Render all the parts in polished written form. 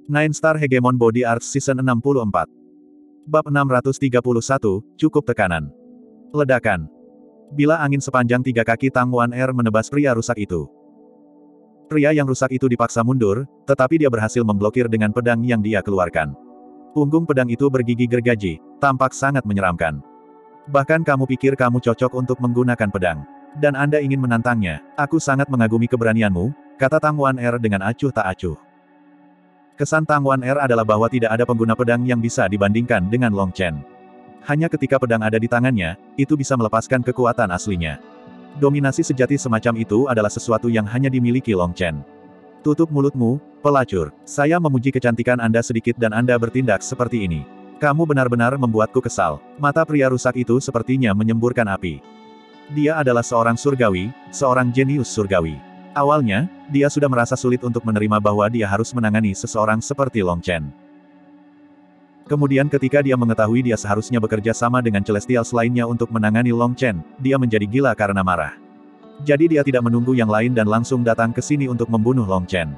Nine Star Hegemon Body Arts Season 64. Bab 631, cukup tekanan. Ledakan. Bila angin sepanjang 3 kaki Tang Wan Er menebas pria rusak itu. Pria yang rusak itu dipaksa mundur, tetapi dia berhasil memblokir dengan pedang yang dia keluarkan. Punggung pedang itu bergigi gergaji, tampak sangat menyeramkan. Bahkan kamu pikir kamu cocok untuk menggunakan pedang. Dan Anda ingin menantangnya. Aku sangat mengagumi keberanianmu, kata Tang Wan Er dengan acuh tak acuh. Kesan Tang Wan Er adalah bahwa tidak ada pengguna pedang yang bisa dibandingkan dengan Long Chen. Hanya ketika pedang ada di tangannya, itu bisa melepaskan kekuatan aslinya. Dominasi sejati semacam itu adalah sesuatu yang hanya dimiliki Long Chen. Tutup mulutmu, pelacur. Saya memuji kecantikan Anda sedikit dan Anda bertindak seperti ini. Kamu benar-benar membuatku kesal. Mata pria rusak itu sepertinya menyemburkan api. Dia adalah seorang surgawi, seorang jenius surgawi. Awalnya, dia sudah merasa sulit untuk menerima bahwa dia harus menangani seseorang seperti Long Chen. Kemudian ketika dia mengetahui dia seharusnya bekerja sama dengan Celestials lainnya untuk menangani Long Chen, dia menjadi gila karena marah. Jadi dia tidak menunggu yang lain dan langsung datang ke sini untuk membunuh Long Chen.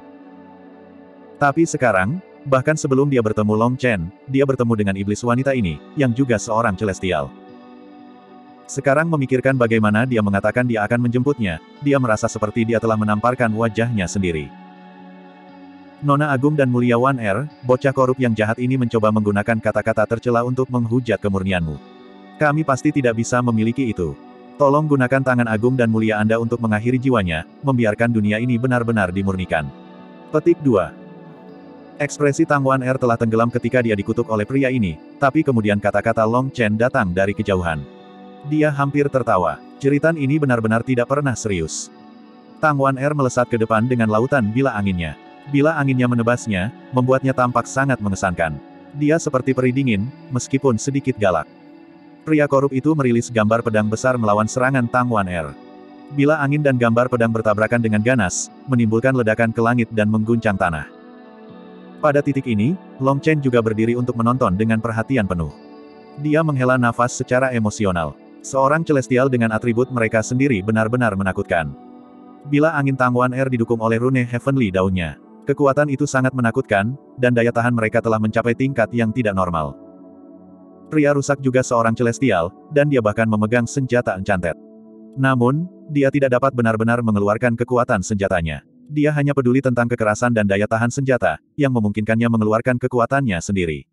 Tapi sekarang, bahkan sebelum dia bertemu Long Chen, dia bertemu dengan iblis wanita ini, yang juga seorang Celestial. Sekarang memikirkan bagaimana dia mengatakan dia akan menjemputnya, dia merasa seperti dia telah menamparkan wajahnya sendiri. Nona Agung dan Mulia Wan Er, bocah korup yang jahat ini mencoba menggunakan kata-kata tercela untuk menghujat kemurnianmu. Kami pasti tidak bisa memiliki itu. Tolong gunakan tangan agung dan mulia Anda untuk mengakhiri jiwanya, membiarkan dunia ini benar-benar dimurnikan. Petik 2. Ekspresi Tang Wan Er telah tenggelam ketika dia dikutuk oleh pria ini, tapi kemudian kata-kata Long Chen datang dari kejauhan. Dia hampir tertawa. Jeritan ini benar-benar tidak pernah serius. Tang Wan Er melesat ke depan dengan lautan bila anginnya. Bila anginnya menebasnya, membuatnya tampak sangat mengesankan. Dia seperti peri dingin, meskipun sedikit galak. Pria korup itu merilis gambar pedang besar melawan serangan Tang Wan Er. Bila angin dan gambar pedang bertabrakan dengan ganas, menimbulkan ledakan ke langit dan mengguncang tanah. Pada titik ini, Long Chen juga berdiri untuk menonton dengan perhatian penuh. Dia menghela nafas secara emosional. Seorang Celestial dengan atribut mereka sendiri benar-benar menakutkan. Bila angin Tang Wan Er didukung oleh rune Heavenly daunnya, kekuatan itu sangat menakutkan, dan daya tahan mereka telah mencapai tingkat yang tidak normal. Pria rusak juga seorang Celestial, dan dia bahkan memegang senjata enchanted. Namun, dia tidak dapat benar-benar mengeluarkan kekuatan senjatanya. Dia hanya peduli tentang kekerasan dan daya tahan senjata, yang memungkinkannya mengeluarkan kekuatannya sendiri.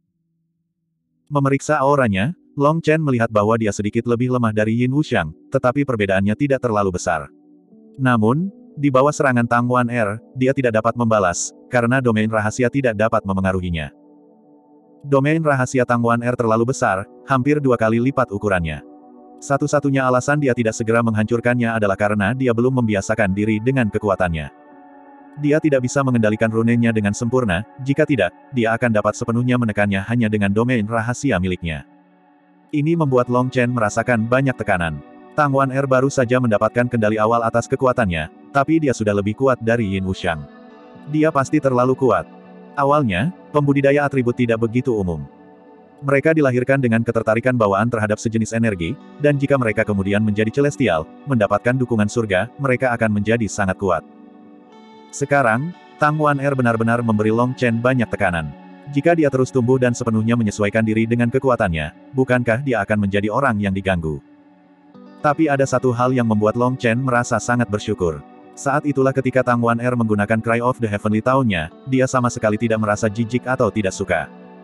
Memeriksa auranya, Long Chen melihat bahwa dia sedikit lebih lemah dari Yin Wuxiang, tetapi perbedaannya tidak terlalu besar. Namun, di bawah serangan Tang Wan Er, dia tidak dapat membalas, karena domain rahasia tidak dapat memengaruhinya. Domain rahasia Tang Wan Er terlalu besar, hampir 2 kali lipat ukurannya. Satu-satunya alasan dia tidak segera menghancurkannya adalah karena dia belum membiasakan diri dengan kekuatannya. Dia tidak bisa mengendalikan runenya dengan sempurna, jika tidak, dia akan dapat sepenuhnya menekannya hanya dengan domain rahasia miliknya. Ini membuat Long Chen merasakan banyak tekanan. Tang Wan Er baru saja mendapatkan kendali awal atas kekuatannya, tapi dia sudah lebih kuat dari Yin Wuxiang. Dia pasti terlalu kuat. Awalnya, pembudidaya atribut tidak begitu umum. Mereka dilahirkan dengan ketertarikan bawaan terhadap sejenis energi, dan jika mereka kemudian menjadi Celestial, mendapatkan dukungan surga, mereka akan menjadi sangat kuat. Sekarang, Tang Wan Er benar-benar memberi Long Chen banyak tekanan. Jika dia terus tumbuh dan sepenuhnya menyesuaikan diri dengan kekuatannya, bukankah dia akan menjadi orang yang diganggu? Tapi ada satu hal yang membuat Long Chen merasa sangat bersyukur. Saat itulah ketika Tang Wan Er menggunakan Cry of the Heavenly Tao-nya, dia sama sekali tidak merasa jijik atau tidak suka.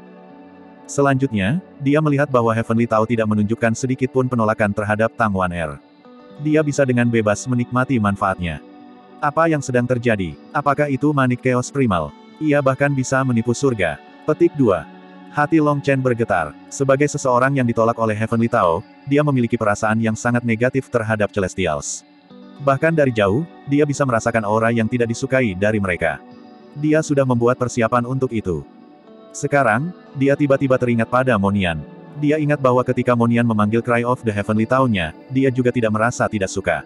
Selanjutnya, dia melihat bahwa Heavenly Tao tidak menunjukkan sedikit pun penolakan terhadap Tang Wan Er. Dia bisa dengan bebas menikmati manfaatnya. Apa yang sedang terjadi? Apakah itu manik Chaos Primal? Ia bahkan bisa menipu surga. Petik 2. Hati Long Chen bergetar. Sebagai seseorang yang ditolak oleh Heavenly Tao, dia memiliki perasaan yang sangat negatif terhadap Celestials. Bahkan dari jauh, dia bisa merasakan aura yang tidak disukai dari mereka. Dia sudah membuat persiapan untuk itu. Sekarang, dia tiba-tiba teringat pada Monian. Dia ingat bahwa ketika Monian memanggil Cry of the Heavenly Tao-nya, dia juga tidak merasa tidak suka.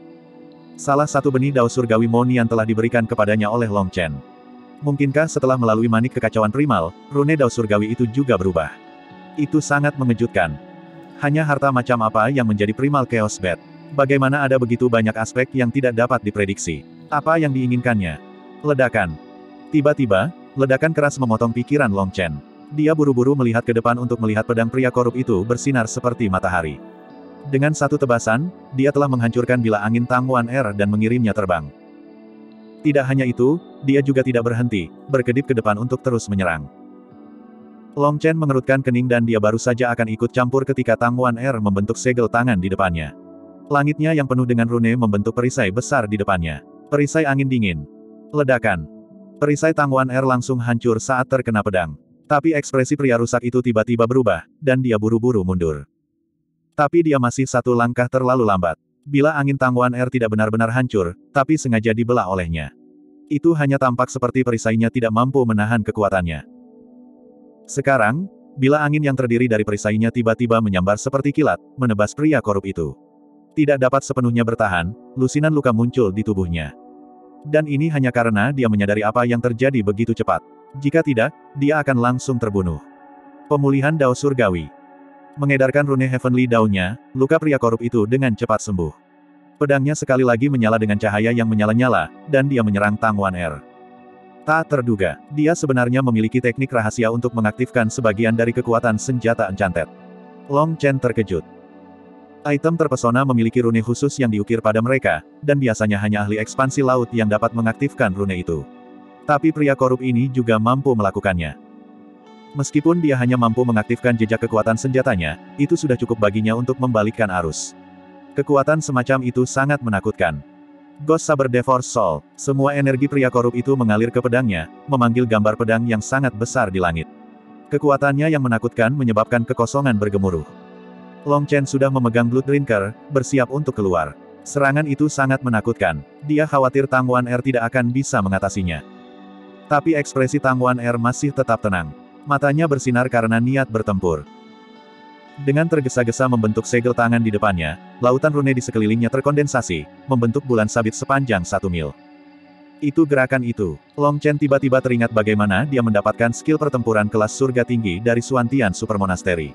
Salah satu benih dao surgawi Monian telah diberikan kepadanya oleh Long Chen. Mungkinkah setelah melalui manik kekacauan primal, rune dao surgawi itu juga berubah? Itu sangat mengejutkan. Hanya harta macam apa yang menjadi primal Chaos Bat? Bagaimana ada begitu banyak aspek yang tidak dapat diprediksi? Apa yang diinginkannya? Ledakan. Tiba-tiba, Ledakan keras memotong pikiran Long Chen. Dia buru-buru melihat ke depan untuk melihat pedang pria korup itu bersinar seperti matahari. Dengan satu tebasan, dia telah menghancurkan bilah angin Tang Wan Er dan mengirimnya terbang. Tidak hanya itu, dia juga tidak berhenti, berkedip ke depan untuk terus menyerang. Long Chen mengerutkan kening dan dia baru saja akan ikut campur ketika Tang Wan Er membentuk segel tangan di depannya. Langitnya yang penuh dengan rune membentuk perisai besar di depannya. Perisai angin dingin. Ledakan. Perisai Tang Wan Er langsung hancur saat terkena pedang. Tapi ekspresi pria rusak itu tiba-tiba berubah, dan dia buru-buru mundur. Tapi dia masih satu langkah terlalu lambat. Bilah angin Tang Wan Er tidak benar-benar hancur, tapi sengaja dibelah olehnya. Itu hanya tampak seperti perisainya tidak mampu menahan kekuatannya. Sekarang, bilah angin yang terdiri dari perisainya tiba-tiba menyambar seperti kilat, menebas pria korup itu. Tidak dapat sepenuhnya bertahan, lusinan luka muncul di tubuhnya. Dan ini hanya karena dia menyadari apa yang terjadi begitu cepat. Jika tidak, dia akan langsung terbunuh. Pemulihan Dao Surgawi. Mengedarkan rune Heavenly Dao-nya, luka pria korup itu dengan cepat sembuh. Pedangnya sekali lagi menyala dengan cahaya yang menyala-nyala, dan dia menyerang Tang Wan Er. Tak terduga, dia sebenarnya memiliki teknik rahasia untuk mengaktifkan sebagian dari kekuatan senjata Enchanted. Long Chen terkejut. Item terpesona memiliki rune khusus yang diukir pada mereka, dan biasanya hanya ahli ekspansi laut yang dapat mengaktifkan rune itu. Tapi pria korup ini juga mampu melakukannya. Meskipun dia hanya mampu mengaktifkan jejak kekuatan senjatanya, itu sudah cukup baginya untuk membalikkan arus. Kekuatan semacam itu sangat menakutkan. Ghost Saber Devoured Soul, semua energi pria korup itu mengalir ke pedangnya, memanggil gambar pedang yang sangat besar di langit. Kekuatannya yang menakutkan menyebabkan kekosongan bergemuruh. Long Chen sudah memegang Blood Drinker, bersiap untuk keluar. Serangan itu sangat menakutkan. Dia khawatir Tang Wan Er tidak akan bisa mengatasinya. Tapi ekspresi Tang Wan Er masih tetap tenang. Matanya bersinar karena niat bertempur. Dengan tergesa-gesa membentuk segel tangan di depannya, lautan rune di sekelilingnya terkondensasi, membentuk bulan sabit sepanjang 1 mil. Itu gerakan itu. Long Chen tiba-tiba teringat bagaimana dia mendapatkan skill pertempuran kelas surga tinggi dari Suantian Super Monastery.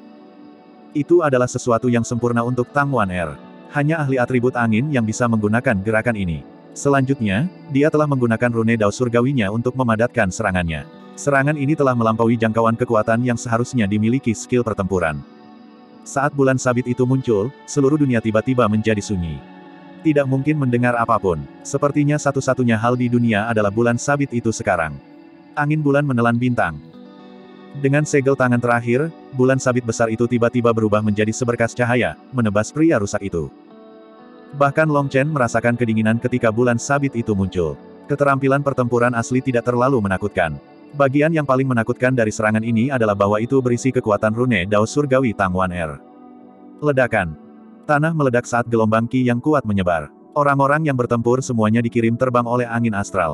Itu adalah sesuatu yang sempurna untuk Tang Wan Er. Hanya ahli atribut angin yang bisa menggunakan gerakan ini. Selanjutnya, dia telah menggunakan rune Dao Surgawinya untuk memadatkan serangannya. Serangan ini telah melampaui jangkauan kekuatan yang seharusnya dimiliki skill pertempuran. Saat bulan sabit itu muncul, seluruh dunia tiba-tiba menjadi sunyi. Tidak mungkin mendengar apapun. Sepertinya satu-satunya hal di dunia adalah bulan sabit itu sekarang. Angin bulan menelan bintang. Dengan segel tangan terakhir, bulan sabit besar itu tiba-tiba berubah menjadi seberkas cahaya, menebas pria rusak itu. Bahkan Long Chen merasakan kedinginan ketika bulan sabit itu muncul. Keterampilan pertempuran asli tidak terlalu menakutkan. Bagian yang paling menakutkan dari serangan ini adalah bahwa itu berisi kekuatan rune Dao Surgawi Tang Wan Er. Ledakan. Tanah meledak saat gelombang Qi yang kuat menyebar. Orang-orang yang bertempur semuanya dikirim terbang oleh angin astral.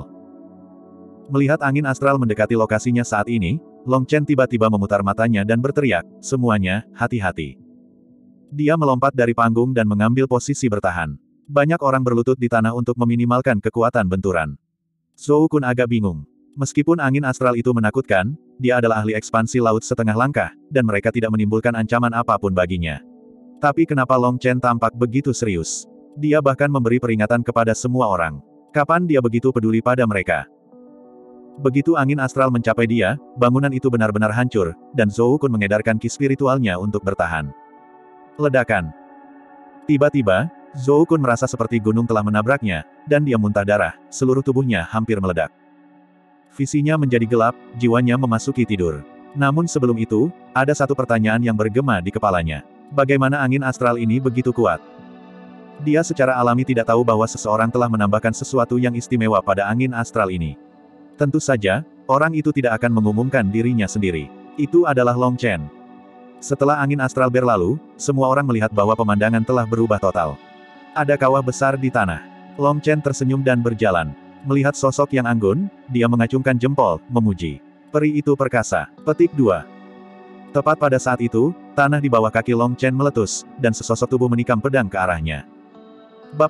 Melihat angin astral mendekati lokasinya saat ini, Long Chen tiba-tiba memutar matanya dan berteriak, "Semuanya, hati-hati." Dia melompat dari panggung dan mengambil posisi bertahan. Banyak orang berlutut di tanah untuk meminimalkan kekuatan benturan. Zhou Kun agak bingung. Meskipun angin astral itu menakutkan, dia adalah ahli ekspansi laut setengah langkah, dan mereka tidak menimbulkan ancaman apapun baginya. Tapi kenapa Long Chen tampak begitu serius? Dia bahkan memberi peringatan kepada semua orang. Kapan dia begitu peduli pada mereka? Begitu angin astral mencapai dia, bangunan itu benar-benar hancur, dan Zhou Kun mengedarkan ki spiritualnya untuk bertahan. Ledakan. Tiba-tiba, Zhou Kun merasa seperti gunung telah menabraknya, dan dia muntah darah, seluruh tubuhnya hampir meledak. Visinya menjadi gelap, jiwanya memasuki tidur. Namun sebelum itu, ada satu pertanyaan yang bergema di kepalanya. Bagaimana angin astral ini begitu kuat? Dia secara alami tidak tahu bahwa seseorang telah menambahkan sesuatu yang istimewa pada angin astral ini. Tentu saja, orang itu tidak akan mengumumkan dirinya sendiri. Itu adalah Long Chen. Setelah angin astral berlalu, semua orang melihat bahwa pemandangan telah berubah total. Ada kawah besar di tanah. Long Chen tersenyum dan berjalan. Melihat sosok yang anggun, dia mengacungkan jempol, memuji. Peri itu perkasa. Petik 2. Tepat pada saat itu, tanah di bawah kaki Long Chen meletus, dan sesosok tubuh menikam pedang ke arahnya. Bab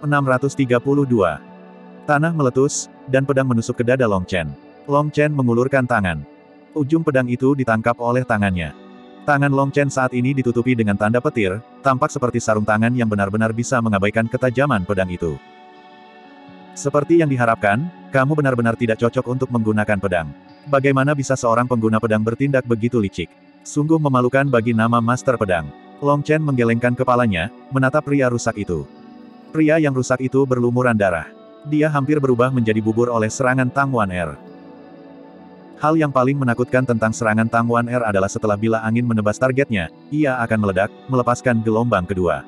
632. Tanah meletus, dan pedang menusuk ke dada Long Chen. Long Chen mengulurkan tangan. Ujung pedang itu ditangkap oleh tangannya. Tangan Long Chen saat ini ditutupi dengan tanda petir, tampak seperti sarung tangan yang benar-benar bisa mengabaikan ketajaman pedang itu. Seperti yang diharapkan, kamu benar-benar tidak cocok untuk menggunakan pedang. Bagaimana bisa seorang pengguna pedang bertindak begitu licik? Sungguh memalukan bagi nama Master Pedang. Long Chen menggelengkan kepalanya, menatap pria rusak itu. Pria yang rusak itu berlumuran darah. Dia hampir berubah menjadi bubur oleh serangan Tang Wan Er. Hal yang paling menakutkan tentang serangan Tang Wan Er adalah setelah bila angin menebas targetnya, ia akan meledak, melepaskan gelombang kedua.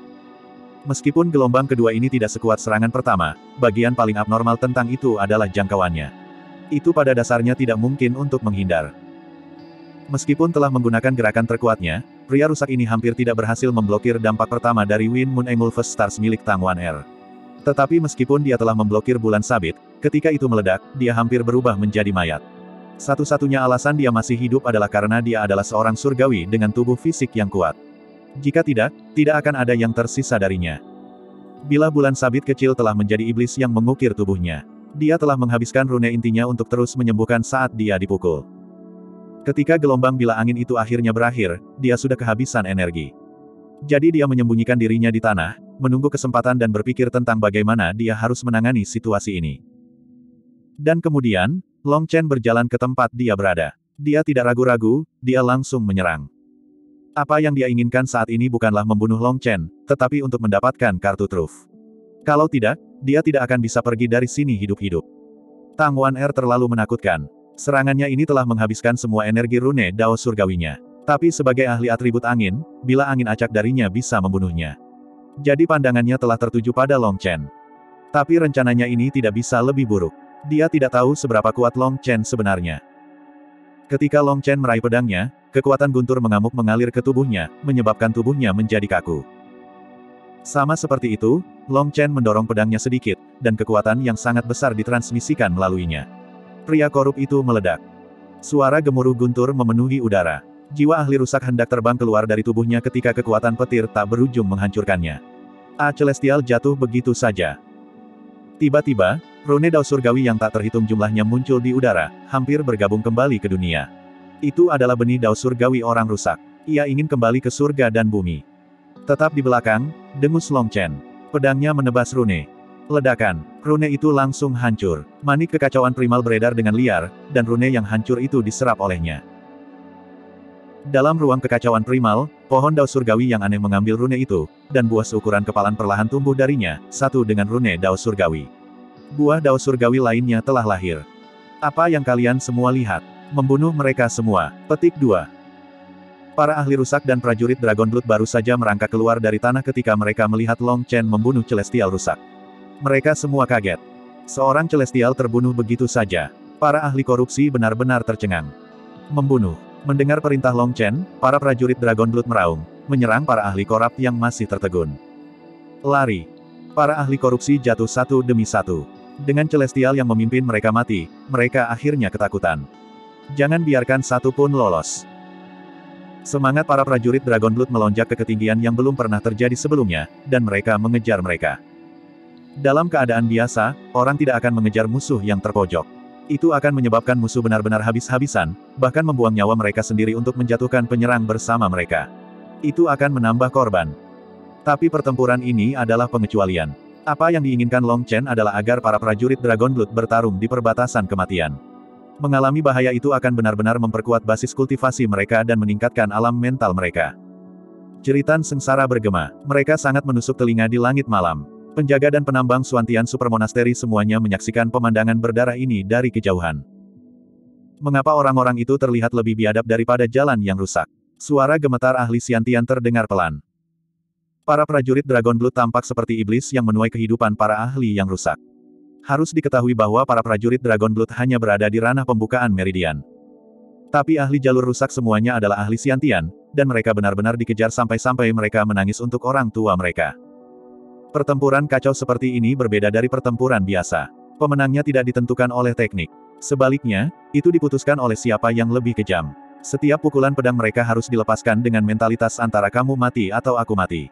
Meskipun gelombang kedua ini tidak sekuat serangan pertama, bagian paling abnormal tentang itu adalah jangkauannya. Itu pada dasarnya tidak mungkin untuk menghindar. Meskipun telah menggunakan gerakan terkuatnya, pria rusak ini hampir tidak berhasil memblokir dampak pertama dari Wind Moon Engulfus Stars milik Tang Wan Er. Tetapi meskipun dia telah memblokir bulan sabit, ketika itu meledak, dia hampir berubah menjadi mayat. Satu-satunya alasan dia masih hidup adalah karena dia adalah seorang surgawi dengan tubuh fisik yang kuat. Jika tidak, tidak akan ada yang tersisa darinya. Bila bulan sabit kecil telah menjadi iblis yang mengukir tubuhnya, dia telah menghabiskan rune intinya untuk terus menyembuhkan saat dia dipukul. Ketika gelombang bila angin itu akhirnya berakhir, dia sudah kehabisan energi. Jadi dia menyembunyikan dirinya di tanah, menunggu kesempatan dan berpikir tentang bagaimana dia harus menangani situasi ini. Dan kemudian, Long Chen berjalan ke tempat dia berada. Dia tidak ragu-ragu, dia langsung menyerang. Apa yang dia inginkan saat ini bukanlah membunuh Long Chen, tetapi untuk mendapatkan kartu truf. Kalau tidak, dia tidak akan bisa pergi dari sini hidup-hidup. Tang Wan Er terlalu menakutkan. Serangannya ini telah menghabiskan semua energi rune Dao surgawinya. Tapi sebagai ahli atribut angin, bila angin acak darinya bisa membunuhnya. Jadi pandangannya telah tertuju pada Long Chen. Tapi rencananya ini tidak bisa lebih buruk. Dia tidak tahu seberapa kuat Long Chen sebenarnya. Ketika Long Chen meraih pedangnya, kekuatan guntur mengamuk mengalir ke tubuhnya, menyebabkan tubuhnya menjadi kaku. Sama seperti itu, Long Chen mendorong pedangnya sedikit, dan kekuatan yang sangat besar ditransmisikan melaluinya. Pria korup itu meledak. Suara gemuruh guntur memenuhi udara. Jiwa ahli rusak hendak terbang keluar dari tubuhnya ketika kekuatan petir tak berujung menghancurkannya. Celestial jatuh begitu saja. Tiba-tiba, rune Dao surgawi yang tak terhitung jumlahnya muncul di udara, hampir bergabung kembali ke dunia. Itu adalah benih Dao surgawi orang rusak. Ia ingin kembali ke surga dan bumi. Tetap di belakang, dengus Long Chen. Pedangnya menebas rune. Ledakan. Rune itu langsung hancur. Manik kekacauan primal beredar dengan liar, dan rune yang hancur itu diserap olehnya. Dalam ruang kekacauan primal, pohon Dao surgawi yang aneh mengambil rune itu, dan buah seukuran kepalan perlahan tumbuh darinya, satu dengan rune Dao surgawi. Buah Dao surgawi lainnya telah lahir. Apa yang kalian semua lihat? Membunuh mereka semua. Petik 2. Para ahli rusak dan prajurit Dragon Blood baru saja merangkak keluar dari tanah ketika mereka melihat Long Chen membunuh Celestial rusak. Mereka semua kaget. Seorang Celestial terbunuh begitu saja. Para ahli korupsi benar-benar tercengang. Membunuh. Mendengar perintah Long Chen, para prajurit Dragon Blood meraung, menyerang para ahli korup yang masih tertegun. Lari. Para ahli korupsi jatuh satu demi satu. Dengan Celestial yang memimpin mereka mati, mereka akhirnya ketakutan. Jangan biarkan satu pun lolos. Semangat para prajurit Dragon Blood melonjak ke ketinggian yang belum pernah terjadi sebelumnya, dan mereka mengejar mereka. Dalam keadaan biasa, orang tidak akan mengejar musuh yang terpojok. Itu akan menyebabkan musuh benar-benar habis-habisan, bahkan membuang nyawa mereka sendiri untuk menjatuhkan penyerang bersama mereka. Itu akan menambah korban. Tapi pertempuran ini adalah pengecualian. Apa yang diinginkan Long Chen adalah agar para prajurit Dragon Blood bertarung di perbatasan kematian. Mengalami bahaya itu akan benar-benar memperkuat basis kultivasi mereka dan meningkatkan alam mental mereka. Jeritan sengsara bergema. Mereka sangat menusuk telinga di langit malam. Penjaga dan penambang Suantian Super Monastery semuanya menyaksikan pemandangan berdarah ini dari kejauhan. Mengapa orang-orang itu terlihat lebih biadab daripada jalan yang rusak? Suara gemetar ahli Siantian terdengar pelan. Para prajurit Dragon Blood tampak seperti iblis yang menuai kehidupan para ahli yang rusak. Harus diketahui bahwa para prajurit Dragon Blood hanya berada di ranah pembukaan meridian. Tapi ahli jalur rusak semuanya adalah ahli Siantian, dan mereka benar-benar dikejar sampai-sampai mereka menangis untuk orang tua mereka. Pertempuran kacau seperti ini berbeda dari pertempuran biasa. Pemenangnya tidak ditentukan oleh teknik. Sebaliknya, itu diputuskan oleh siapa yang lebih kejam. Setiap pukulan pedang mereka harus dilepaskan dengan mentalitas antara kamu mati atau aku mati.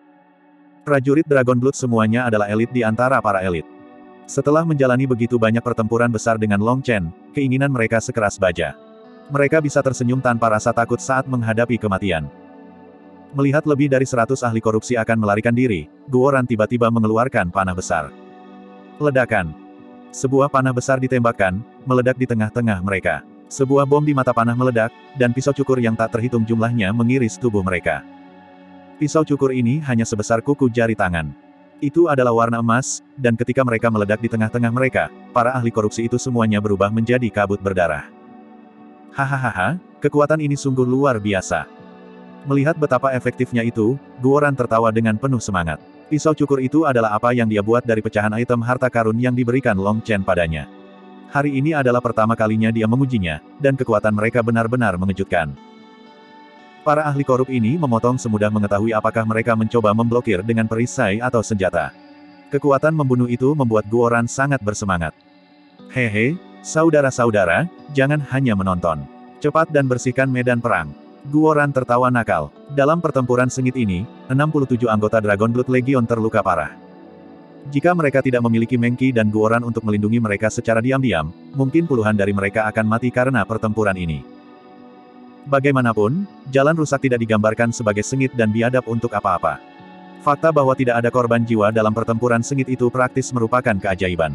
Prajurit Dragon Blood semuanya adalah elit di antara para elit. Setelah menjalani begitu banyak pertempuran besar dengan Long Chen, keinginan mereka sekeras baja. Mereka bisa tersenyum tanpa rasa takut saat menghadapi kematian. Melihat lebih dari 100 ahli korupsi akan melarikan diri, Guoran tiba-tiba mengeluarkan panah besar. Ledakan. Sebuah panah besar ditembakkan, meledak di tengah-tengah mereka. Sebuah bom di mata panah meledak, dan pisau cukur yang tak terhitung jumlahnya mengiris tubuh mereka. Pisau cukur ini hanya sebesar kuku jari tangan. Itu adalah warna emas, dan ketika mereka meledak di tengah-tengah mereka, para ahli korupsi itu semuanya berubah menjadi kabut berdarah. Hahaha, kekuatan ini sungguh luar biasa. Melihat betapa efektifnya itu, Guoran tertawa dengan penuh semangat. Pisau cukur itu adalah apa yang dia buat dari pecahan item harta karun yang diberikan Long Chen padanya. Hari ini adalah pertama kalinya dia mengujinya, dan kekuatan mereka benar-benar mengejutkan. Para ahli korup ini memotong semudah mengetahui apakah mereka mencoba memblokir dengan perisai atau senjata. Kekuatan membunuh itu membuat Guoran sangat bersemangat. Hehe, saudara-saudara, jangan hanya menonton. Cepat dan bersihkan medan perang. Guoran tertawa nakal. Dalam pertempuran sengit ini, 67 anggota Dragon Blood Legion terluka parah. Jika mereka tidak memiliki Mengki dan Guoran untuk melindungi mereka secara diam-diam, mungkin puluhan dari mereka akan mati karena pertempuran ini. Bagaimanapun, jalan rusak tidak digambarkan sebagai sengit dan biadab untuk apa-apa. Fakta bahwa tidak ada korban jiwa dalam pertempuran sengit itu praktis merupakan keajaiban.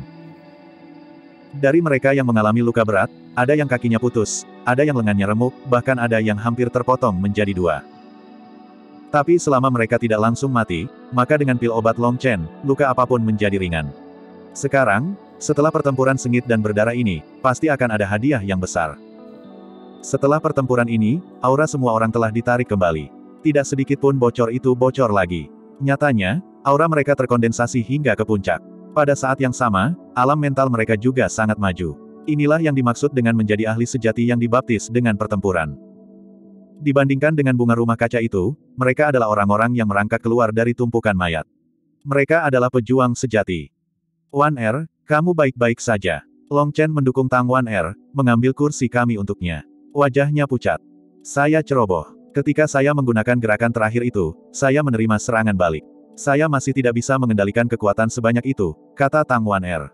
Dari mereka yang mengalami luka berat, ada yang kakinya putus, ada yang lengannya remuk, bahkan ada yang hampir terpotong menjadi dua. Tapi selama mereka tidak langsung mati, maka dengan pil obat Long Chen, luka apapun menjadi ringan. Sekarang, setelah pertempuran sengit dan berdarah ini, pasti akan ada hadiah yang besar. Setelah pertempuran ini, aura semua orang telah ditarik kembali. Tidak sedikit pun bocor itu bocor lagi. Nyatanya, aura mereka terkondensasi hingga ke puncak. Pada saat yang sama, alam mental mereka juga sangat maju. Inilah yang dimaksud dengan menjadi ahli sejati yang dibaptis dengan pertempuran. Dibandingkan dengan bunga rumah kaca itu, mereka adalah orang-orang yang merangkak keluar dari tumpukan mayat. Mereka adalah pejuang sejati. Wan Er, kamu baik-baik saja. Long Chen mendukung Tang Wan Er, mengambil kursi kami untuknya. Wajahnya pucat. Saya ceroboh. Ketika saya menggunakan gerakan terakhir itu, saya menerima serangan balik. Saya masih tidak bisa mengendalikan kekuatan sebanyak itu, kata Tang Wan Er.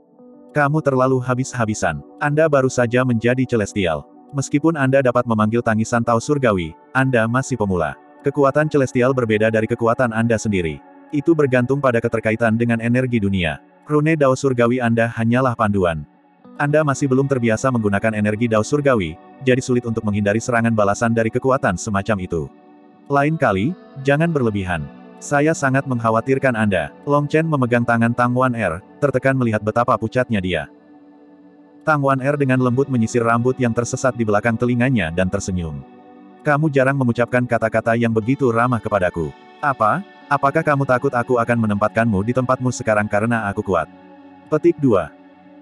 Kamu terlalu habis-habisan. Anda baru saja menjadi celestial. Meskipun Anda dapat memanggil tangisan Tao Surgawi, Anda masih pemula. Kekuatan celestial berbeda dari kekuatan Anda sendiri. Itu bergantung pada keterkaitan dengan energi dunia. Rune Dao Surgawi Anda hanyalah panduan. Anda masih belum terbiasa menggunakan energi Dao Surgawi, jadi sulit untuk menghindari serangan balasan dari kekuatan semacam itu. Lain kali, jangan berlebihan. Saya sangat mengkhawatirkan Anda. Long Chen memegang tangan Tang Wan Er, tertekan melihat betapa pucatnya dia. Tang Wan Er dengan lembut menyisir rambut yang tersesat di belakang telinganya dan tersenyum. Kamu jarang mengucapkan kata-kata yang begitu ramah kepadaku. Apa? Apakah kamu takut aku akan menempatkanmu di tempatmu sekarang karena aku kuat? Petik 2.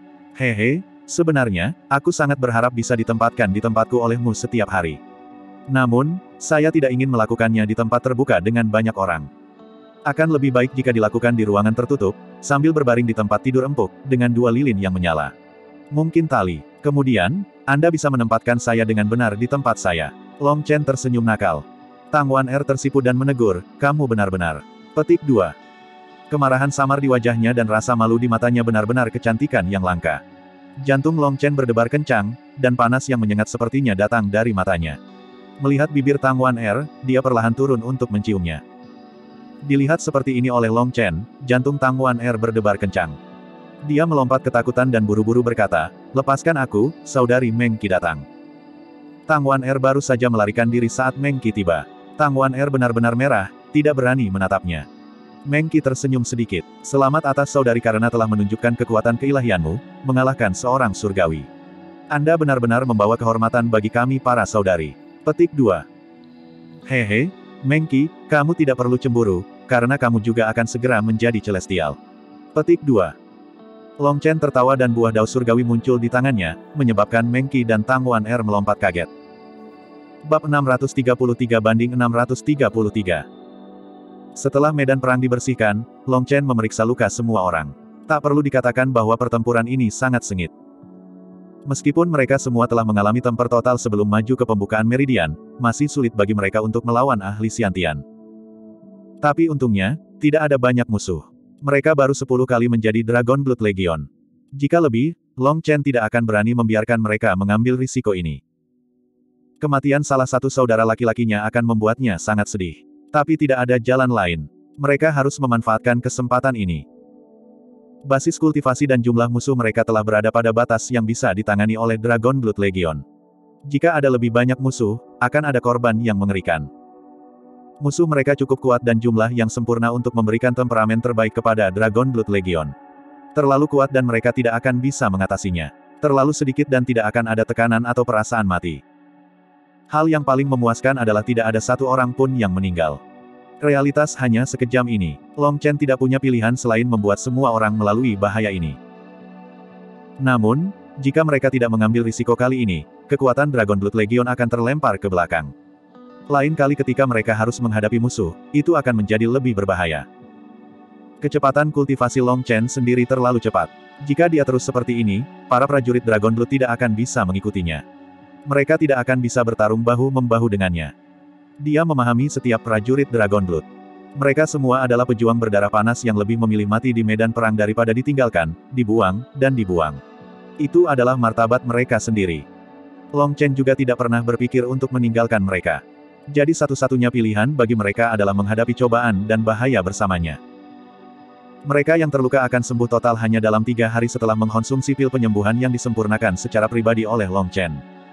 Hehe, sebenarnya, aku sangat berharap bisa ditempatkan di tempatku olehmu setiap hari. Namun, saya tidak ingin melakukannya di tempat terbuka dengan banyak orang. Akan lebih baik jika dilakukan di ruangan tertutup, sambil berbaring di tempat tidur empuk, dengan 2 lilin yang menyala. Mungkin tali. Kemudian, Anda bisa menempatkan saya dengan benar di tempat saya. Long Chen tersenyum nakal. Tang Wan Er tersipu dan menegur, kamu benar-benar. Petik 2. Kemarahan samar di wajahnya dan rasa malu di matanya benar-benar kecantikan yang langka. Jantung Long Chen berdebar kencang, dan panas yang menyengat sepertinya datang dari matanya. Melihat bibir Tang Wan Er, dia perlahan turun untuk menciumnya. Dilihat seperti ini oleh Long Chen, jantung Tang Wan Er berdebar kencang. Dia melompat ketakutan dan buru-buru berkata, lepaskan aku, saudari Meng Qi datang. Tang Wan Er baru saja melarikan diri saat Meng Qi tiba. Tang Wan Er benar-benar merah, tidak berani menatapnya. Meng Qi tersenyum sedikit. Selamat atas saudari karena telah menunjukkan kekuatan keilahianmu, mengalahkan seorang surgawi. Anda benar-benar membawa kehormatan bagi kami para saudari. Petik 2. Hehe, Meng Qi, kamu tidak perlu cemburu, karena kamu juga akan segera menjadi celestial. Petik 2. Long Chen tertawa dan buah dao surgawi muncul di tangannya, menyebabkan Meng Qi dan Tang Wan Er melompat kaget. Bab 633-633. Setelah medan perang dibersihkan, Long Chen memeriksa luka semua orang. Tak perlu dikatakan bahwa pertempuran ini sangat sengit. Meskipun mereka semua telah mengalami temper total sebelum maju ke pembukaan meridian, masih sulit bagi mereka untuk melawan ahli Xiantian. Tapi untungnya, tidak ada banyak musuh. Mereka baru 10 kali menjadi Dragon Blood Legion. Jika lebih, Long Chen tidak akan berani membiarkan mereka mengambil risiko ini. Kematian salah satu saudara laki-lakinya akan membuatnya sangat sedih. Tapi tidak ada jalan lain. Mereka harus memanfaatkan kesempatan ini. Basis kultivasi dan jumlah musuh mereka telah berada pada batas yang bisa ditangani oleh Dragon Blood Legion. Jika ada lebih banyak musuh, akan ada korban yang mengerikan. Musuh mereka cukup kuat dan jumlah yang sempurna untuk memberikan temperamen terbaik kepada Dragon Blood Legion. Terlalu kuat dan mereka tidak akan bisa mengatasinya. Terlalu sedikit dan tidak akan ada tekanan atau perasaan mati. Hal yang paling memuaskan adalah tidak ada satu orang pun yang meninggal. Realitas hanya sekejam ini. Long Chen tidak punya pilihan selain membuat semua orang melalui bahaya ini. Namun, jika mereka tidak mengambil risiko kali ini, kekuatan Dragon Blood Legion akan terlempar ke belakang. Lain kali ketika mereka harus menghadapi musuh, itu akan menjadi lebih berbahaya. Kecepatan kultivasi Long Chen sendiri terlalu cepat. Jika dia terus seperti ini, para prajurit Dragon Blood tidak akan bisa mengikutinya. Mereka tidak akan bisa bertarung bahu-membahu dengannya. Dia memahami setiap prajurit Dragon Blood. Mereka semua adalah pejuang berdarah panas yang lebih memilih mati di medan perang daripada ditinggalkan, dibuang, dan dibuang. Itu adalah martabat mereka sendiri. Long Chen juga tidak pernah berpikir untuk meninggalkan mereka. Jadi satu-satunya pilihan bagi mereka adalah menghadapi cobaan dan bahaya bersamanya. Mereka yang terluka akan sembuh total hanya dalam 3 hari setelah mengkonsumsi pil penyembuhan yang disempurnakan secara pribadi oleh Long Chen.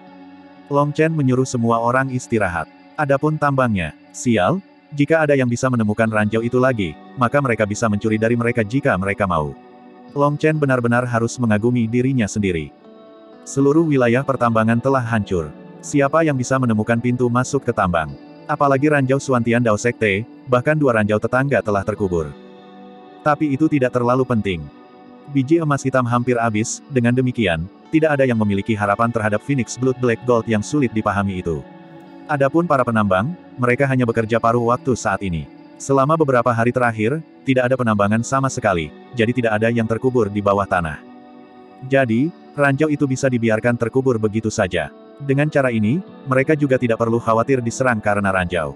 Long Chen menyuruh semua orang istirahat. Adapun tambangnya, sial, jika ada yang bisa menemukan ranjau itu lagi, maka mereka bisa mencuri dari mereka jika mereka mau. Long Chen benar-benar harus mengagumi dirinya sendiri. Seluruh wilayah pertambangan telah hancur. Siapa yang bisa menemukan pintu masuk ke tambang? Apalagi ranjau Suantian Dao Sekte, bahkan 2 ranjau tetangga telah terkubur. Tapi itu tidak terlalu penting. Biji emas hitam hampir habis, dengan demikian, tidak ada yang memiliki harapan terhadap Phoenix Blood Black Gold yang sulit dipahami itu. Adapun para penambang, mereka hanya bekerja paruh waktu saat ini. Selama beberapa hari terakhir, tidak ada penambangan sama sekali, jadi tidak ada yang terkubur di bawah tanah. Jadi, ranjau itu bisa dibiarkan terkubur begitu saja. Dengan cara ini, mereka juga tidak perlu khawatir diserang karena ranjau.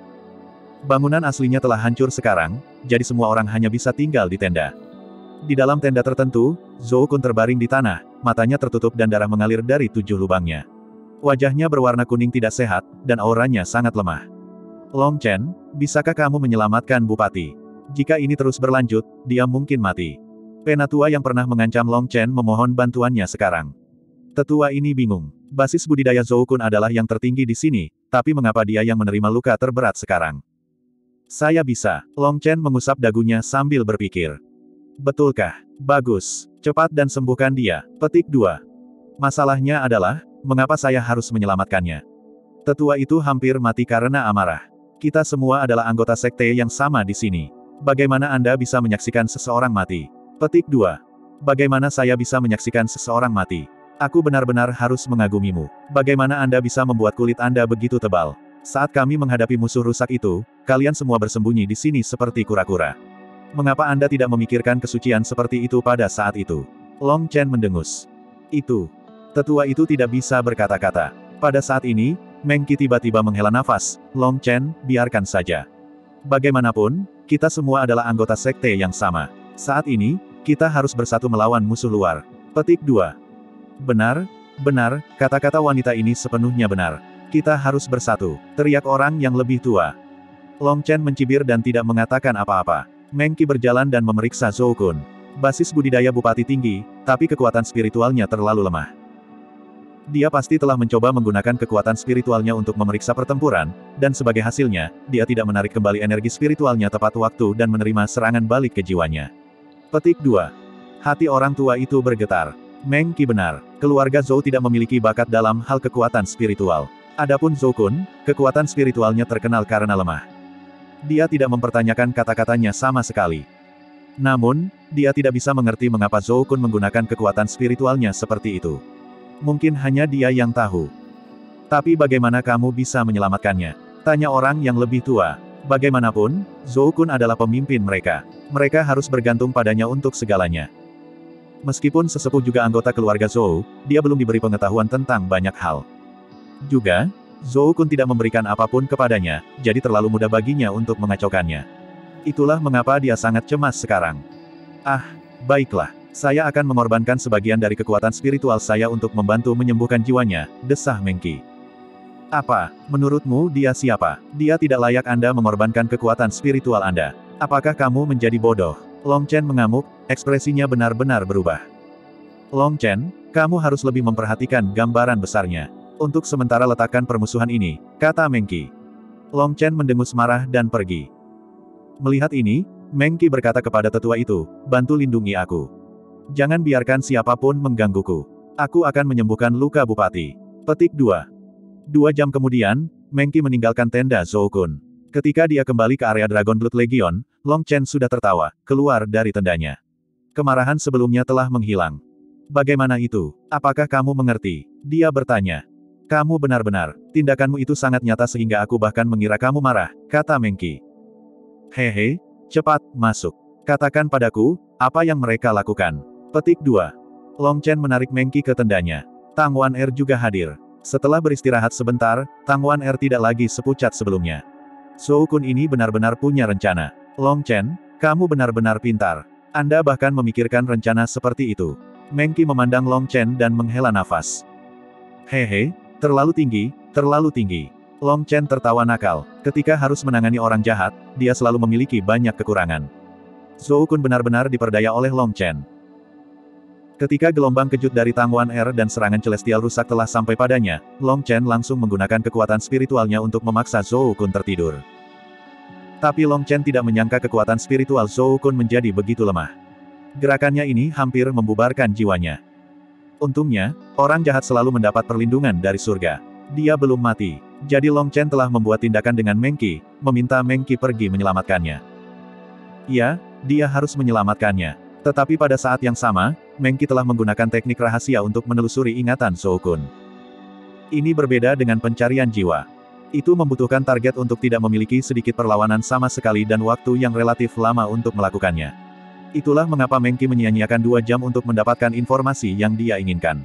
Bangunan aslinya telah hancur sekarang, jadi semua orang hanya bisa tinggal di tenda. Di dalam tenda tertentu, Zhou Kun terbaring di tanah, matanya tertutup dan darah mengalir dari 7 lubangnya. Wajahnya berwarna kuning tidak sehat, dan auranya sangat lemah. Long Chen, bisakah kamu menyelamatkan Bupati? Jika ini terus berlanjut, dia mungkin mati. Penatua yang pernah mengancam Long Chen memohon bantuannya sekarang. Tetua ini bingung. Basis budidaya Zhou Kun adalah yang tertinggi di sini, tapi mengapa dia yang menerima luka terberat sekarang? Saya bisa. Long Chen mengusap dagunya sambil berpikir. Betulkah? Bagus. Cepat dan sembuhkan dia. Petik 2. Masalahnya adalah, mengapa saya harus menyelamatkannya? Tetua itu hampir mati karena amarah. Kita semua adalah anggota sekte yang sama di sini. Bagaimana Anda bisa menyaksikan seseorang mati? Petik 2. Bagaimana saya bisa menyaksikan seseorang mati? Aku benar-benar harus mengagumimu. Bagaimana Anda bisa membuat kulit Anda begitu tebal? Saat kami menghadapi musuh rusak itu, kalian semua bersembunyi di sini seperti kura-kura. Mengapa Anda tidak memikirkan kesucian seperti itu pada saat itu? Long Chen mendengus. Itu. Tetua itu tidak bisa berkata-kata. Pada saat ini, Meng Qi tiba-tiba menghela nafas. Long Chen, biarkan saja. Bagaimanapun, kita semua adalah anggota sekte yang sama. Saat ini, kita harus bersatu melawan musuh luar. Petik 2. Benar, benar, kata-kata wanita ini sepenuhnya benar. Kita harus bersatu, teriak orang yang lebih tua. Long Chen mencibir dan tidak mengatakan apa-apa. Meng Qi berjalan dan memeriksa Zhou Kun. Basis budidaya Bupati tinggi, tapi kekuatan spiritualnya terlalu lemah. Dia pasti telah mencoba menggunakan kekuatan spiritualnya untuk memeriksa pertempuran, dan sebagai hasilnya, dia tidak menarik kembali energi spiritualnya tepat waktu dan menerima serangan balik ke jiwanya. Petik 2. Hati orang tua itu bergetar. Meng Qi benar, keluarga Zhou tidak memiliki bakat dalam hal kekuatan spiritual. Adapun Zhou Kun, kekuatan spiritualnya terkenal karena lemah. Dia tidak mempertanyakan kata-katanya sama sekali. Namun, dia tidak bisa mengerti mengapa Zhou Kun menggunakan kekuatan spiritualnya seperti itu. Mungkin hanya dia yang tahu. Tapi bagaimana kamu bisa menyelamatkannya? Tanya orang yang lebih tua. Bagaimanapun, Zhou Kun adalah pemimpin mereka. Mereka harus bergantung padanya untuk segalanya. Meskipun sesepuh juga anggota keluarga Zhou, dia belum diberi pengetahuan tentang banyak hal. Juga, Zhou Kun tidak memberikan apapun kepadanya, jadi terlalu mudah baginya untuk mengacaukannya. Itulah mengapa dia sangat cemas sekarang. Ah, baiklah. Saya akan mengorbankan sebagian dari kekuatan spiritual saya untuk membantu menyembuhkan jiwanya, desah Meng Qi. Apa, menurutmu dia siapa? Dia tidak layak Anda mengorbankan kekuatan spiritual Anda. Apakah kamu menjadi bodoh? Long Chen mengamuk, ekspresinya benar-benar berubah. Long Chen, kamu harus lebih memperhatikan gambaran besarnya. Untuk sementara letakkan permusuhan ini, kata Meng Qi. Long Chen mendengus marah dan pergi. Melihat ini, Meng Qi berkata kepada tetua itu, bantu lindungi aku. Jangan biarkan siapapun menggangguku. Aku akan menyembuhkan luka Bupati. Petik 2. 2 jam kemudian, Meng Qi meninggalkan tenda Zhou Kun. Ketika dia kembali ke area Dragon Blood Legion, Long Chen sudah tertawa, keluar dari tendanya. Kemarahan sebelumnya telah menghilang. Bagaimana itu? Apakah kamu mengerti? Dia bertanya. Kamu benar-benar, tindakanmu itu sangat nyata sehingga aku bahkan mengira kamu marah, kata Meng Qi. Hehe, cepat, masuk. Katakan padaku, apa yang mereka lakukan. Petik 2. Long Chen menarik Meng Qi ke tendanya. Tang Wan-er juga hadir. Setelah beristirahat sebentar, Tang Wan-er tidak lagi sepucat sebelumnya. Zhou Kun ini benar-benar punya rencana. Long Chen, kamu benar-benar pintar. Anda bahkan memikirkan rencana seperti itu. Meng Qi memandang Long Chen dan menghela nafas. Hehe, terlalu tinggi, terlalu tinggi. Long Chen tertawa nakal. Ketika harus menangani orang jahat, dia selalu memiliki banyak kekurangan. Zhou Kun benar-benar diperdaya oleh Long Chen. Ketika gelombang kejut dari Tang Wan-er dan serangan celestial rusak telah sampai padanya, Long Chen langsung menggunakan kekuatan spiritualnya untuk memaksa Zhou Kun tertidur. Tapi Long Chen tidak menyangka kekuatan spiritual Zhou Kun menjadi begitu lemah. Gerakannya ini hampir membubarkan jiwanya. Untungnya, orang jahat selalu mendapat perlindungan dari surga. Dia belum mati. Jadi Long Chen telah membuat tindakan dengan Meng Qi, meminta Meng Qi pergi menyelamatkannya. Iya, dia harus menyelamatkannya. Tetapi pada saat yang sama, Meng Qi telah menggunakan teknik rahasia untuk menelusuri ingatan Zhou Kun. Ini berbeda dengan pencarian jiwa. Itu membutuhkan target untuk tidak memiliki sedikit perlawanan sama sekali dan waktu yang relatif lama untuk melakukannya. Itulah mengapa Meng Qi menyia-nyiakan 2 jam untuk mendapatkan informasi yang dia inginkan.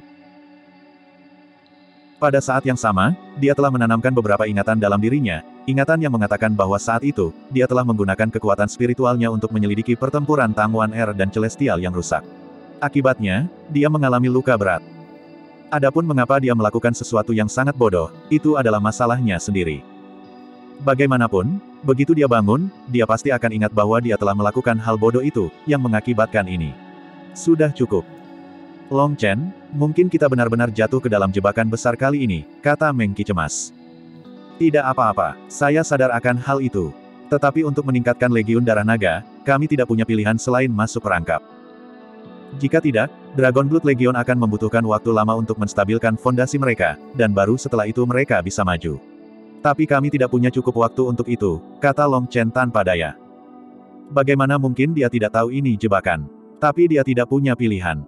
Pada saat yang sama, dia telah menanamkan beberapa ingatan dalam dirinya, ingatan yang mengatakan bahwa saat itu, dia telah menggunakan kekuatan spiritualnya untuk menyelidiki pertempuran Tang Wan-er dan Celestial yang rusak. Akibatnya, dia mengalami luka berat. Adapun mengapa dia melakukan sesuatu yang sangat bodoh, itu adalah masalahnya sendiri. Bagaimanapun, begitu dia bangun, dia pasti akan ingat bahwa dia telah melakukan hal bodoh itu, yang mengakibatkan ini. Sudah cukup. Long Chen, mungkin kita benar-benar jatuh ke dalam jebakan besar kali ini, kata Meng Qi cemas. Tidak apa-apa, saya sadar akan hal itu. Tetapi untuk meningkatkan Legiun Darah Naga, kami tidak punya pilihan selain masuk perangkap. Jika tidak, Dragon Blood Legion akan membutuhkan waktu lama untuk menstabilkan fondasi mereka, dan baru setelah itu mereka bisa maju. Tapi kami tidak punya cukup waktu untuk itu, kata Long Chen tanpa daya. Bagaimana mungkin dia tidak tahu ini jebakan? Tapi dia tidak punya pilihan.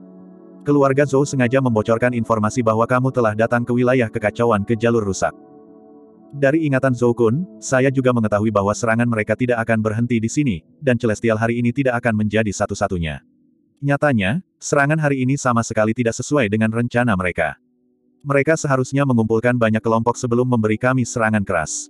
Keluarga Zhou sengaja membocorkan informasi bahwa kamu telah datang ke wilayah kekacauan ke jalur rusak. Dari ingatan Zhou Kun, saya juga mengetahui bahwa serangan mereka tidak akan berhenti di sini, dan Celestial hari ini tidak akan menjadi satu-satunya. Nyatanya, serangan hari ini sama sekali tidak sesuai dengan rencana mereka. Mereka seharusnya mengumpulkan banyak kelompok sebelum memberi kami serangan keras.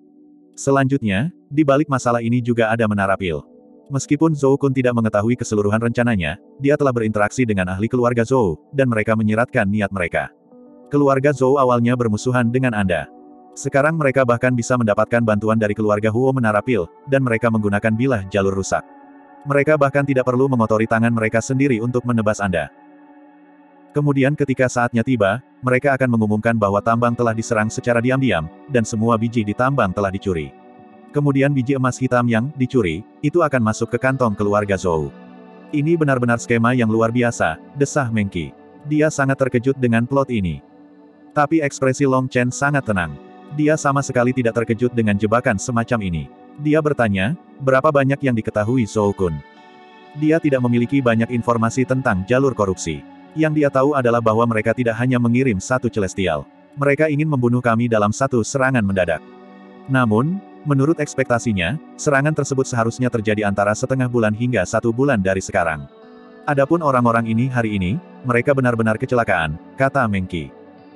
Selanjutnya, di balik masalah ini juga ada menara pil. Meskipun Zhou Kun tidak mengetahui keseluruhan rencananya, dia telah berinteraksi dengan ahli keluarga Zhou, dan mereka menyiratkan niat mereka. Keluarga Zhou awalnya bermusuhan dengan Anda. Sekarang mereka bahkan bisa mendapatkan bantuan dari keluarga Huo Menara Pil, dan mereka menggunakan bilah jalur rusak. Mereka bahkan tidak perlu mengotori tangan mereka sendiri untuk menebas Anda. Kemudian ketika saatnya tiba, mereka akan mengumumkan bahwa tambang telah diserang secara diam-diam, dan semua biji di tambang telah dicuri. Kemudian biji emas hitam yang dicuri, itu akan masuk ke kantong keluarga Zhou. Ini benar-benar skema yang luar biasa, desah Meng Qi. Dia sangat terkejut dengan plot ini. Tapi ekspresi Long Chen sangat tenang. Dia sama sekali tidak terkejut dengan jebakan semacam ini. Dia bertanya, berapa banyak yang diketahui Zhou Kun? Dia tidak memiliki banyak informasi tentang jalur korupsi. Yang dia tahu adalah bahwa mereka tidak hanya mengirim satu Celestial. Mereka ingin membunuh kami dalam satu serangan mendadak. Namun, menurut ekspektasinya, serangan tersebut seharusnya terjadi antara setengah bulan hingga 1 bulan dari sekarang. Adapun orang-orang ini hari ini, mereka benar-benar kecelakaan, kata Meng Qi.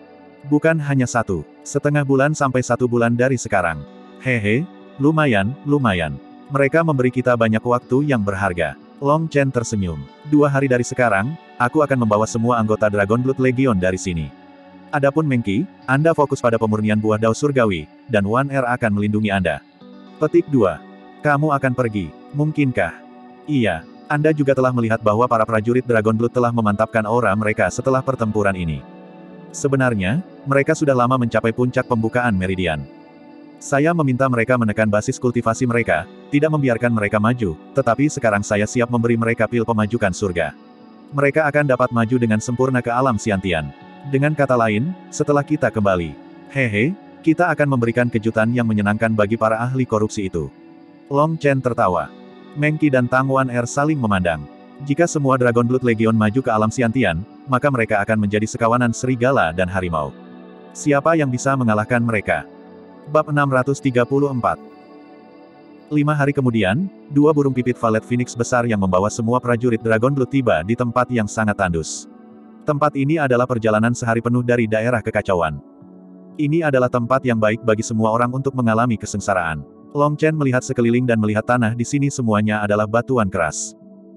Bukan hanya 1,5 bulan sampai 1 bulan dari sekarang. Hehe, lumayan. Mereka memberi kita banyak waktu yang berharga. Long Chen tersenyum. 2 hari dari sekarang, aku akan membawa semua anggota Dragon Blood Legion dari sini. Adapun Meng Qi, Anda fokus pada pemurnian buah dao surgawi, dan Wan Er akan melindungi Anda. Petik 2. Kamu akan pergi, mungkinkah? Iya, Anda juga telah melihat bahwa para prajurit Dragon Blood telah memantapkan aura mereka setelah pertempuran ini. Sebenarnya, mereka sudah lama mencapai puncak pembukaan meridian. Saya meminta mereka menekan basis kultivasi mereka, tidak membiarkan mereka maju, tetapi sekarang saya siap memberi mereka pil pemajukan surga. Mereka akan dapat maju dengan sempurna ke alam Xiantian. Dengan kata lain, setelah kita kembali, hehe, kita akan memberikan kejutan yang menyenangkan bagi para ahli korupsi itu. Long Chen tertawa. Meng Qi dan Tang Wan Er saling memandang. Jika semua Dragon Blood Legion maju ke alam Xiantian, maka mereka akan menjadi sekawanan serigala dan harimau. Siapa yang bisa mengalahkan mereka? Bab 634. 5 hari kemudian, 2 burung pipit Valet Phoenix besar yang membawa semua prajurit Dragon Blood tiba di tempat yang sangat tandus. Tempat ini adalah perjalanan sehari penuh dari daerah kekacauan. Ini adalah tempat yang baik bagi semua orang untuk mengalami kesengsaraan. Long Chen melihat sekeliling dan melihat tanah di sini semuanya adalah batuan keras.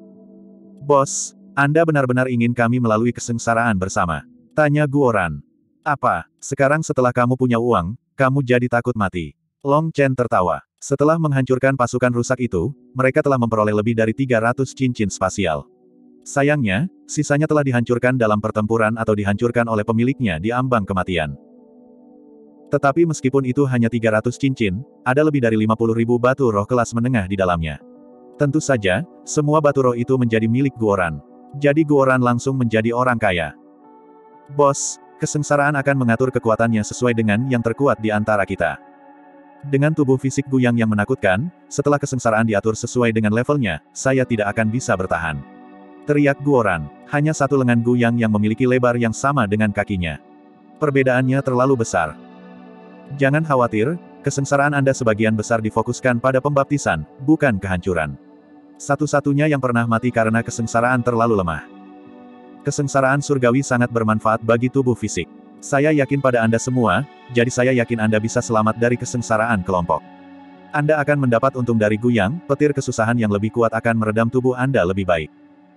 Bos, Anda benar-benar ingin kami melalui kesengsaraan bersama? Tanya Guoran. Apa, sekarang setelah kamu punya uang, kamu jadi takut mati? Long Chen tertawa. Setelah menghancurkan pasukan rusak itu, mereka telah memperoleh lebih dari 300 cincin spasial. Sayangnya, sisanya telah dihancurkan dalam pertempuran atau dihancurkan oleh pemiliknya di ambang kematian. Tetapi meskipun itu hanya 300 cincin, ada lebih dari 50.000 batu roh kelas menengah di dalamnya. Tentu saja, semua batu roh itu menjadi milik Guoran. Jadi Guoran langsung menjadi orang kaya. Bos, kesengsaraan akan mengatur kekuatannya sesuai dengan yang terkuat di antara kita. Dengan tubuh fisik Guyang yang menakutkan, setelah kesengsaraan diatur sesuai dengan levelnya, saya tidak akan bisa bertahan. Teriak Guoran. Hanya satu lengan Guyang yang memiliki lebar yang sama dengan kakinya. Perbedaannya terlalu besar. Jangan khawatir, kesengsaraan Anda sebagian besar difokuskan pada pembaptisan, bukan kehancuran. Satu-satunya yang pernah mati karena kesengsaraan terlalu lemah. Kesengsaraan surgawi sangat bermanfaat bagi tubuh fisik. Saya yakin pada Anda semua, jadi saya yakin Anda bisa selamat dari kesengsaraan kelompok. Anda akan mendapat untung dari Guyang, petir kesusahan yang lebih kuat akan meredam tubuh Anda lebih baik.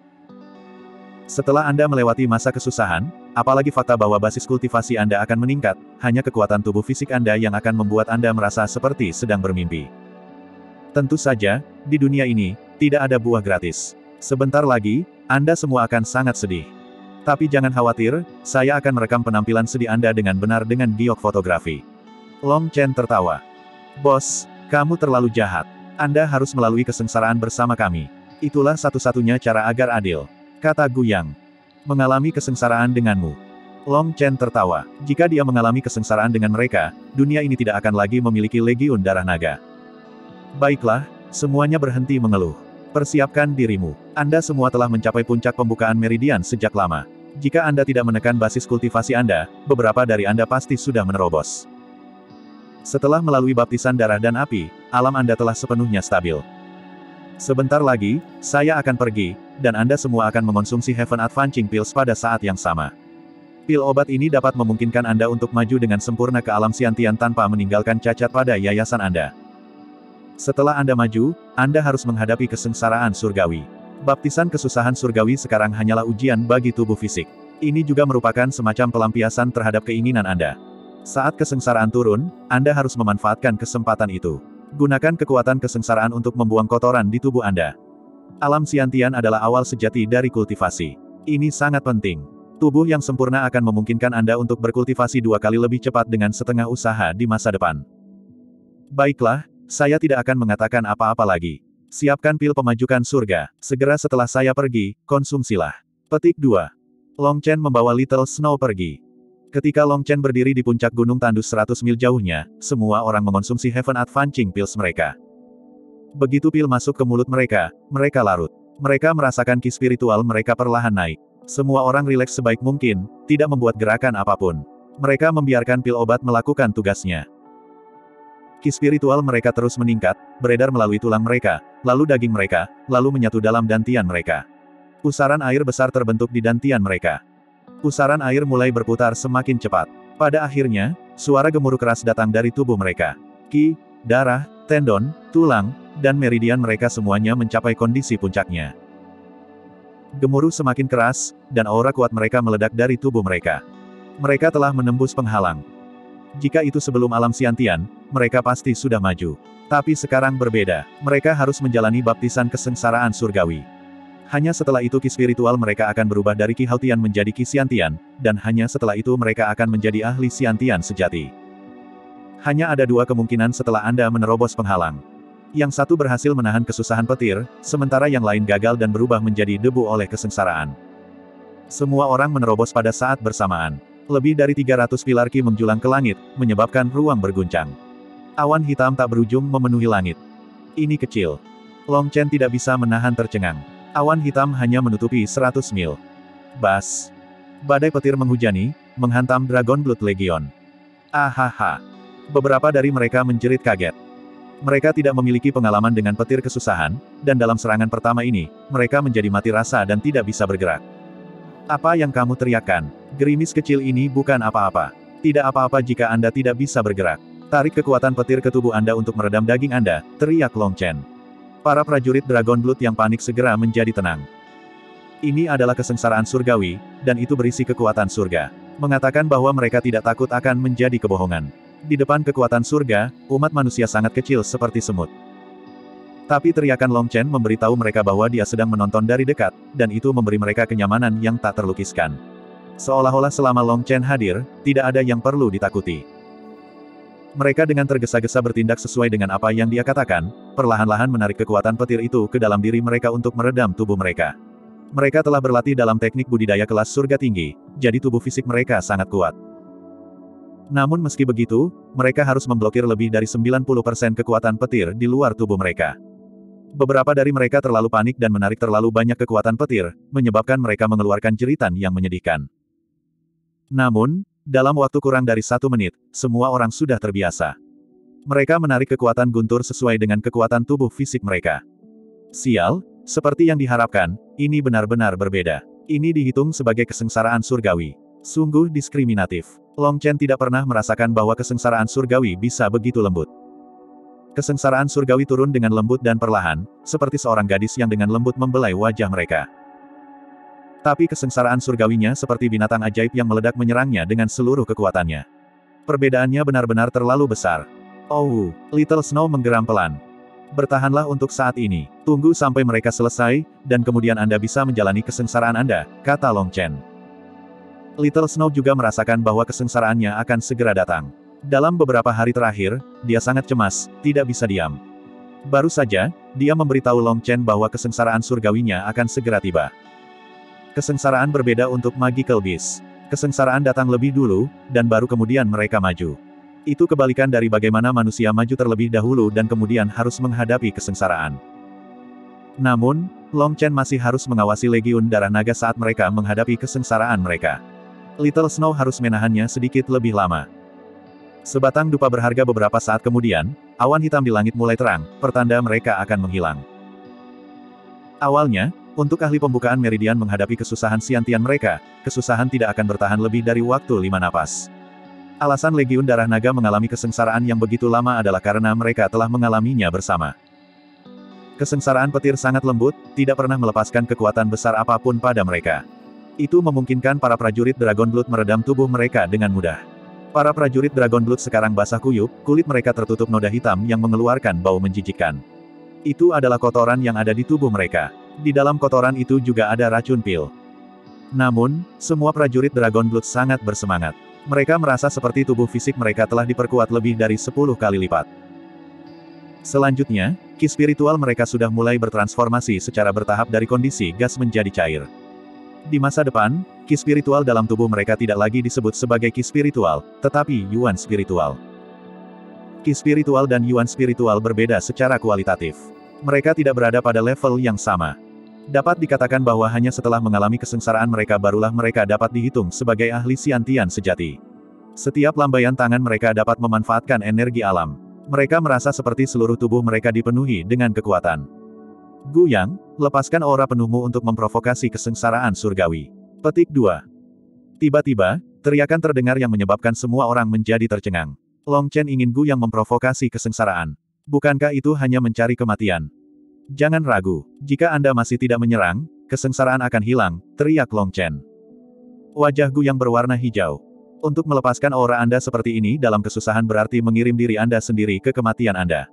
Setelah Anda melewati masa kesusahan, apalagi fakta bahwa basis kultivasi Anda akan meningkat, hanya kekuatan tubuh fisik Anda yang akan membuat Anda merasa seperti sedang bermimpi. Tentu saja, di dunia ini, tidak ada buah gratis. Sebentar lagi, Anda semua akan sangat sedih. Tapi jangan khawatir, saya akan merekam penampilan sedih Anda dengan benar dengan giok fotografi. Long Chen tertawa. Bos, kamu terlalu jahat. Anda harus melalui kesengsaraan bersama kami. Itulah satu-satunya cara agar adil. Kata Guyang. Mengalami kesengsaraan denganmu. Long Chen tertawa. Jika dia mengalami kesengsaraan dengan mereka, dunia ini tidak akan lagi memiliki legiun darah naga. Baiklah, semuanya berhenti mengeluh. Persiapkan dirimu. Anda semua telah mencapai puncak pembukaan meridian sejak lama. Jika Anda tidak menekan basis kultivasi Anda, beberapa dari Anda pasti sudah menerobos. Setelah melalui baptisan darah dan api, alam Anda telah sepenuhnya stabil. Sebentar lagi, saya akan pergi, dan Anda semua akan mengonsumsi Heaven Advancing Pills pada saat yang sama. Pil obat ini dapat memungkinkan Anda untuk maju dengan sempurna ke alam Xiantian tanpa meninggalkan cacat pada yayasan Anda. Setelah Anda maju, Anda harus menghadapi kesengsaraan surgawi. Baptisan kesusahan surgawi sekarang hanyalah ujian bagi tubuh fisik. Ini juga merupakan semacam pelampiasan terhadap keinginan Anda. Saat kesengsaraan turun, Anda harus memanfaatkan kesempatan itu. Gunakan kekuatan kesengsaraan untuk membuang kotoran di tubuh Anda. Alam Xiantian adalah awal sejati dari kultivasi. Ini sangat penting. Tubuh yang sempurna akan memungkinkan Anda untuk berkultivasi 2 kali lebih cepat dengan setengah usaha di masa depan. Baiklah, saya tidak akan mengatakan apa-apa lagi. Siapkan pil pemajukan surga. Segera setelah saya pergi, konsumsilah. Petik 2. Long Chen membawa Little Snow pergi. Ketika Long Chen berdiri di puncak gunung tandus 100 mil jauhnya, semua orang mengonsumsi Heaven Advancing Pills mereka. Begitu pil masuk ke mulut mereka, mereka larut. Mereka merasakan ki spiritual mereka perlahan naik. Semua orang rileks sebaik mungkin, tidak membuat gerakan apapun. Mereka membiarkan pil obat melakukan tugasnya. Ki spiritual mereka terus meningkat, beredar melalui tulang mereka, lalu daging mereka, lalu menyatu dalam dantian mereka. Pusaran air besar terbentuk di dantian mereka. Pusaran air mulai berputar semakin cepat. Pada akhirnya, suara gemuruh keras datang dari tubuh mereka. Ki, darah, tendon, tulang, dan meridian mereka semuanya mencapai kondisi puncaknya. Gemuruh semakin keras, dan aura kuat mereka meledak dari tubuh mereka. Mereka telah menembus penghalang. Jika itu sebelum alam Xiantian, mereka pasti sudah maju. Tapi sekarang berbeda, mereka harus menjalani baptisan kesengsaraan surgawi. Hanya setelah itu ki spiritual mereka akan berubah dari ki Hautian menjadi ki Xiantian, dan hanya setelah itu mereka akan menjadi ahli Xiantian sejati. Hanya ada dua kemungkinan setelah Anda menerobos penghalang. Yang satu berhasil menahan kesusahan petir, sementara yang lain gagal dan berubah menjadi debu oleh kesengsaraan. Semua orang menerobos pada saat bersamaan. Lebih dari 300 pilar ki menjulang ke langit, menyebabkan ruang berguncang. Awan hitam tak berujung memenuhi langit. Ini kecil. Long Chen tidak bisa menahan tercengang. Awan hitam hanya menutupi 100 mil. Bas. Badai petir menghujani, menghantam Dragon Blood Legion. Ahaha. Beberapa dari mereka menjerit kaget. Mereka tidak memiliki pengalaman dengan petir kesusahan, dan dalam serangan pertama ini, mereka menjadi mati rasa dan tidak bisa bergerak. Apa yang kamu teriakkan? Gerimis kecil ini bukan apa-apa. Tidak apa-apa jika Anda tidak bisa bergerak. Tarik kekuatan petir ke tubuh Anda untuk meredam daging Anda, teriak Long Chen. Para prajurit Dragon Blood yang panik segera menjadi tenang. Ini adalah kesengsaraan surgawi, dan itu berisi kekuatan surga. Mengatakan bahwa mereka tidak takut akan menjadi kebohongan. Di depan kekuatan surga, umat manusia sangat kecil seperti semut. Tapi teriakan Long Chen memberitahu mereka bahwa dia sedang menonton dari dekat, dan itu memberi mereka kenyamanan yang tak terlukiskan. Seolah-olah selama Long Chen hadir, tidak ada yang perlu ditakuti. Mereka dengan tergesa-gesa bertindak sesuai dengan apa yang dia katakan, perlahan-lahan menarik kekuatan petir itu ke dalam diri mereka untuk meredam tubuh mereka. Mereka telah berlatih dalam teknik budidaya kelas surga tinggi, jadi tubuh fisik mereka sangat kuat. Namun meski begitu, mereka harus memblokir lebih dari 90% kekuatan petir di luar tubuh mereka. Beberapa dari mereka terlalu panik dan menarik terlalu banyak kekuatan petir, menyebabkan mereka mengeluarkan jeritan yang menyedihkan. Namun, dalam waktu kurang dari 1 menit, semua orang sudah terbiasa. Mereka menarik kekuatan guntur sesuai dengan kekuatan tubuh fisik mereka. Sial, seperti yang diharapkan, ini benar-benar berbeda. Ini dihitung sebagai kesengsaraan surgawi. Sungguh diskriminatif. Long Chen tidak pernah merasakan bahwa kesengsaraan surgawi bisa begitu lembut. Kesengsaraan surgawi turun dengan lembut dan perlahan, seperti seorang gadis yang dengan lembut membelai wajah mereka. Tapi kesengsaraan surgawinya seperti binatang ajaib yang meledak menyerangnya dengan seluruh kekuatannya. Perbedaannya benar-benar terlalu besar. Oh, Little Snow menggeram pelan. Bertahanlah untuk saat ini. Tunggu sampai mereka selesai, dan kemudian Anda bisa menjalani kesengsaraan Anda, kata Long Chen. Little Snow juga merasakan bahwa kesengsaraannya akan segera datang. Dalam beberapa hari terakhir, dia sangat cemas, tidak bisa diam. Baru saja, dia memberitahu Long Chen bahwa kesengsaraan surgawinya akan segera tiba. Kesengsaraan berbeda untuk Magical Beast. Kesengsaraan datang lebih dulu, dan baru kemudian mereka maju. Itu kebalikan dari bagaimana manusia maju terlebih dahulu dan kemudian harus menghadapi kesengsaraan. Namun, Long Chen masih harus mengawasi Legiun Darah Naga saat mereka menghadapi kesengsaraan mereka. Little Snow harus menahannya sedikit lebih lama. Sebatang dupa berharga beberapa saat kemudian, awan hitam di langit mulai terang, pertanda mereka akan menghilang. Awalnya, untuk ahli pembukaan meridian menghadapi kesusahan Xiantian mereka, kesusahan tidak akan bertahan lebih dari waktu 5 napas. Alasan Legiun Darah Naga mengalami kesengsaraan yang begitu lama adalah karena mereka telah mengalaminya bersama. Kesengsaraan petir sangat lembut, tidak pernah melepaskan kekuatan besar apapun pada mereka. Itu memungkinkan para prajurit Dragon Blood meredam tubuh mereka dengan mudah. Para prajurit Dragon Blood sekarang basah kuyup, kulit mereka tertutup noda hitam yang mengeluarkan bau menjijikkan. Itu adalah kotoran yang ada di tubuh mereka. Di dalam kotoran itu juga ada racun pil. Namun, semua prajurit Dragon Blood sangat bersemangat. Mereka merasa seperti tubuh fisik mereka telah diperkuat lebih dari 10 kali lipat. Selanjutnya, ki spiritual mereka sudah mulai bertransformasi secara bertahap dari kondisi gas menjadi cair. Di masa depan, ki spiritual dalam tubuh mereka tidak lagi disebut sebagai ki spiritual, tetapi yuan spiritual. Ki spiritual dan yuan spiritual berbeda secara kualitatif. Mereka tidak berada pada level yang sama. Dapat dikatakan bahwa hanya setelah mengalami kesengsaraan mereka barulah mereka dapat dihitung sebagai ahli Xiantian sejati. Setiap lambaian tangan mereka dapat memanfaatkan energi alam. Mereka merasa seperti seluruh tubuh mereka dipenuhi dengan kekuatan. Gu Yang, lepaskan aura penuhmu untuk memprovokasi kesengsaraan surgawi. Petik 2. Tiba-tiba, teriakan terdengar yang menyebabkan semua orang menjadi tercengang. Long Chen ingin Gu Yang memprovokasi kesengsaraan. Bukankah itu hanya mencari kematian? Jangan ragu, jika Anda masih tidak menyerang, kesengsaraan akan hilang, teriak Long Chen. Wajah Gu Yang berwarna hijau. Untuk melepaskan aura Anda seperti ini dalam kesusahan berarti mengirim diri Anda sendiri ke kematian Anda.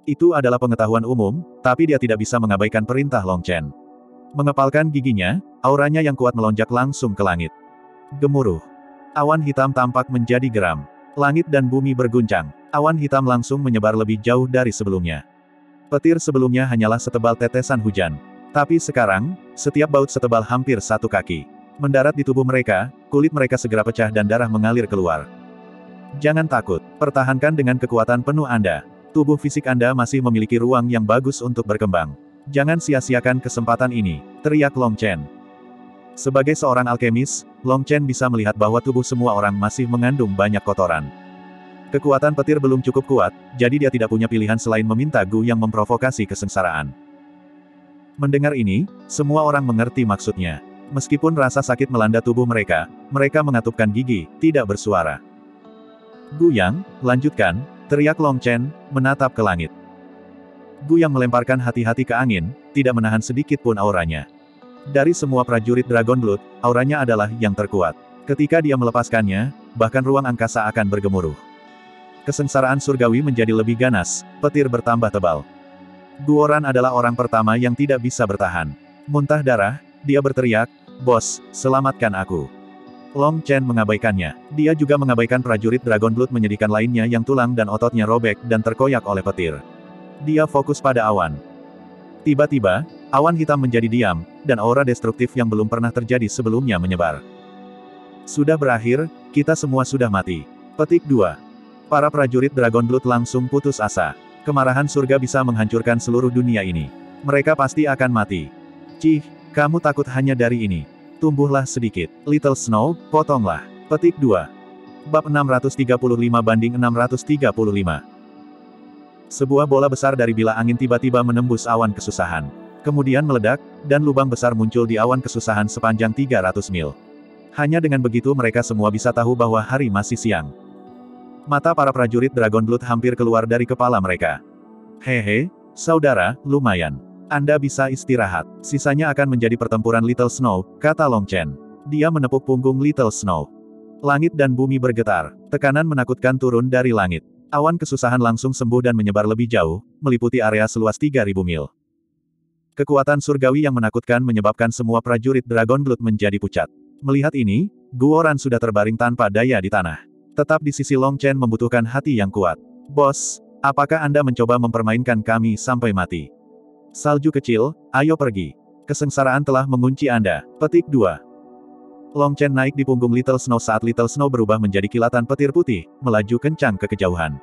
Itu adalah pengetahuan umum, tapi dia tidak bisa mengabaikan perintah Long Chen. Mengepalkan giginya, auranya yang kuat melonjak langsung ke langit. Gemuruh. Awan hitam tampak menjadi geram. Langit dan bumi berguncang. Awan hitam langsung menyebar lebih jauh dari sebelumnya. Petir sebelumnya hanyalah setebal tetesan hujan. Tapi sekarang, setiap baut setebal hampir 1 kaki. Mendarat di tubuh mereka, kulit mereka segera pecah dan darah mengalir keluar. Jangan takut, pertahankan dengan kekuatan penuh Anda. Tubuh fisik Anda masih memiliki ruang yang bagus untuk berkembang. Jangan sia-siakan kesempatan ini, teriak Long Chen. Sebagai seorang alkemis, Long Chen bisa melihat bahwa tubuh semua orang masih mengandung banyak kotoran. Kekuatan petir belum cukup kuat, jadi dia tidak punya pilihan selain meminta Gu yang memprovokasi kesengsaraan. Mendengar ini, semua orang mengerti maksudnya. Meskipun rasa sakit melanda tubuh mereka, mereka mengatupkan gigi, tidak bersuara. Gu Yang, lanjutkan, teriak Long Chen, menatap ke langit. Gu Yang melemparkan hati-hati ke angin, tidak menahan sedikit pun auranya. Dari semua prajurit Dragon Blood, auranya adalah yang terkuat. Ketika dia melepaskannya, bahkan ruang angkasa akan bergemuruh. Kesengsaraan surgawi menjadi lebih ganas, petir bertambah tebal. Guoran adalah orang pertama yang tidak bisa bertahan. Muntah darah, dia berteriak, "Bos, selamatkan aku." Long Chen mengabaikannya. Dia juga mengabaikan prajurit Dragon Blood menyedihkan lainnya yang tulang dan ototnya robek dan terkoyak oleh petir. Dia fokus pada awan. Tiba-tiba, awan hitam menjadi diam, dan aura destruktif yang belum pernah terjadi sebelumnya menyebar. Sudah berakhir, kita semua sudah mati. Petik 2. Para prajurit Dragon Blood langsung putus asa. Kemarahan surga bisa menghancurkan seluruh dunia ini. Mereka pasti akan mati. Cih, kamu takut hanya dari ini. Tumbuhlah sedikit. Little Snow, potonglah. Petik 2. Bab 635/635. Sebuah bola besar dari bilah angin tiba-tiba menembus awan kesusahan. Kemudian meledak, dan lubang besar muncul di awan kesusahan sepanjang 300 mil. Hanya dengan begitu mereka semua bisa tahu bahwa hari masih siang. Mata para prajurit Dragon Blood hampir keluar dari kepala mereka. Hehe, saudara, lumayan. Anda bisa istirahat. Sisanya akan menjadi pertempuran Little Snow, kata Long Chen. Dia menepuk punggung Little Snow. Langit dan bumi bergetar. Tekanan menakutkan turun dari langit. Awan kesusahan langsung sembuh dan menyebar lebih jauh, meliputi area seluas 3000 mil. Kekuatan surgawi yang menakutkan menyebabkan semua prajurit Dragon Blood menjadi pucat. Melihat ini, Guoran sudah terbaring tanpa daya di tanah. Tetap di sisi Long Chen membutuhkan hati yang kuat. Bos, apakah Anda mencoba mempermainkan kami sampai mati? Salju kecil, ayo pergi. Kesengsaraan telah mengunci Anda. Petik 2. Long Chen naik di punggung Little Snow saat Little Snow berubah menjadi kilatan petir putih, melaju kencang ke kejauhan.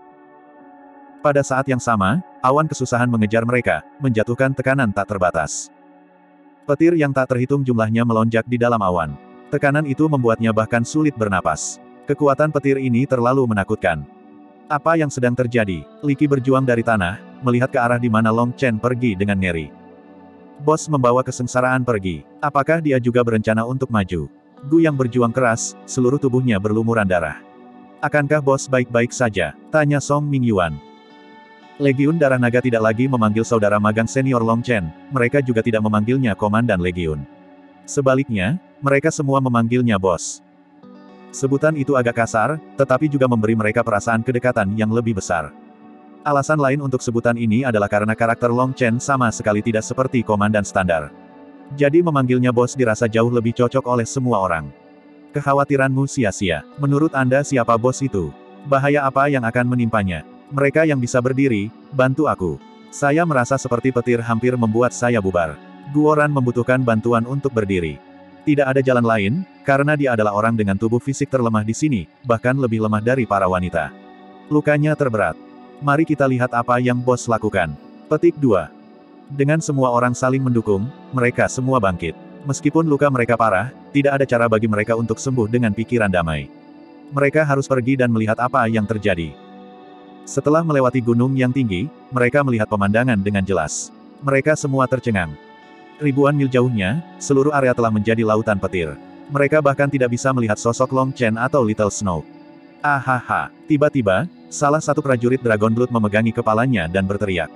Pada saat yang sama, awan kesusahan mengejar mereka, menjatuhkan tekanan tak terbatas. Petir yang tak terhitung jumlahnya melonjak di dalam awan. Tekanan itu membuatnya bahkan sulit bernapas. Kekuatan petir ini terlalu menakutkan. Apa yang sedang terjadi? Li Qi berjuang dari tanah, melihat ke arah di mana Long Chen pergi dengan ngeri. Bos membawa kesengsaraan pergi. Apakah dia juga berencana untuk maju? Gu yang berjuang keras, seluruh tubuhnya berlumuran darah. Akankah bos baik-baik saja? Tanya Song Mingyuan. Legiun Darah Naga tidak lagi memanggil saudara magang senior Long Chen, mereka juga tidak memanggilnya Komandan Legiun. Sebaliknya, mereka semua memanggilnya bos. Sebutan itu agak kasar, tetapi juga memberi mereka perasaan kedekatan yang lebih besar. Alasan lain untuk sebutan ini adalah karena karakter Long Chen sama sekali tidak seperti komandan standar. Jadi memanggilnya bos dirasa jauh lebih cocok oleh semua orang. Kekhawatiranmu sia-sia. Menurut Anda siapa bos itu? Bahaya apa yang akan menimpanya? Mereka yang bisa berdiri, bantu aku. Saya merasa seperti petir hampir membuat saya bubar. Guoran membutuhkan bantuan untuk berdiri. Tidak ada jalan lain, karena dia adalah orang dengan tubuh fisik terlemah di sini, bahkan lebih lemah dari para wanita. Lukanya terberat. Mari kita lihat apa yang bos lakukan. Petik 2. Dengan semua orang saling mendukung, mereka semua bangkit. Meskipun luka mereka parah, tidak ada cara bagi mereka untuk sembuh dengan pikiran damai. Mereka harus pergi dan melihat apa yang terjadi. Setelah melewati gunung yang tinggi, mereka melihat pemandangan dengan jelas. Mereka semua tercengang. Ribuan mil jauhnya, seluruh area telah menjadi lautan petir. Mereka bahkan tidak bisa melihat sosok Long Chen atau Little Snow. Ahaha, tiba-tiba, salah satu prajurit Dragon Blood memegangi kepalanya dan berteriak.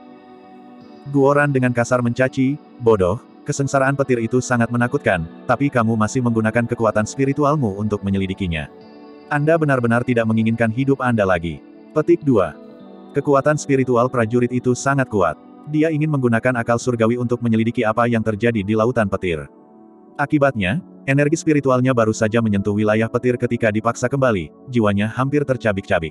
Guoran dengan kasar mencaci, bodoh, kesengsaraan petir itu sangat menakutkan, tapi kamu masih menggunakan kekuatan spiritualmu untuk menyelidikinya. Anda benar-benar tidak menginginkan hidup Anda lagi. Petik 2. Kekuatan spiritual prajurit itu sangat kuat. Dia ingin menggunakan akal surgawi untuk menyelidiki apa yang terjadi di lautan petir. Akibatnya, energi spiritualnya baru saja menyentuh wilayah petir ketika dipaksa kembali, jiwanya hampir tercabik-cabik.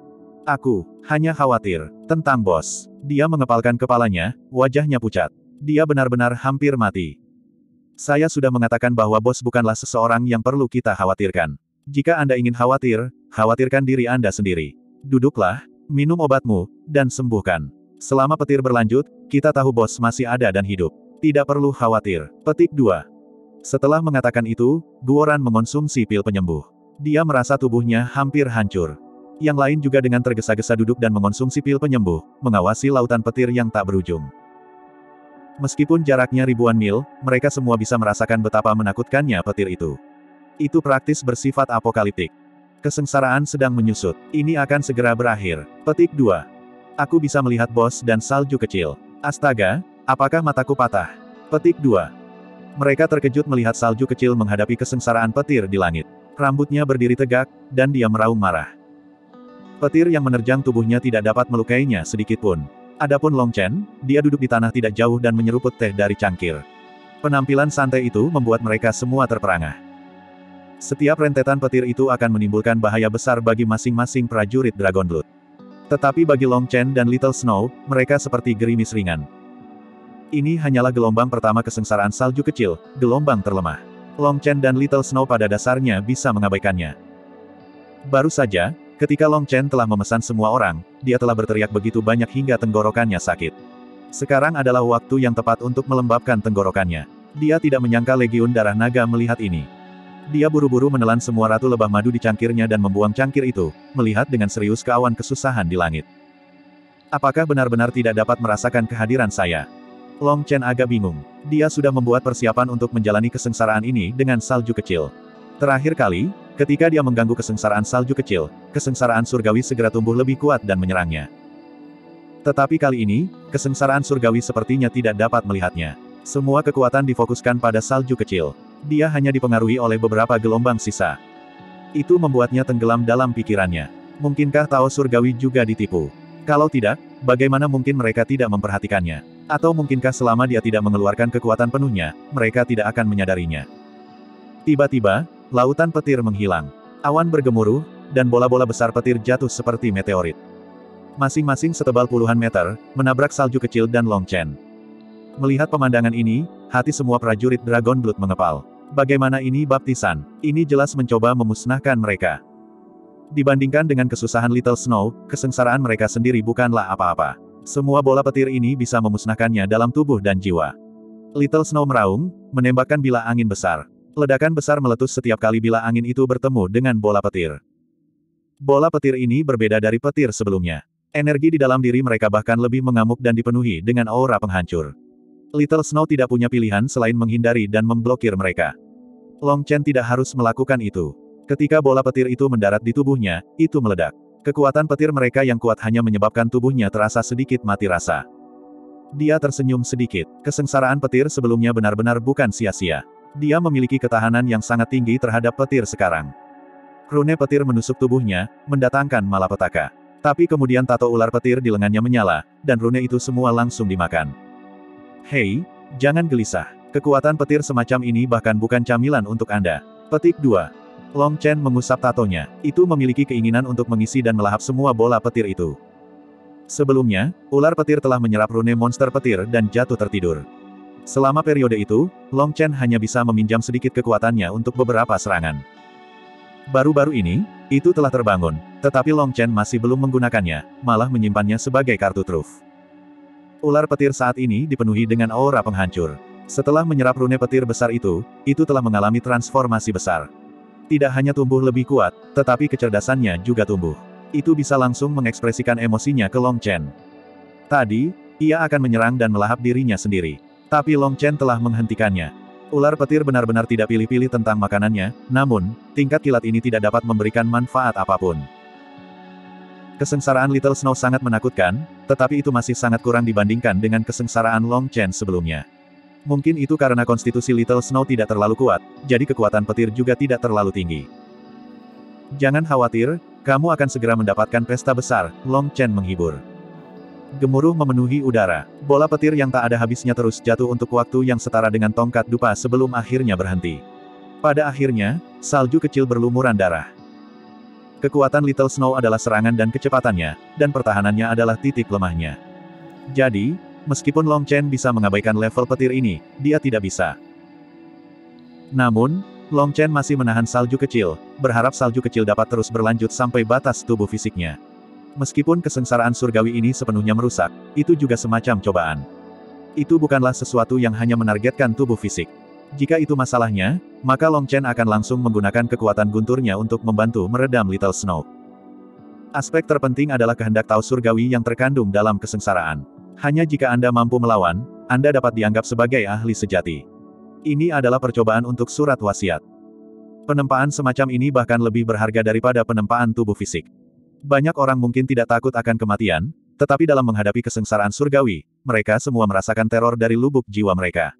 Aku hanya khawatir tentang bos. Dia mengepalkan kepalanya, wajahnya pucat. Dia benar-benar hampir mati. Saya sudah mengatakan bahwa bos bukanlah seseorang yang perlu kita khawatirkan. Jika Anda ingin khawatir, khawatirkan diri Anda sendiri. Duduklah, minum obatmu, dan sembuhkan. Selama petir berlanjut, kita tahu bos masih ada dan hidup. Tidak perlu khawatir. Petik 2. Setelah mengatakan itu, Guoran mengonsumsi pil penyembuh. Dia merasa tubuhnya hampir hancur. Yang lain juga dengan tergesa-gesa duduk dan mengonsumsi pil penyembuh, mengawasi lautan petir yang tak berujung. Meskipun jaraknya ribuan mil, mereka semua bisa merasakan betapa menakutkannya petir itu. Itu praktis bersifat apokaliptik. Kesengsaraan sedang menyusut. Ini akan segera berakhir. Petik 2. Aku bisa melihat bos dan salju kecil. Astaga, apakah mataku patah? Petik 2. Mereka terkejut melihat salju kecil menghadapi kesengsaraan petir di langit. Rambutnya berdiri tegak, dan dia meraung marah. Petir yang menerjang tubuhnya tidak dapat melukainya sedikitpun. Adapun Long Chen, dia duduk di tanah tidak jauh dan menyeruput teh dari cangkir. Penampilan santai itu membuat mereka semua terperangah. Setiap rentetan petir itu akan menimbulkan bahaya besar bagi masing-masing prajurit Dragonblood. Tetapi bagi Long Chen dan Little Snow, mereka seperti gerimis ringan. Ini hanyalah gelombang pertama kesengsaraan salju kecil, gelombang terlemah. Long Chen dan Little Snow pada dasarnya bisa mengabaikannya. Baru saja, ketika Long Chen telah memesan semua orang, dia telah berteriak begitu banyak hingga tenggorokannya sakit. Sekarang adalah waktu yang tepat untuk melembabkan tenggorokannya. Dia tidak menyangka Legiun Darah Naga melihat ini. Dia buru-buru menelan semua ratu lebah madu di cangkirnya dan membuang cangkir itu, melihat dengan serius ke awan kesusahan di langit. Apakah benar-benar tidak dapat merasakan kehadiran saya? Long Chen agak bingung. Dia sudah membuat persiapan untuk menjalani kesengsaraan ini dengan salju kecil. Terakhir kali, ketika dia mengganggu kesengsaraan salju kecil, kesengsaraan surgawi segera tumbuh lebih kuat dan menyerangnya. Tetapi kali ini, kesengsaraan surgawi sepertinya tidak dapat melihatnya. Semua kekuatan difokuskan pada salju kecil. Dia hanya dipengaruhi oleh beberapa gelombang sisa. Itu membuatnya tenggelam dalam pikirannya. Mungkinkah Tao surgawi juga ditipu? Kalau tidak, bagaimana mungkin mereka tidak memperhatikannya? Atau mungkinkah selama dia tidak mengeluarkan kekuatan penuhnya, mereka tidak akan menyadarinya? Tiba-tiba, lautan petir menghilang. Awan bergemuruh, dan bola-bola besar petir jatuh seperti meteorit. Masing-masing setebal puluhan meter, menabrak salju kecil dan Long Chen. Melihat pemandangan ini, hati semua prajurit Dragonblood mengepal. Bagaimana ini baptisan? Ini jelas mencoba memusnahkan mereka. Dibandingkan dengan kesusahan Little Snow, kesengsaraan mereka sendiri bukanlah apa-apa. Semua bola petir ini bisa memusnahkannya dalam tubuh dan jiwa. Little Snow meraung, menembakkan bilah angin besar. Ledakan besar meletus setiap kali bilah angin itu bertemu dengan bola petir. Bola petir ini berbeda dari petir sebelumnya. Energi di dalam diri mereka bahkan lebih mengamuk dan dipenuhi dengan aura penghancur. Little Snow tidak punya pilihan selain menghindari dan memblokir mereka. Long Chen tidak harus melakukan itu. Ketika bola petir itu mendarat di tubuhnya, itu meledak. Kekuatan petir mereka yang kuat hanya menyebabkan tubuhnya terasa sedikit mati rasa. Dia tersenyum sedikit. Kesengsaraan petir sebelumnya benar-benar bukan sia-sia. Dia memiliki ketahanan yang sangat tinggi terhadap petir sekarang. Rune petir menusuk tubuhnya, mendatangkan malapetaka. Tapi kemudian tato ular petir di lengannya menyala, dan rune itu semua langsung dimakan. Hei, jangan gelisah. Kekuatan petir semacam ini bahkan bukan camilan untuk Anda. Petik 2. Long Chen mengusap tatonya. Itu memiliki keinginan untuk mengisi dan melahap semua bola petir itu. Sebelumnya, ular petir telah menyerap rune monster petir dan jatuh tertidur. Selama periode itu, Long Chen hanya bisa meminjam sedikit kekuatannya untuk beberapa serangan. Baru-baru ini, itu telah terbangun, tetapi Long Chen masih belum menggunakannya, malah menyimpannya sebagai kartu truf. Ular petir saat ini dipenuhi dengan aura penghancur. Setelah menyerap rune petir besar itu telah mengalami transformasi besar. Tidak hanya tumbuh lebih kuat, tetapi kecerdasannya juga tumbuh. Itu bisa langsung mengekspresikan emosinya ke Long Chen. Tadi, ia akan menyerang dan melahap dirinya sendiri. Tapi Long Chen telah menghentikannya. Ular petir benar-benar tidak pilih-pilih tentang makanannya, namun, tingkat kilat ini tidak dapat memberikan manfaat apapun. Kesengsaraan Little Snow sangat menakutkan, tetapi itu masih sangat kurang dibandingkan dengan kesengsaraan Long Chen sebelumnya. Mungkin itu karena konstitusi Little Snow tidak terlalu kuat, jadi kekuatan petir juga tidak terlalu tinggi. Jangan khawatir, Kamu akan segera mendapatkan pesta besar, Long Chen menghibur. Gemuruh memenuhi udara. Bola petir yang tak ada habisnya terus jatuh untuk waktu yang setara dengan tongkat dupa sebelum akhirnya berhenti. Pada akhirnya, salju kecil berlumuran darah. Kekuatan Little Snow adalah serangan dan kecepatannya, dan pertahanannya adalah titik lemahnya. Jadi, meskipun Long Chen bisa mengabaikan level petir ini, dia tidak bisa. Namun, Long Chen masih menahan salju kecil, berharap salju kecil dapat terus berlanjut sampai batas tubuh fisiknya. Meskipun kesengsaraan surgawi ini sepenuhnya merusak, itu juga semacam cobaan. Itu bukanlah sesuatu yang hanya menargetkan tubuh fisik. Jika itu masalahnya, maka Long Chen akan langsung menggunakan kekuatan gunturnya untuk membantu meredam Little Snow. Aspek terpenting adalah kehendak Tao surgawi yang terkandung dalam kesengsaraan. Hanya jika Anda mampu melawan, Anda dapat dianggap sebagai ahli sejati. Ini adalah percobaan untuk surat wasiat. Penempaan semacam ini bahkan lebih berharga daripada penempaan tubuh fisik. Banyak orang mungkin tidak takut akan kematian, tetapi dalam menghadapi kesengsaraan surgawi, mereka semua merasakan teror dari lubuk jiwa mereka.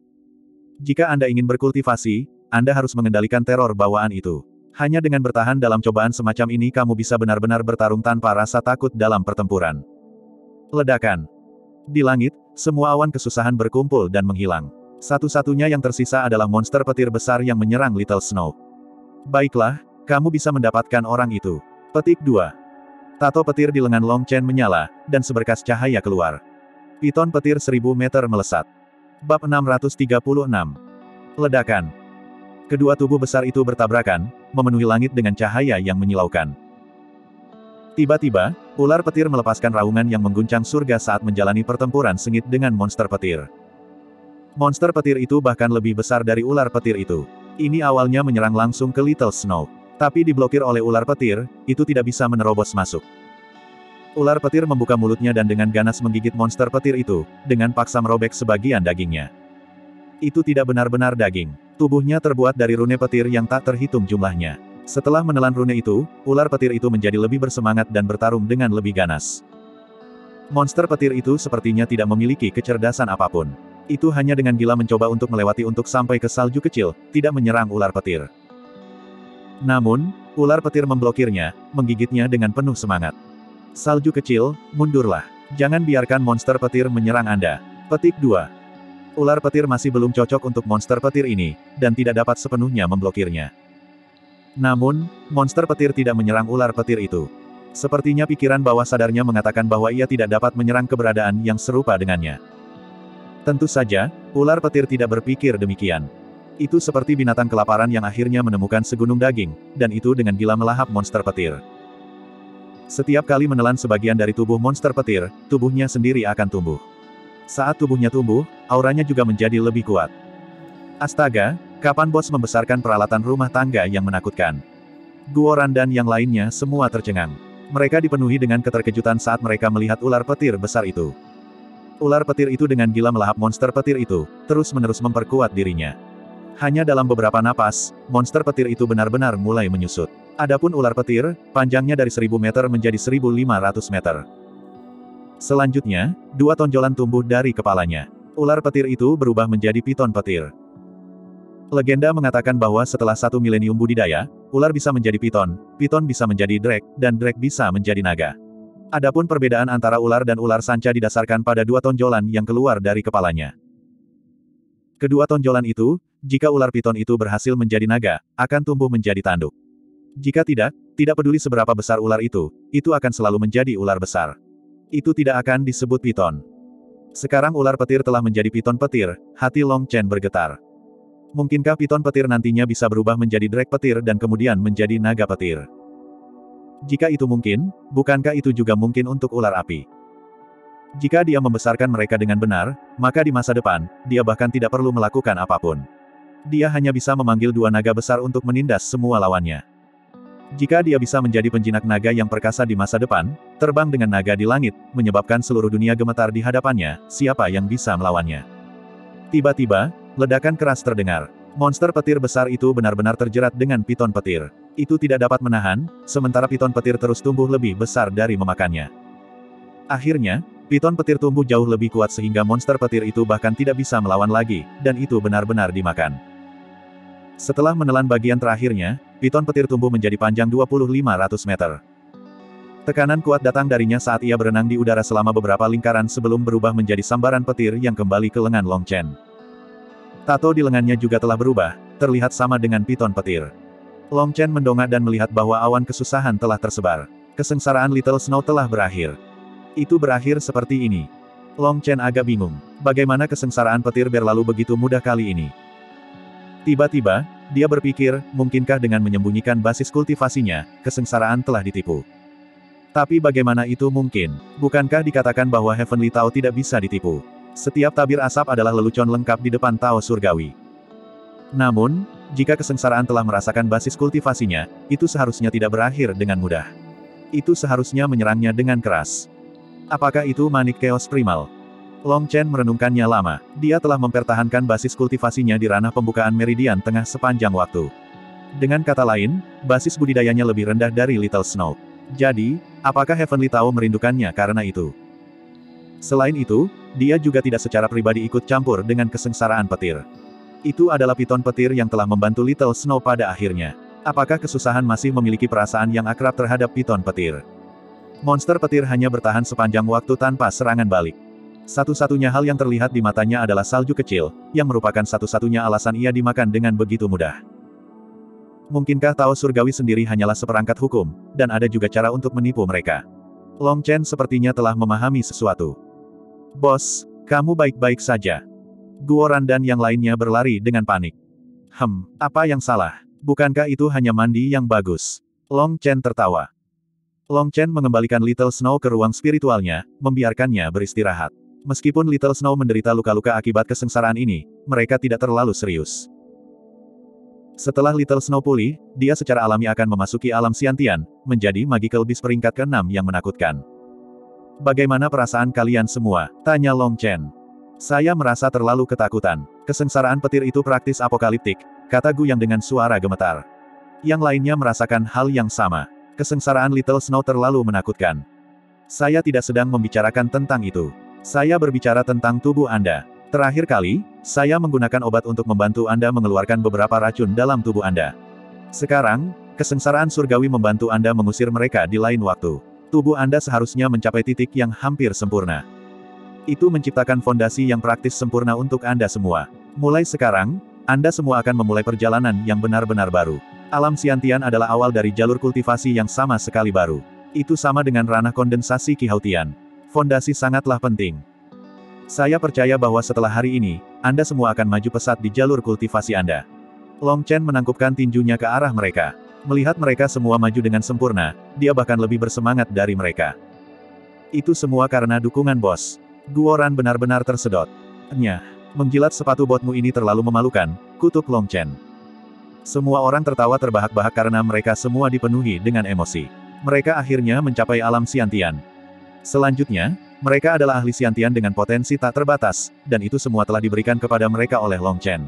Jika Anda ingin berkultivasi, Anda harus mengendalikan teror bawaan itu. Hanya dengan bertahan dalam cobaan semacam ini kamu bisa benar-benar bertarung tanpa rasa takut dalam pertempuran. Ledakan. Di langit, semua awan kesusahan berkumpul dan menghilang. Satu-satunya yang tersisa adalah monster petir besar yang menyerang Little Snow. Baiklah, kamu bisa mendapatkan orang itu. Petik 2. Tato petir di lengan Long Chen menyala, dan seberkas cahaya keluar. Piton petir 1000 meter melesat. Bab 636. Ledakan. Kedua tubuh besar itu bertabrakan, memenuhi langit dengan cahaya yang menyilaukan. Tiba-tiba, ular petir melepaskan raungan yang mengguncang surga saat menjalani pertempuran sengit dengan monster petir. Monster petir itu bahkan lebih besar dari ular petir itu. Ini awalnya menyerang langsung ke Little Snow. Tapi diblokir oleh ular petir, itu tidak bisa menerobos masuk. Ular petir membuka mulutnya dan dengan ganas menggigit monster petir itu, dengan paksa merobek sebagian dagingnya. Itu tidak benar-benar daging. Tubuhnya terbuat dari rune petir yang tak terhitung jumlahnya. Setelah menelan rune itu, ular petir itu menjadi lebih bersemangat dan bertarung dengan lebih ganas. Monster petir itu sepertinya tidak memiliki kecerdasan apapun. Itu hanya dengan gila mencoba untuk melewati untuk sampai ke salju kecil, tidak menyerang ular petir. Namun, ular petir memblokirnya, menggigitnya dengan penuh semangat. Salju kecil, mundurlah. Jangan biarkan monster petir menyerang Anda. Petik 2. Ular petir masih belum cocok untuk monster petir ini, dan tidak dapat sepenuhnya memblokirnya. Namun, monster petir tidak menyerang ular petir itu. Sepertinya pikiran bawah sadarnya mengatakan bahwa ia tidak dapat menyerang keberadaan yang serupa dengannya. Tentu saja, ular petir tidak berpikir demikian. Itu seperti binatang kelaparan yang akhirnya menemukan segunung daging, dan itu dengan gila melahap monster petir. Setiap kali menelan sebagian dari tubuh monster petir, tubuhnya sendiri akan tumbuh. Saat tubuhnya tumbuh, auranya juga menjadi lebih kuat. Astaga, kapan bos membesarkan peralatan rumah tangga yang menakutkan? Guoran dan yang lainnya semua tercengang. Mereka dipenuhi dengan keterkejutan saat mereka melihat ular petir besar itu. Ular petir itu dengan gila melahap monster petir itu, terus-menerus memperkuat dirinya. Hanya dalam beberapa napas, monster petir itu benar-benar mulai menyusut. Adapun ular petir, panjangnya dari 1000 meter menjadi 1500 meter. Selanjutnya, 2 tonjolan tumbuh dari kepalanya. Ular petir itu berubah menjadi piton petir. Legenda mengatakan bahwa setelah 1 milenium budidaya, ular bisa menjadi piton, piton bisa menjadi drake, dan drake bisa menjadi naga. Adapun perbedaan antara ular dan ular sanca didasarkan pada 2 tonjolan yang keluar dari kepalanya. Kedua tonjolan itu, jika ular piton itu berhasil menjadi naga, akan tumbuh menjadi tanduk. Jika tidak, tidak peduli seberapa besar ular itu akan selalu menjadi ular besar. Itu tidak akan disebut piton. Sekarang ular petir telah menjadi piton petir, hati Long Chen bergetar. Mungkinkah piton petir nantinya bisa berubah menjadi drake petir dan kemudian menjadi naga petir? Jika itu mungkin, bukankah itu juga mungkin untuk ular api? Jika dia membesarkan mereka dengan benar, maka di masa depan, dia bahkan tidak perlu melakukan apapun. Dia hanya bisa memanggil 2 naga besar untuk menindas semua lawannya. Jika dia bisa menjadi penjinak naga yang perkasa di masa depan, terbang dengan naga di langit, menyebabkan seluruh dunia gemetar di hadapannya, siapa yang bisa melawannya? Tiba-tiba, ledakan keras terdengar. Monster petir besar itu benar-benar terjerat dengan piton petir. Itu tidak dapat menahan, sementara piton petir terus tumbuh lebih besar dari memakannya. Akhirnya, piton petir tumbuh jauh lebih kuat sehingga monster petir itu bahkan tidak bisa melawan lagi, dan itu benar-benar dimakan. Setelah menelan bagian terakhirnya, piton petir tumbuh menjadi panjang 2.500 meter. Tekanan kuat datang darinya saat ia berenang di udara selama beberapa lingkaran sebelum berubah menjadi sambaran petir yang kembali ke lengan Long Chen. Tato di lengannya juga telah berubah, terlihat sama dengan piton petir. Long Chen mendongak dan melihat bahwa awan kesusahan telah tersebar. Kesengsaraan Little Snow telah berakhir. Itu berakhir seperti ini. Long Chen agak bingung. Bagaimana kesengsaraan petir berlalu begitu mudah kali ini? Tiba-tiba, dia berpikir, mungkinkah dengan menyembunyikan basis kultivasinya, kesengsaraan telah ditipu. Tapi bagaimana itu mungkin? Bukankah dikatakan bahwa Heavenly Tao tidak bisa ditipu? Setiap tabir asap adalah lelucon lengkap di depan Tao surgawi. Namun, jika kesengsaraan telah merasakan basis kultivasinya, itu seharusnya tidak berakhir dengan mudah. Itu seharusnya menyerangnya dengan keras. Apakah itu manik Chaos Primal? Long Chen merenungkannya lama. Dia telah mempertahankan basis kultivasinya di ranah pembukaan meridian tengah sepanjang waktu. Dengan kata lain, basis budidayanya lebih rendah dari Little Snow. Jadi, apakah Heavenly Tao merindukannya karena itu? Selain itu, dia juga tidak secara pribadi ikut campur dengan kesengsaraan petir. Itu adalah piton petir yang telah membantu Little Snow pada akhirnya. Apakah kesusahan masih memiliki perasaan yang akrab terhadap piton petir? Monster petir hanya bertahan sepanjang waktu tanpa serangan balik. Satu-satunya hal yang terlihat di matanya adalah salju kecil, yang merupakan satu-satunya alasan ia dimakan dengan begitu mudah. Mungkinkah Tao surgawi sendiri hanyalah seperangkat hukum, dan ada juga cara untuk menipu mereka? Long Chen sepertinya telah memahami sesuatu. Bos, kamu baik-baik saja. Guoran dan yang lainnya berlari dengan panik. Apa yang salah? Bukankah itu hanya mandi yang bagus? Long Chen tertawa. Long Chen mengembalikan Little Snow ke ruang spiritualnya, membiarkannya beristirahat. Meskipun Little Snow menderita luka-luka akibat kesengsaraan ini, mereka tidak terlalu serius. Setelah Little Snow pulih, dia secara alami akan memasuki alam Xiantian, menjadi Magical Beast peringkat ke-6 yang menakutkan. Bagaimana perasaan kalian semua? Tanya Long Chen. Saya merasa terlalu ketakutan. Kesengsaraan petir itu praktis apokaliptik, kata Gu Yang dengan suara gemetar. Yang lainnya merasakan hal yang sama. Kesengsaraan Little Snow terlalu menakutkan. Saya tidak sedang membicarakan tentang itu. Saya berbicara tentang tubuh Anda. Terakhir kali, saya menggunakan obat untuk membantu Anda mengeluarkan beberapa racun dalam tubuh Anda. Sekarang, kesengsaraan surgawi membantu Anda mengusir mereka di lain waktu. Tubuh Anda seharusnya mencapai titik yang hampir sempurna. Itu menciptakan fondasi yang praktis sempurna untuk Anda semua. Mulai sekarang, Anda semua akan memulai perjalanan yang benar-benar baru. Alam Xiantian adalah awal dari jalur kultivasi yang sama sekali baru. Itu sama dengan ranah kondensasi Qihaotian. Fondasi sangatlah penting. Saya percaya bahwa setelah hari ini, Anda semua akan maju pesat di jalur kultivasi Anda. Long Chen menangkupkan tinjunya ke arah mereka. Melihat mereka semua maju dengan sempurna, dia bahkan lebih bersemangat dari mereka. Itu semua karena dukungan bos. Guoran benar-benar tersedot. Menjilat sepatu botmu ini terlalu memalukan, kutuk Long Chen. Semua orang tertawa terbahak-bahak karena mereka semua dipenuhi dengan emosi. Mereka akhirnya mencapai alam Xiantian. Selanjutnya, mereka adalah ahli Xiantian dengan potensi tak terbatas, dan itu semua telah diberikan kepada mereka oleh Long Chen.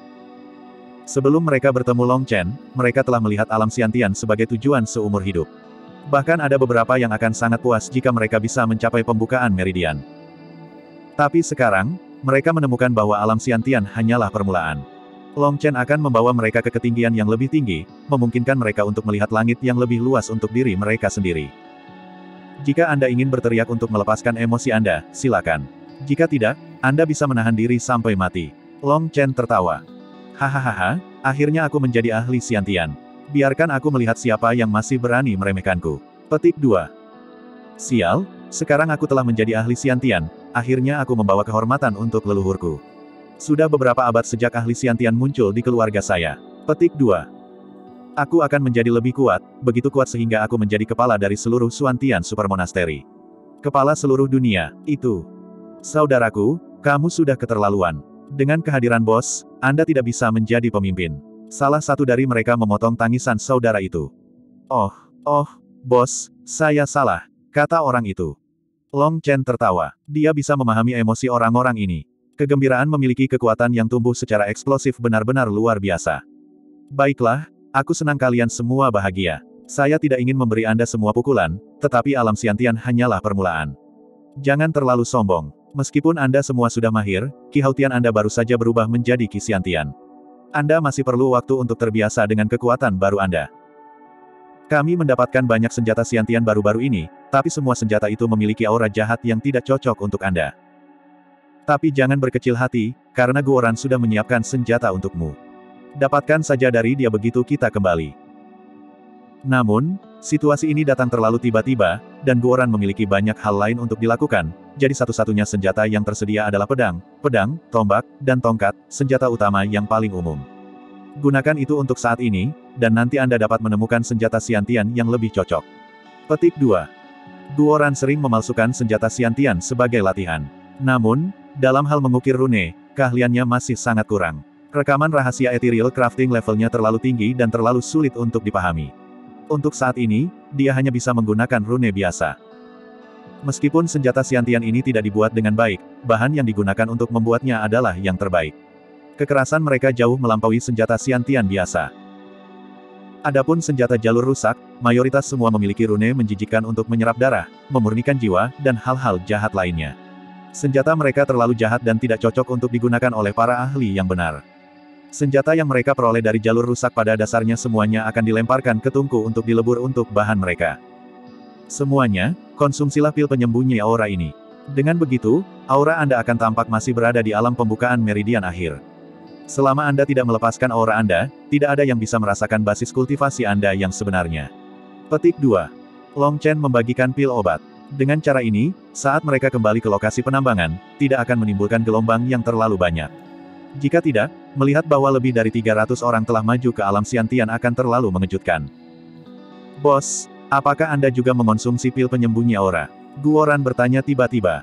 Sebelum mereka bertemu Long Chen, mereka telah melihat alam Xiantian sebagai tujuan seumur hidup. Bahkan ada beberapa yang akan sangat puas jika mereka bisa mencapai pembukaan meridian. Tapi sekarang, mereka menemukan bahwa alam Xiantian hanyalah permulaan. Long Chen akan membawa mereka ke ketinggian yang lebih tinggi, memungkinkan mereka untuk melihat langit yang lebih luas untuk diri mereka sendiri. Jika Anda ingin berteriak untuk melepaskan emosi Anda, silakan. Jika tidak, Anda bisa menahan diri sampai mati. Long Chen tertawa. Hahaha, akhirnya aku menjadi ahli Xiantian. Biarkan aku melihat siapa yang masih berani meremehkanku. Petik 2. Sial, sekarang aku telah menjadi ahli Xiantian, akhirnya aku membawa kehormatan untuk leluhurku. Sudah beberapa abad sejak ahli Xiantian muncul di keluarga saya. Petik 2. Aku akan menjadi lebih kuat, begitu kuat sehingga aku menjadi kepala dari seluruh Xuantian Super Monastery. Kepala seluruh dunia, itu. Saudaraku, kamu sudah keterlaluan. Dengan kehadiran bos, Anda tidak bisa menjadi pemimpin. Salah satu dari mereka memotong tangisan saudara itu. Oh, bos, saya salah, kata orang itu. Long Chen tertawa. Dia bisa memahami emosi orang-orang ini. Kegembiraan memiliki kekuatan yang tumbuh secara eksplosif benar-benar luar biasa. Baiklah, aku senang kalian semua bahagia. Saya tidak ingin memberi Anda semua pukulan, tetapi alam Xiantian hanyalah permulaan. Jangan terlalu sombong. Meskipun Anda semua sudah mahir, Qihaotian Anda baru saja berubah menjadi Qi Xiantian. Anda masih perlu waktu untuk terbiasa dengan kekuatan baru Anda. Kami mendapatkan banyak senjata Xiantian baru-baru ini, tapi semua senjata itu memiliki aura jahat yang tidak cocok untuk Anda. Tapi jangan berkecil hati, karena Guoran sudah menyiapkan senjata untukmu. Dapatkan saja dari dia begitu kita kembali. Namun, situasi ini datang terlalu tiba-tiba, dan Guoran memiliki banyak hal lain untuk dilakukan, jadi satu-satunya senjata yang tersedia adalah pedang, tombak, dan tongkat, senjata utama yang paling umum. Gunakan itu untuk saat ini, dan nanti Anda dapat menemukan senjata Xiantian yang lebih cocok. Petik 2. Guoran sering memalsukan senjata Xiantian sebagai latihan. Namun, dalam hal mengukir rune, keahliannya masih sangat kurang. Rekaman rahasia ethereal crafting levelnya terlalu tinggi dan terlalu sulit untuk dipahami. Untuk saat ini, dia hanya bisa menggunakan rune biasa. Meskipun senjata Xiantian ini tidak dibuat dengan baik, bahan yang digunakan untuk membuatnya adalah yang terbaik. Kekerasan mereka jauh melampaui senjata Xiantian biasa. Adapun senjata jalur rusak, mayoritas semua memiliki rune menjijikkan untuk menyerap darah, memurnikan jiwa, dan hal-hal jahat lainnya. Senjata mereka terlalu jahat dan tidak cocok untuk digunakan oleh para ahli yang benar. Senjata yang mereka peroleh dari jalur rusak pada dasarnya semuanya akan dilemparkan ke tungku untuk dilebur untuk bahan mereka. Semuanya, konsumsilah pil penyembunyi aura ini. Dengan begitu, aura Anda akan tampak masih berada di alam pembukaan meridian akhir. Selama Anda tidak melepaskan aura Anda, tidak ada yang bisa merasakan basis kultivasi Anda yang sebenarnya. Petik 2. Long Chen membagikan pil obat. Dengan cara ini, saat mereka kembali ke lokasi penambangan, tidak akan menimbulkan gelombang yang terlalu banyak. Jika tidak, melihat bahwa lebih dari 300 orang telah maju ke alam Xiantian akan terlalu mengejutkan. Bos, apakah Anda juga mengonsumsi pil penyembunyi aura? Guoran bertanya tiba-tiba.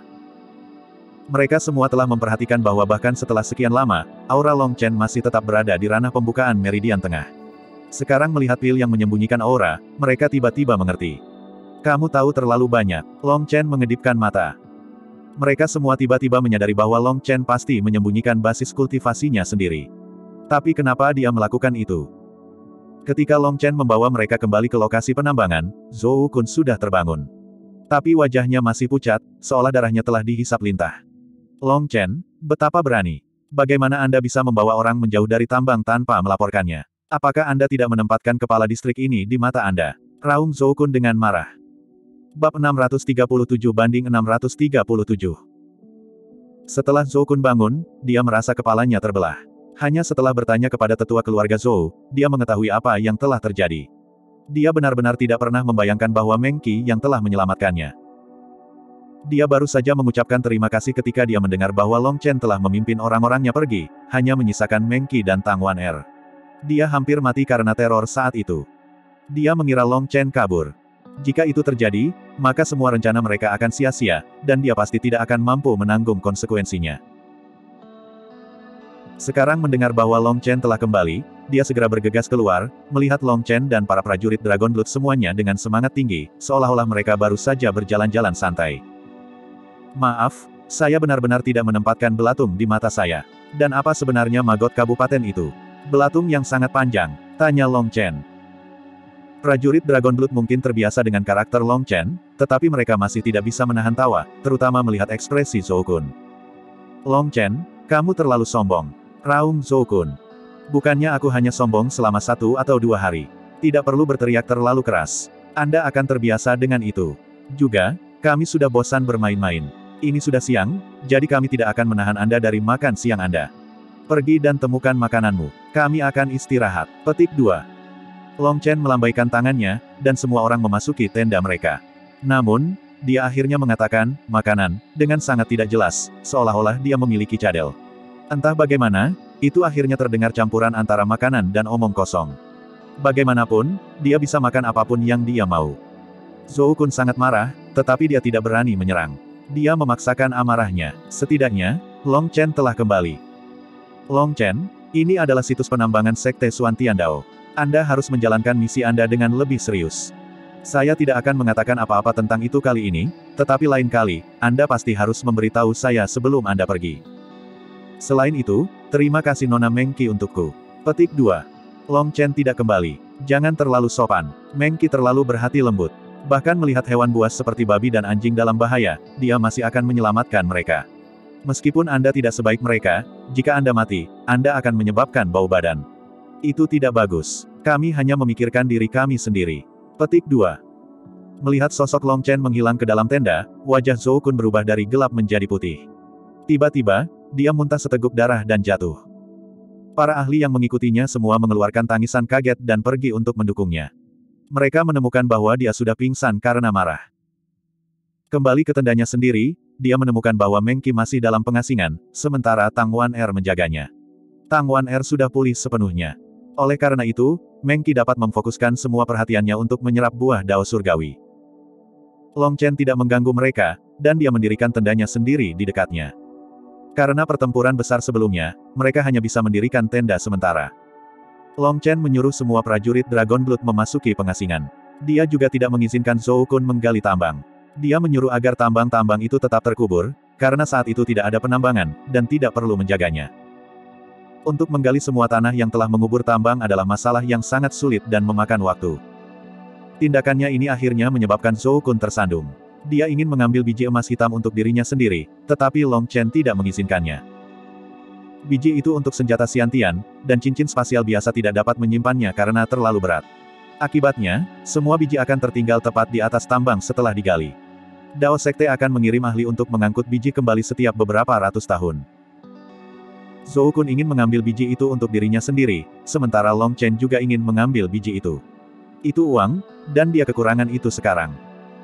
Mereka semua telah memperhatikan bahwa bahkan setelah sekian lama, aura Long Chen masih tetap berada di ranah pembukaan meridian tengah. Sekarang melihat pil yang menyembunyikan aura, mereka tiba-tiba mengerti. Kamu tahu terlalu banyak. Long Chen mengedipkan mata. Mereka semua tiba-tiba menyadari bahwa Long Chen pasti menyembunyikan basis kultivasinya sendiri. Tapi kenapa dia melakukan itu? Ketika Long Chen membawa mereka kembali ke lokasi penambangan, Zhou Kun sudah terbangun. Tapi wajahnya masih pucat, seolah darahnya telah dihisap lintah. Long Chen, betapa berani. Bagaimana Anda bisa membawa orang menjauh dari tambang tanpa melaporkannya? Apakah Anda tidak menempatkan kepala distrik ini di mata Anda? Raung Zhou Kun dengan marah. Bab 637-637. Setelah Zhou Kun bangun, dia merasa kepalanya terbelah. Hanya setelah bertanya kepada tetua keluarga Zhou, dia mengetahui apa yang telah terjadi. Dia benar-benar tidak pernah membayangkan bahwa Meng Qi yang telah menyelamatkannya. Dia baru saja mengucapkan terima kasih ketika dia mendengar bahwa Long Chen telah memimpin orang-orangnya pergi, hanya menyisakan Meng Qi dan Tang Wan-er. Dia hampir mati karena teror saat itu. Dia mengira Long Chen kabur. Jika itu terjadi, maka semua rencana mereka akan sia-sia, dan dia pasti tidak akan mampu menanggung konsekuensinya. Sekarang mendengar bahwa Long Chen telah kembali, dia segera bergegas keluar, melihat Long Chen dan para prajurit Dragon Blood semuanya dengan semangat tinggi, seolah-olah mereka baru saja berjalan-jalan santai. Maaf, saya benar-benar tidak menempatkan belatung di mata saya. Dan apa sebenarnya magot kabupaten itu? Belatung yang sangat panjang, tanya Long Chen. Prajurit Dragon Blood mungkin terbiasa dengan karakter Long Chen, tetapi mereka masih tidak bisa menahan tawa, terutama melihat ekspresi Zhou Kun. Long Chen, kamu terlalu sombong. Raung Zhou Kun. Bukannya aku hanya sombong selama 1 atau 2 hari. Tidak perlu berteriak terlalu keras. Anda akan terbiasa dengan itu. Juga, kami sudah bosan bermain-main. Ini sudah siang, jadi kami tidak akan menahan Anda dari makan siang Anda. Pergi dan temukan makananmu. Kami akan istirahat. Petik 2. Long Chen melambaikan tangannya, dan semua orang memasuki tenda mereka. Namun, dia akhirnya mengatakan, makanan, dengan sangat tidak jelas, seolah-olah dia memiliki cadel. Entah bagaimana, itu akhirnya terdengar campuran antara makanan dan omong kosong. Bagaimanapun, dia bisa makan apapun yang dia mau. Zhou Kun sangat marah, tetapi dia tidak berani menyerang. Dia memaksakan amarahnya. Setidaknya, Long Chen telah kembali. Long Chen, ini adalah situs penambangan Sekte Xuan Tiandao. Anda harus menjalankan misi Anda dengan lebih serius. Saya tidak akan mengatakan apa-apa tentang itu kali ini, tetapi lain kali, Anda pasti harus memberitahu saya sebelum Anda pergi. Selain itu, terima kasih Nona Meng Qi untukku. Petik 2. Long Chen tidak kembali. Jangan terlalu sopan. Meng Qi terlalu berhati lembut. Bahkan melihat hewan buas seperti babi dan anjing dalam bahaya, dia masih akan menyelamatkan mereka. Meskipun Anda tidak sebaik mereka, jika Anda mati, Anda akan menyebabkan bau badan. Itu tidak bagus. Kami hanya memikirkan diri kami sendiri. Petik 2. Melihat sosok Long Chen menghilang ke dalam tenda, wajah Zhou Kun berubah dari gelap menjadi putih. Tiba-tiba, dia muntah seteguk darah dan jatuh. Para ahli yang mengikutinya semua mengeluarkan tangisan kaget dan pergi untuk mendukungnya. Mereka menemukan bahwa dia sudah pingsan karena marah. Kembali ke tendanya sendiri, dia menemukan bahwa Meng Qi masih dalam pengasingan, sementara Tang Wan-er menjaganya. Tang Wan-er sudah pulih sepenuhnya. Oleh karena itu, Meng Qi dapat memfokuskan semua perhatiannya untuk menyerap buah dao surgawi. Long Chen tidak mengganggu mereka, dan dia mendirikan tendanya sendiri di dekatnya. Karena pertempuran besar sebelumnya, mereka hanya bisa mendirikan tenda sementara. Long Chen menyuruh semua prajurit Dragon Blood memasuki pengasingan. Dia juga tidak mengizinkan Zhou Kun menggali tambang. Dia menyuruh agar tambang-tambang itu tetap terkubur, karena saat itu tidak ada penambangan, dan tidak perlu menjaganya. Untuk menggali semua tanah yang telah mengubur tambang adalah masalah yang sangat sulit dan memakan waktu. Tindakannya ini akhirnya menyebabkan Zhou Kun tersandung. Dia ingin mengambil biji emas hitam untuk dirinya sendiri, tetapi Long Chen tidak mengizinkannya. Biji itu untuk senjata Xiantian, dan cincin spasial biasa tidak dapat menyimpannya karena terlalu berat. Akibatnya, semua biji akan tertinggal tepat di atas tambang setelah digali. Dao Sekte akan mengirim ahli untuk mengangkut biji kembali setiap beberapa ratus tahun. Zhou Kun ingin mengambil biji itu untuk dirinya sendiri, sementara Long Chen juga ingin mengambil biji itu. Itu uang, dan dia kekurangan itu sekarang.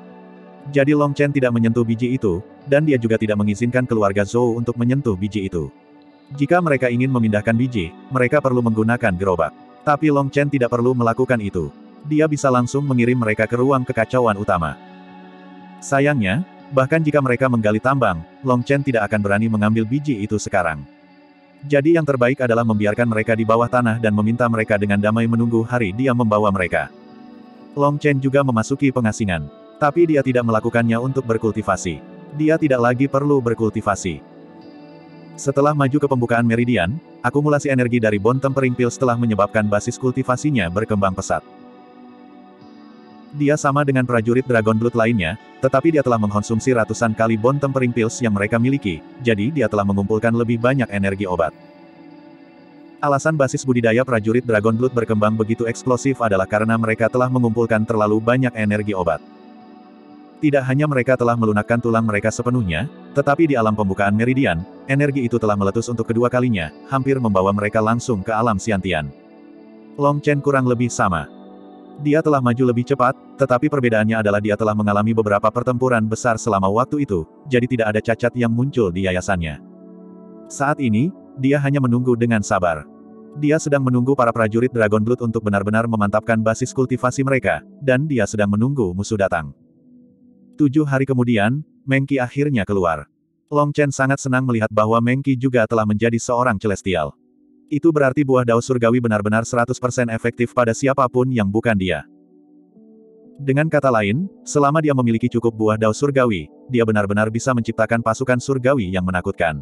Jadi Long Chen tidak menyentuh biji itu, dan dia juga tidak mengizinkan keluarga Zhou untuk menyentuh biji itu. Jika mereka ingin memindahkan biji, mereka perlu menggunakan gerobak. Tapi Long Chen tidak perlu melakukan itu. Dia bisa langsung mengirim mereka ke ruang kekacauan utama. Sayangnya, bahkan jika mereka menggali tambang, Long Chen tidak akan berani mengambil biji itu sekarang. Jadi yang terbaik adalah membiarkan mereka di bawah tanah dan meminta mereka dengan damai menunggu hari dia membawa mereka. Long Chen juga memasuki pengasingan. Tapi dia tidak melakukannya untuk berkultivasi. Dia tidak lagi perlu berkultivasi. Setelah maju ke pembukaan meridian, akumulasi energi dari Bone Tempering Pills telah menyebabkan basis kultivasinya berkembang pesat. Dia sama dengan prajurit Dragon Blood lainnya, tetapi dia telah mengkonsumsi ratusan kali Bone Tempering Pills yang mereka miliki, jadi dia telah mengumpulkan lebih banyak energi obat. Alasan basis budidaya prajurit Dragon Blood berkembang begitu eksplosif adalah karena mereka telah mengumpulkan terlalu banyak energi obat. Tidak hanya mereka telah melunakkan tulang mereka sepenuhnya, tetapi di alam pembukaan meridian, energi itu telah meletus untuk kedua kalinya, hampir membawa mereka langsung ke alam Xiantian. Long Chen kurang lebih sama. Dia telah maju lebih cepat, tetapi perbedaannya adalah dia telah mengalami beberapa pertempuran besar selama waktu itu, jadi tidak ada cacat yang muncul di yayasannya. Saat ini, dia hanya menunggu dengan sabar. Dia sedang menunggu para prajurit Dragon Blood untuk benar-benar memantapkan basis kultivasi mereka, dan dia sedang menunggu musuh datang. 7 hari kemudian, Meng Qi akhirnya keluar. Long Chen sangat senang melihat bahwa Meng Qi juga telah menjadi seorang celestial. Itu berarti buah dao surgawi benar-benar 100% efektif pada siapapun yang bukan dia. Dengan kata lain, selama dia memiliki cukup buah dao surgawi, dia benar-benar bisa menciptakan pasukan surgawi yang menakutkan.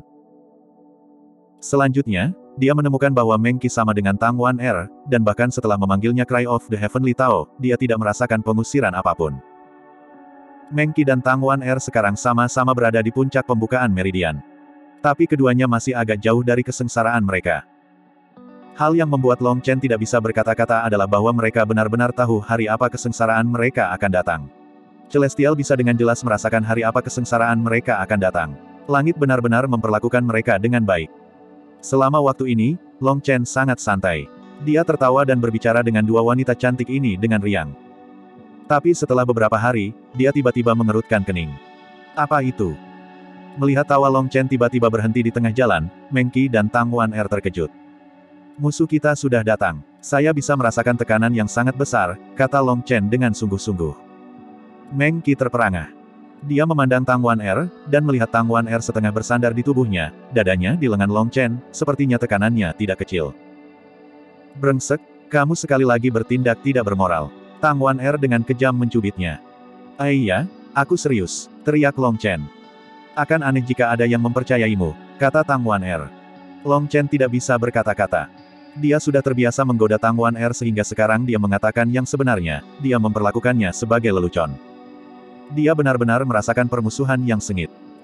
Selanjutnya, dia menemukan bahwa Meng Qi sama dengan Tang Wan-er, dan bahkan setelah memanggilnya Cry of the Heavenly Tao, dia tidak merasakan pengusiran apapun. Meng Qi dan Tang Wan-er sekarang sama-sama berada di puncak pembukaan meridian. Tapi keduanya masih agak jauh dari kesengsaraan mereka. Hal yang membuat Long Chen tidak bisa berkata-kata adalah bahwa mereka benar-benar tahu hari apa kesengsaraan mereka akan datang. Celestial bisa dengan jelas merasakan hari apa kesengsaraan mereka akan datang. Langit benar-benar memperlakukan mereka dengan baik. Selama waktu ini, Long Chen sangat santai. Dia tertawa dan berbicara dengan dua wanita cantik ini dengan riang. Tapi setelah beberapa hari, dia tiba-tiba mengerutkan kening. Apa itu? Melihat tawa Long Chen tiba-tiba berhenti di tengah jalan, Meng Qi dan Tang Wan-er terkejut. Musuh kita sudah datang. Saya bisa merasakan tekanan yang sangat besar, kata Long Chen dengan sungguh-sungguh. Meng Qi terperangah. Dia memandang Tang Wan-er, dan melihat Tang Wan-er setengah bersandar di tubuhnya, dadanya di lengan Long Chen, sepertinya tekanannya tidak kecil. Brengsek, kamu sekali lagi bertindak tidak bermoral. Tang Wan-er dengan kejam mencubitnya. Iya, aku serius, teriak Long Chen. Akan aneh jika ada yang mempercayaimu, kata Tang Wan-er. Long Chen tidak bisa berkata-kata. Dia sudah terbiasa menggoda Tang Wan-er sehingga sekarang dia mengatakan yang sebenarnya, dia memperlakukannya sebagai lelucon. Dia benar-benar merasakan permusuhan yang sengit.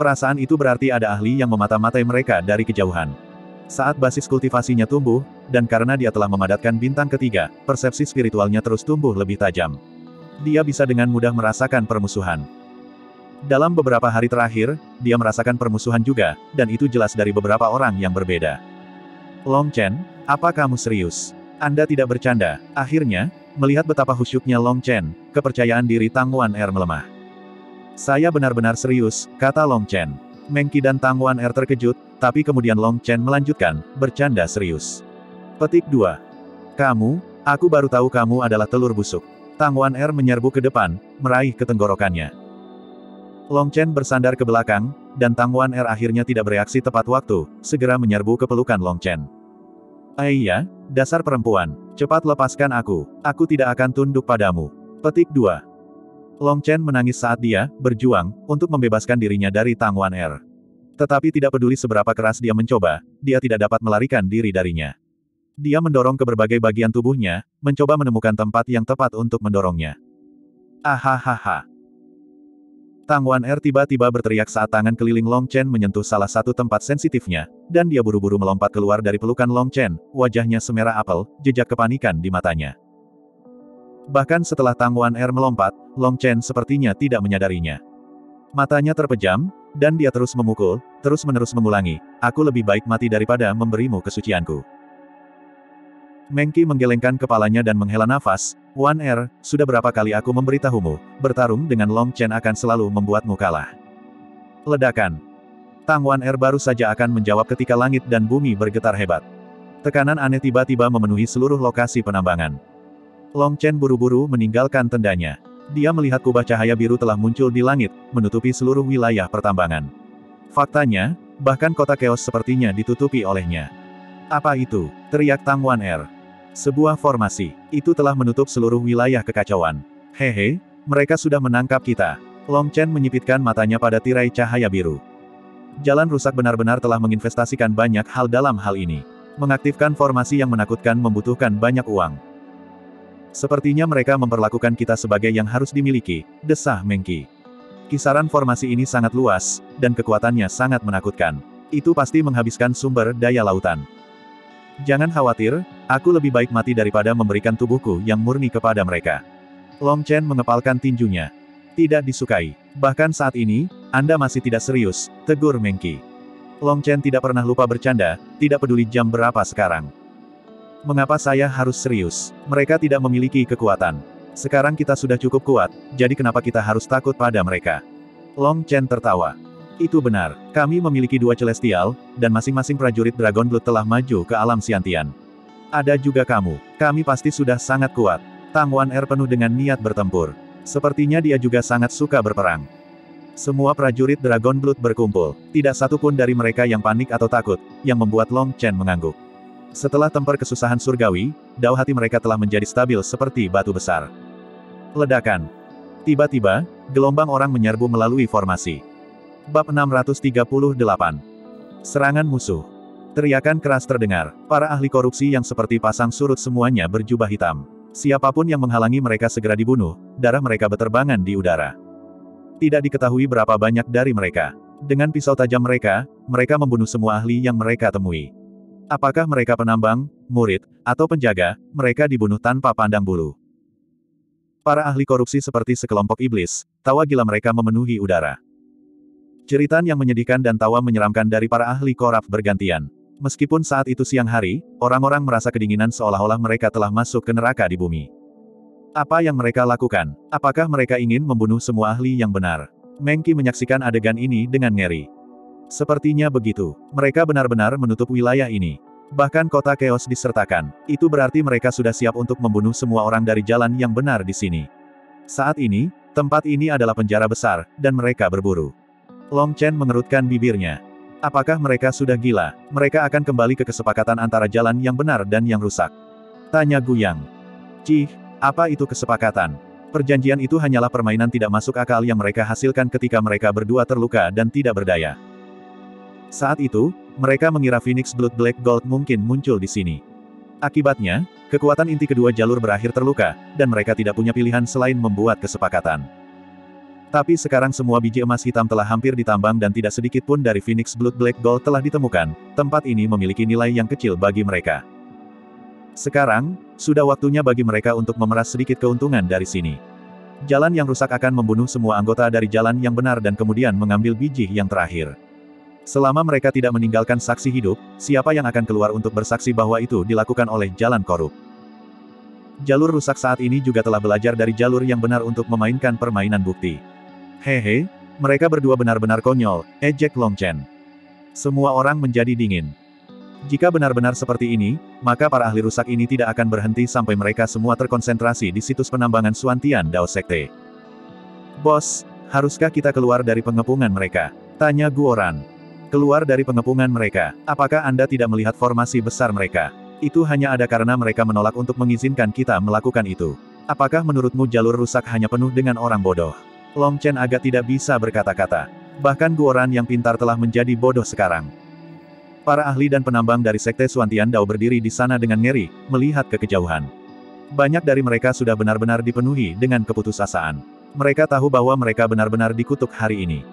Perasaan itu berarti ada ahli yang memata-matai mereka dari kejauhan. Saat basis kultivasinya tumbuh, dan karena dia telah memadatkan bintang ketiga, persepsi spiritualnya terus tumbuh lebih tajam. Dia bisa dengan mudah merasakan permusuhan. Dalam beberapa hari terakhir, dia merasakan permusuhan juga, dan itu jelas dari beberapa orang yang berbeda. Long Chen, apa kamu serius? Anda tidak bercanda. Akhirnya, melihat betapa khusyuknya Long Chen, kepercayaan diri Tang Wan-er melemah. Saya benar-benar serius, kata Long Chen. Meng Qi dan Tang Wan-er terkejut, tapi kemudian Long Chen melanjutkan, bercanda serius. Petik 2. Kamu, aku baru tahu kamu adalah telur busuk. Tang Wan-er menyerbu ke depan, meraih ke tenggorokannya. Long Chen bersandar ke belakang, dan Tang Wan-er akhirnya tidak bereaksi tepat waktu, segera menyerbu ke pelukan Long Chen. Iya, dasar perempuan, cepat lepaskan aku tidak akan tunduk padamu. Petik 2. Long Chen menangis saat dia berjuang untuk membebaskan dirinya dari Tang Wan-er. Tetapi tidak peduli seberapa keras dia mencoba, dia tidak dapat melarikan diri darinya. Dia mendorong ke berbagai bagian tubuhnya, mencoba menemukan tempat yang tepat untuk mendorongnya. Ahahaha. Tang Wan-er tiba-tiba berteriak saat tangan keliling Long Chen menyentuh salah satu tempat sensitifnya, dan dia buru-buru melompat keluar dari pelukan Long Chen, wajahnya semerah apel, jejak kepanikan di matanya. Bahkan setelah Tang Wan-er melompat, Long Chen sepertinya tidak menyadarinya. Matanya terpejam, dan dia terus memukul, terus-menerus mengulangi, aku lebih baik mati daripada memberimu kesucianku. Meng Qi menggelengkan kepalanya dan menghela nafas, Wan-er, sudah berapa kali aku memberitahumu, bertarung dengan Long Chen akan selalu membuatmu kalah. Ledakan. Tang Wan-er baru saja akan menjawab ketika langit dan bumi bergetar hebat. Tekanan aneh tiba-tiba memenuhi seluruh lokasi penambangan. Long Chen buru-buru meninggalkan tendanya. Dia melihat kubah cahaya biru telah muncul di langit, menutupi seluruh wilayah pertambangan. Faktanya, bahkan kota keos sepertinya ditutupi olehnya. Apa itu? Teriak Tang Wan-er. Sebuah formasi. Itu telah menutup seluruh wilayah kekacauan. Hehe, mereka sudah menangkap kita. Long Chen menyipitkan matanya pada tirai cahaya biru. Jalan rusak benar-benar telah menginvestasikan banyak hal dalam hal ini. Mengaktifkan formasi yang menakutkan membutuhkan banyak uang. Sepertinya mereka memperlakukan kita sebagai yang harus dimiliki, desah Meng Qi. Kisaran formasi ini sangat luas, dan kekuatannya sangat menakutkan. Itu pasti menghabiskan sumber daya lautan. Jangan khawatir, aku lebih baik mati daripada memberikan tubuhku yang murni kepada mereka. Long Chen mengepalkan tinjunya. Tidak disukai. Bahkan saat ini, Anda masih tidak serius, tegur Meng Qi. Long Chen tidak pernah lupa bercanda, tidak peduli jam berapa sekarang. Mengapa saya harus serius? Mereka tidak memiliki kekuatan. Sekarang kita sudah cukup kuat, jadi kenapa kita harus takut pada mereka? Long Chen tertawa. Itu benar, kami memiliki 2 celestial, dan masing-masing prajurit Dragon Blood telah maju ke alam Xiantian. Ada juga kamu, kami pasti sudah sangat kuat. Tang Wan-er penuh dengan niat bertempur. Sepertinya dia juga sangat suka berperang. Semua prajurit Dragon Blood berkumpul, tidak satu pun dari mereka yang panik atau takut, yang membuat Long Chen mengangguk. Setelah tempur kesusahan surgawi, dao hati mereka telah menjadi stabil seperti batu besar. Ledakan. Tiba-tiba, gelombang orang menyerbu melalui formasi. Bab 638. Serangan musuh. Teriakan keras terdengar. Para ahli korupsi yang seperti pasang surut semuanya berjubah hitam. Siapapun yang menghalangi mereka segera dibunuh, darah mereka beterbangan di udara. Tidak diketahui berapa banyak dari mereka. Dengan pisau tajam mereka membunuh semua ahli yang mereka temui. Apakah mereka penambang, murid, atau penjaga, mereka dibunuh tanpa pandang bulu. Para ahli korupsi seperti sekelompok iblis, tawa gila mereka memenuhi udara. Jeritan yang menyedihkan dan tawa menyeramkan dari para ahli korup bergantian. Meskipun saat itu siang hari, orang-orang merasa kedinginan seolah-olah mereka telah masuk ke neraka di bumi. Apa yang mereka lakukan? Apakah mereka ingin membunuh semua ahli yang benar? Meng Qi menyaksikan adegan ini dengan ngeri. Sepertinya begitu. Mereka benar-benar menutup wilayah ini. Bahkan kota keos disertakan. Itu berarti mereka sudah siap untuk membunuh semua orang dari jalan yang benar di sini. Saat ini, tempat ini adalah penjara besar, dan mereka berburu. Long Chen mengerutkan bibirnya. Apakah mereka sudah gila? Mereka akan kembali ke kesepakatan antara jalan yang benar dan yang rusak. Tanya Guyang. Cih, apa itu kesepakatan? Perjanjian itu hanyalah permainan tidak masuk akal yang mereka hasilkan ketika mereka berdua terluka dan tidak berdaya. Saat itu, mereka mengira Phoenix Blood Black Gold mungkin muncul di sini. Akibatnya, kekuatan inti kedua jalur berakhir terluka, dan mereka tidak punya pilihan selain membuat kesepakatan. Tapi sekarang semua biji emas hitam telah hampir ditambang dan tidak sedikit pun dari Phoenix Blood Black Gold telah ditemukan. Tempat ini memiliki nilai yang kecil bagi mereka. Sekarang, sudah waktunya bagi mereka untuk memeras sedikit keuntungan dari sini. Jalan yang rusak akan membunuh semua anggota dari jalan yang benar dan kemudian mengambil biji yang terakhir. Selama mereka tidak meninggalkan saksi hidup, siapa yang akan keluar untuk bersaksi bahwa itu dilakukan oleh jalan korup? Jalur rusak saat ini juga telah belajar dari jalur yang benar untuk memainkan permainan bukti. Hehe, mereka berdua benar-benar konyol, ejek Long Chen. Semua orang menjadi dingin. Jika benar-benar seperti ini, maka para ahli rusak ini tidak akan berhenti sampai mereka semua terkonsentrasi di situs penambangan Suantian Dao Sekte. Bos, haruskah kita keluar dari pengepungan mereka? Tanya Guoran. Keluar dari pengepungan mereka, apakah Anda tidak melihat formasi besar mereka? Itu hanya ada karena mereka menolak untuk mengizinkan kita melakukan itu. Apakah menurutmu jalur rusak hanya penuh dengan orang bodoh? Long Chen agak tidak bisa berkata-kata. Bahkan Guoran yang pintar telah menjadi bodoh sekarang. Para ahli dan penambang dari Sekte Suantian Dao berdiri di sana dengan ngeri, melihat ke kejauhan. Banyak dari mereka sudah benar-benar dipenuhi dengan keputusasaan. Mereka tahu bahwa mereka benar-benar dikutuk hari ini.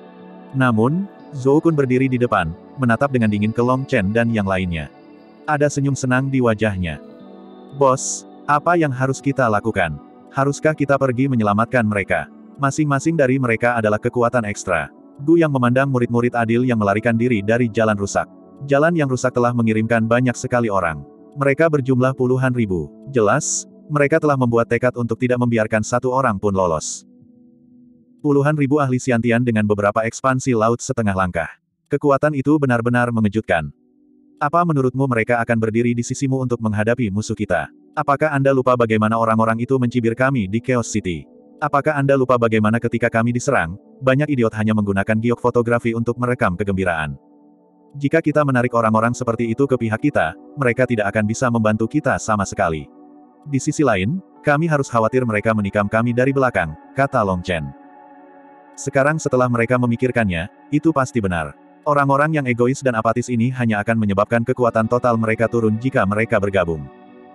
Namun, Zhou Kun berdiri di depan, menatap dengan dingin ke Long Chen dan yang lainnya. Ada senyum senang di wajahnya. Bos, apa yang harus kita lakukan? Haruskah kita pergi menyelamatkan mereka? Masing-masing dari mereka adalah kekuatan ekstra. Gu yang memandang murid-murid adil yang melarikan diri dari jalan rusak. Jalan yang rusak telah mengirimkan banyak sekali orang. Mereka berjumlah puluhan ribu. Jelas, mereka telah membuat tekad untuk tidak membiarkan satu orang pun lolos. Puluhan ribu ahli Xiantian dengan beberapa ekspansi laut setengah langkah. Kekuatan itu benar-benar mengejutkan. Apa menurutmu mereka akan berdiri di sisimu untuk menghadapi musuh kita? Apakah Anda lupa bagaimana orang-orang itu mencibir kami di Chaos City? Apakah Anda lupa bagaimana ketika kami diserang, banyak idiot hanya menggunakan giok fotografi untuk merekam kegembiraan? Jika kita menarik orang-orang seperti itu ke pihak kita, mereka tidak akan bisa membantu kita sama sekali. Di sisi lain, kami harus khawatir mereka menikam kami dari belakang, kata Long Chen. Sekarang setelah mereka memikirkannya, itu pasti benar. Orang-orang yang egois dan apatis ini hanya akan menyebabkan kekuatan total mereka turun jika mereka bergabung.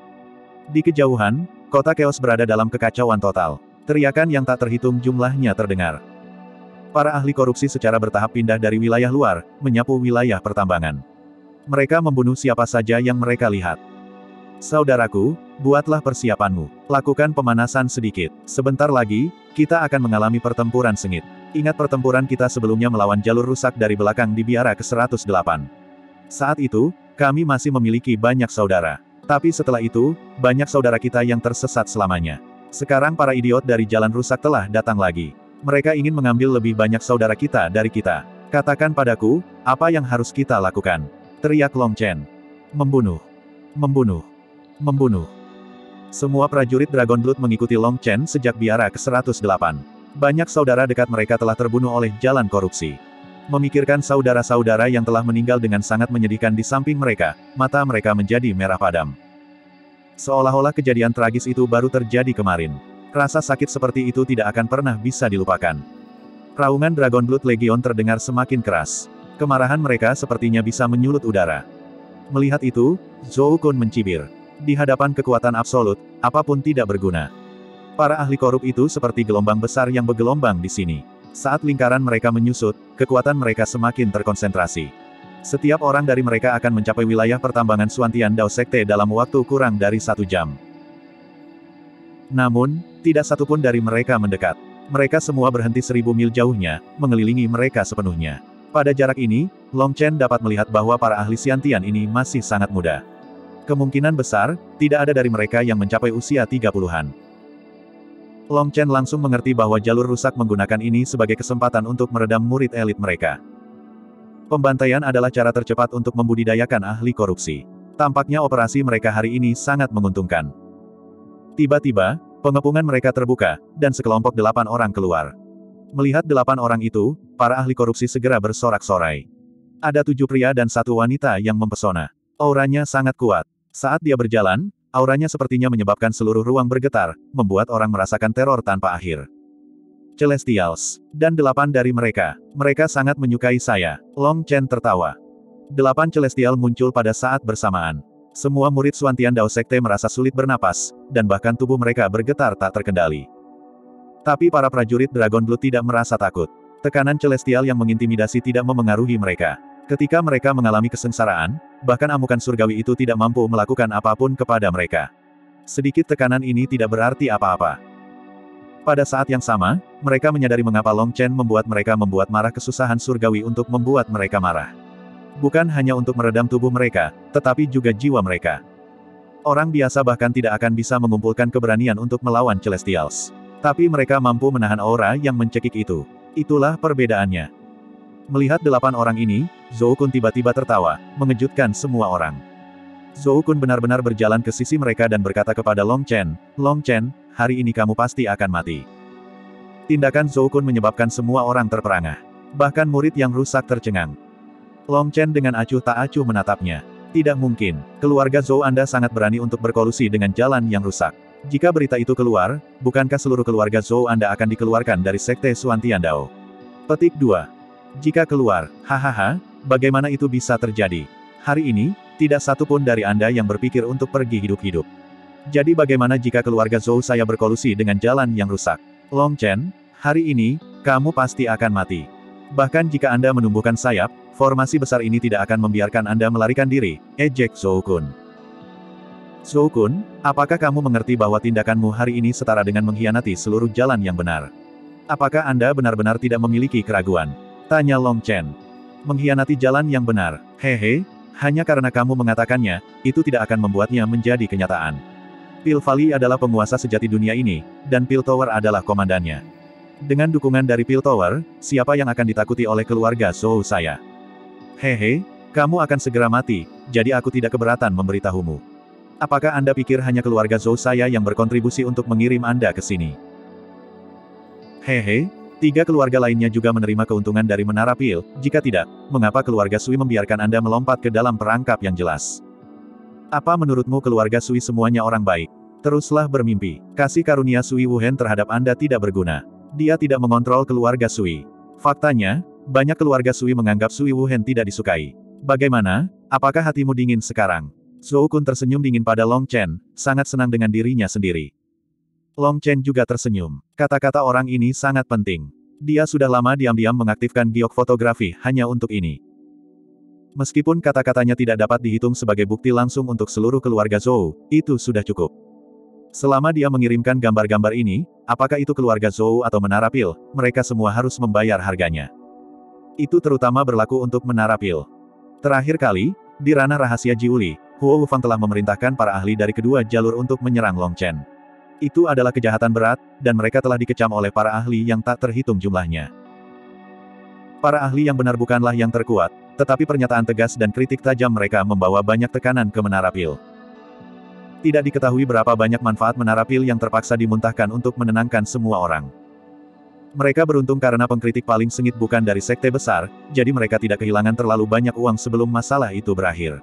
Di kejauhan, kota Chaos berada dalam kekacauan total. Teriakan yang tak terhitung jumlahnya terdengar. Para ahli korupsi secara bertahap pindah dari wilayah luar, menyapu wilayah pertambangan. Mereka membunuh siapa saja yang mereka lihat. Saudaraku, buatlah persiapanmu. Lakukan pemanasan sedikit. Sebentar lagi, kita akan mengalami pertempuran sengit. Ingat pertempuran kita sebelumnya melawan jalur rusak dari belakang di Biara ke-108. Saat itu, kami masih memiliki banyak saudara. Tapi setelah itu, banyak saudara kita yang tersesat selamanya. Sekarang para idiot dari jalan rusak telah datang lagi. Mereka ingin mengambil lebih banyak saudara kita dari kita. Katakan padaku, apa yang harus kita lakukan? Teriak Long Chen. Membunuh. Membunuh. Membunuh. Semua prajurit Dragon Blood mengikuti Long Chen sejak Biara ke-108. Banyak saudara dekat mereka telah terbunuh oleh jalan korupsi. Memikirkan saudara-saudara yang telah meninggal dengan sangat menyedihkan di samping mereka, mata mereka menjadi merah padam. Seolah-olah kejadian tragis itu baru terjadi kemarin. Rasa sakit seperti itu tidak akan pernah bisa dilupakan. Raungan Dragon Blood Legion terdengar semakin keras. Kemarahan mereka sepertinya bisa menyulut udara. Melihat itu, Zhou Kun mencibir. Di hadapan kekuatan absolut, apapun tidak berguna. Para ahli korup itu seperti gelombang besar yang bergelombang di sini. Saat lingkaran mereka menyusut, kekuatan mereka semakin terkonsentrasi. Setiap orang dari mereka akan mencapai wilayah pertambangan Suantian Dao Sekte dalam waktu kurang dari 1 jam. Namun, tidak satupun dari mereka mendekat. Mereka semua berhenti 1000 mil jauhnya, mengelilingi mereka sepenuhnya. Pada jarak ini, Long Chen dapat melihat bahwa para ahli Xiantian ini masih sangat muda. Kemungkinan besar, tidak ada dari mereka yang mencapai usia 30-an. Long Chen langsung mengerti bahwa jalur rusak menggunakan ini sebagai kesempatan untuk meredam murid elit mereka. Pembantaian adalah cara tercepat untuk membudidayakan ahli korupsi. Tampaknya operasi mereka hari ini sangat menguntungkan. Tiba-tiba, pengepungan mereka terbuka, dan sekelompok 8 orang keluar. Melihat 8 orang itu, para ahli korupsi segera bersorak-sorai. Ada 7 pria dan 1 wanita yang mempesona. Auranya sangat kuat. Saat dia berjalan, auranya sepertinya menyebabkan seluruh ruang bergetar, membuat orang merasakan teror tanpa akhir. Celestials. Dan 8 dari mereka. Mereka sangat menyukai saya. Long Chen tertawa. 8 Celestial muncul pada saat bersamaan. Semua murid Suantian Dao Sekte merasa sulit bernapas, dan bahkan tubuh mereka bergetar tak terkendali. Tapi para prajurit Dragon Blood tidak merasa takut. Tekanan celestial yang mengintimidasi tidak memengaruhi mereka. Ketika mereka mengalami kesengsaraan, bahkan amukan surgawi itu tidak mampu melakukan apapun kepada mereka. Sedikit tekanan ini tidak berarti apa-apa. Pada saat yang sama, mereka menyadari mengapa Long Chen membuat mereka membuat marah kesusahan surgawi untuk membuat mereka marah. Bukan hanya untuk meredam tubuh mereka, tetapi juga jiwa mereka. Orang biasa bahkan tidak akan bisa mengumpulkan keberanian untuk melawan Celestials. Tapi mereka mampu menahan aura yang mencekik itu. Itulah perbedaannya. Melihat 8 orang ini, Zhou Kun tiba-tiba tertawa, mengejutkan semua orang. Zhou Kun benar-benar berjalan ke sisi mereka dan berkata kepada Long Chen, "Long Chen, hari ini kamu pasti akan mati." Tindakan Zhou Kun menyebabkan semua orang terperangah. Bahkan murid yang rusak tercengang. Long Chen dengan acuh tak acuh menatapnya. Tidak mungkin, keluarga Zhou Anda sangat berani untuk berkolusi dengan jalan yang rusak. Jika berita itu keluar, bukankah seluruh keluarga Zhou Anda akan dikeluarkan dari Sekte Xuan Tiandao? Petik 2. Jika keluar, hahaha, bagaimana itu bisa terjadi? Hari ini, tidak satu pun dari Anda yang berpikir untuk pergi hidup-hidup. Jadi bagaimana jika keluarga Zhou saya berkolusi dengan jalan yang rusak? Long Chen, hari ini, kamu pasti akan mati. Bahkan jika Anda menumbuhkan sayap, formasi besar ini tidak akan membiarkan Anda melarikan diri, ejek Zhou Kun. Zhou Kun, apakah kamu mengerti bahwa tindakanmu hari ini setara dengan mengkhianati seluruh jalan yang benar? Apakah Anda benar-benar tidak memiliki keraguan? Tanya Long Chen. Mengkhianati jalan yang benar, hehe, hanya karena kamu mengatakannya, itu tidak akan membuatnya menjadi kenyataan. Pil Valley adalah penguasa sejati dunia ini, dan Pil Tower adalah komandannya. Dengan dukungan dari Pil Tower, siapa yang akan ditakuti oleh keluarga Zhou saya? Hehe, kamu akan segera mati, jadi aku tidak keberatan memberitahumu. Apakah Anda pikir hanya keluarga Zhou saya yang berkontribusi untuk mengirim Anda ke sini? Hehe, 3 keluarga lainnya juga menerima keuntungan dari Menara Pil, jika tidak, mengapa keluarga Sui membiarkan Anda melompat ke dalam perangkap yang jelas? Apa menurutmu keluarga Sui semuanya orang baik? Teruslah bermimpi. Kasih karunia Sui Wuhen terhadap Anda tidak berguna. Dia tidak mengontrol keluarga Sui. Faktanya, banyak keluarga Sui menganggap Sui Wuhen tidak disukai. Bagaimana? Apakah hatimu dingin sekarang? Zhou Kun tersenyum dingin pada Long Chen, sangat senang dengan dirinya sendiri. Long Chen juga tersenyum. Kata-kata orang ini sangat penting. Dia sudah lama diam-diam mengaktifkan giok fotografi hanya untuk ini. Meskipun kata-katanya tidak dapat dihitung sebagai bukti langsung untuk seluruh keluarga Zhou, itu sudah cukup. Selama dia mengirimkan gambar-gambar ini, apakah itu keluarga Zhou atau Menara Pil, mereka semua harus membayar harganya. Itu terutama berlaku untuk Menara Pil. Terakhir kali, di ranah rahasia Jiuli, Huo Wufang telah memerintahkan para ahli dari kedua jalur untuk menyerang Long Chen. Itu adalah kejahatan berat, dan mereka telah dikecam oleh para ahli yang tak terhitung jumlahnya. Para ahli yang benar bukanlah yang terkuat, tetapi pernyataan tegas dan kritik tajam mereka membawa banyak tekanan ke Menara Pil. Tidak diketahui berapa banyak manfaat Menara Pil yang terpaksa dimuntahkan untuk menenangkan semua orang. Mereka beruntung karena pengkritik paling sengit bukan dari sekte besar, jadi mereka tidak kehilangan terlalu banyak uang sebelum masalah itu berakhir.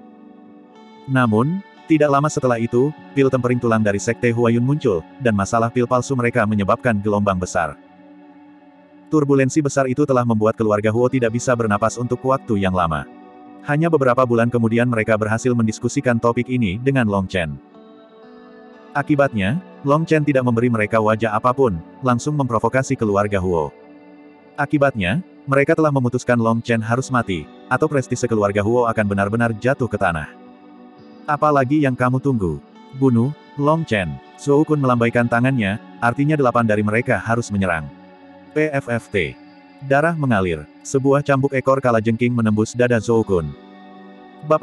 Namun, tidak lama setelah itu, pil tempering tulang dari Sekte Huayun muncul, dan masalah pil palsu mereka menyebabkan gelombang besar. Turbulensi besar itu telah membuat keluarga Huo tidak bisa bernapas untuk waktu yang lama. Hanya beberapa bulan kemudian mereka berhasil mendiskusikan topik ini dengan Long Chen. Akibatnya, Long Chen tidak memberi mereka wajah apapun, langsung memprovokasi keluarga Huo. Akibatnya, mereka telah memutuskan Long Chen harus mati, atau prestise keluarga Huo akan benar-benar jatuh ke tanah. Apalagi yang kamu tunggu? Bunuh Long Chen. Zhou Kun melambaikan tangannya, artinya 8 dari mereka harus menyerang. PFFT. Darah mengalir. Sebuah cambuk ekor kalajengking menembus dada Zhou Kun. Bab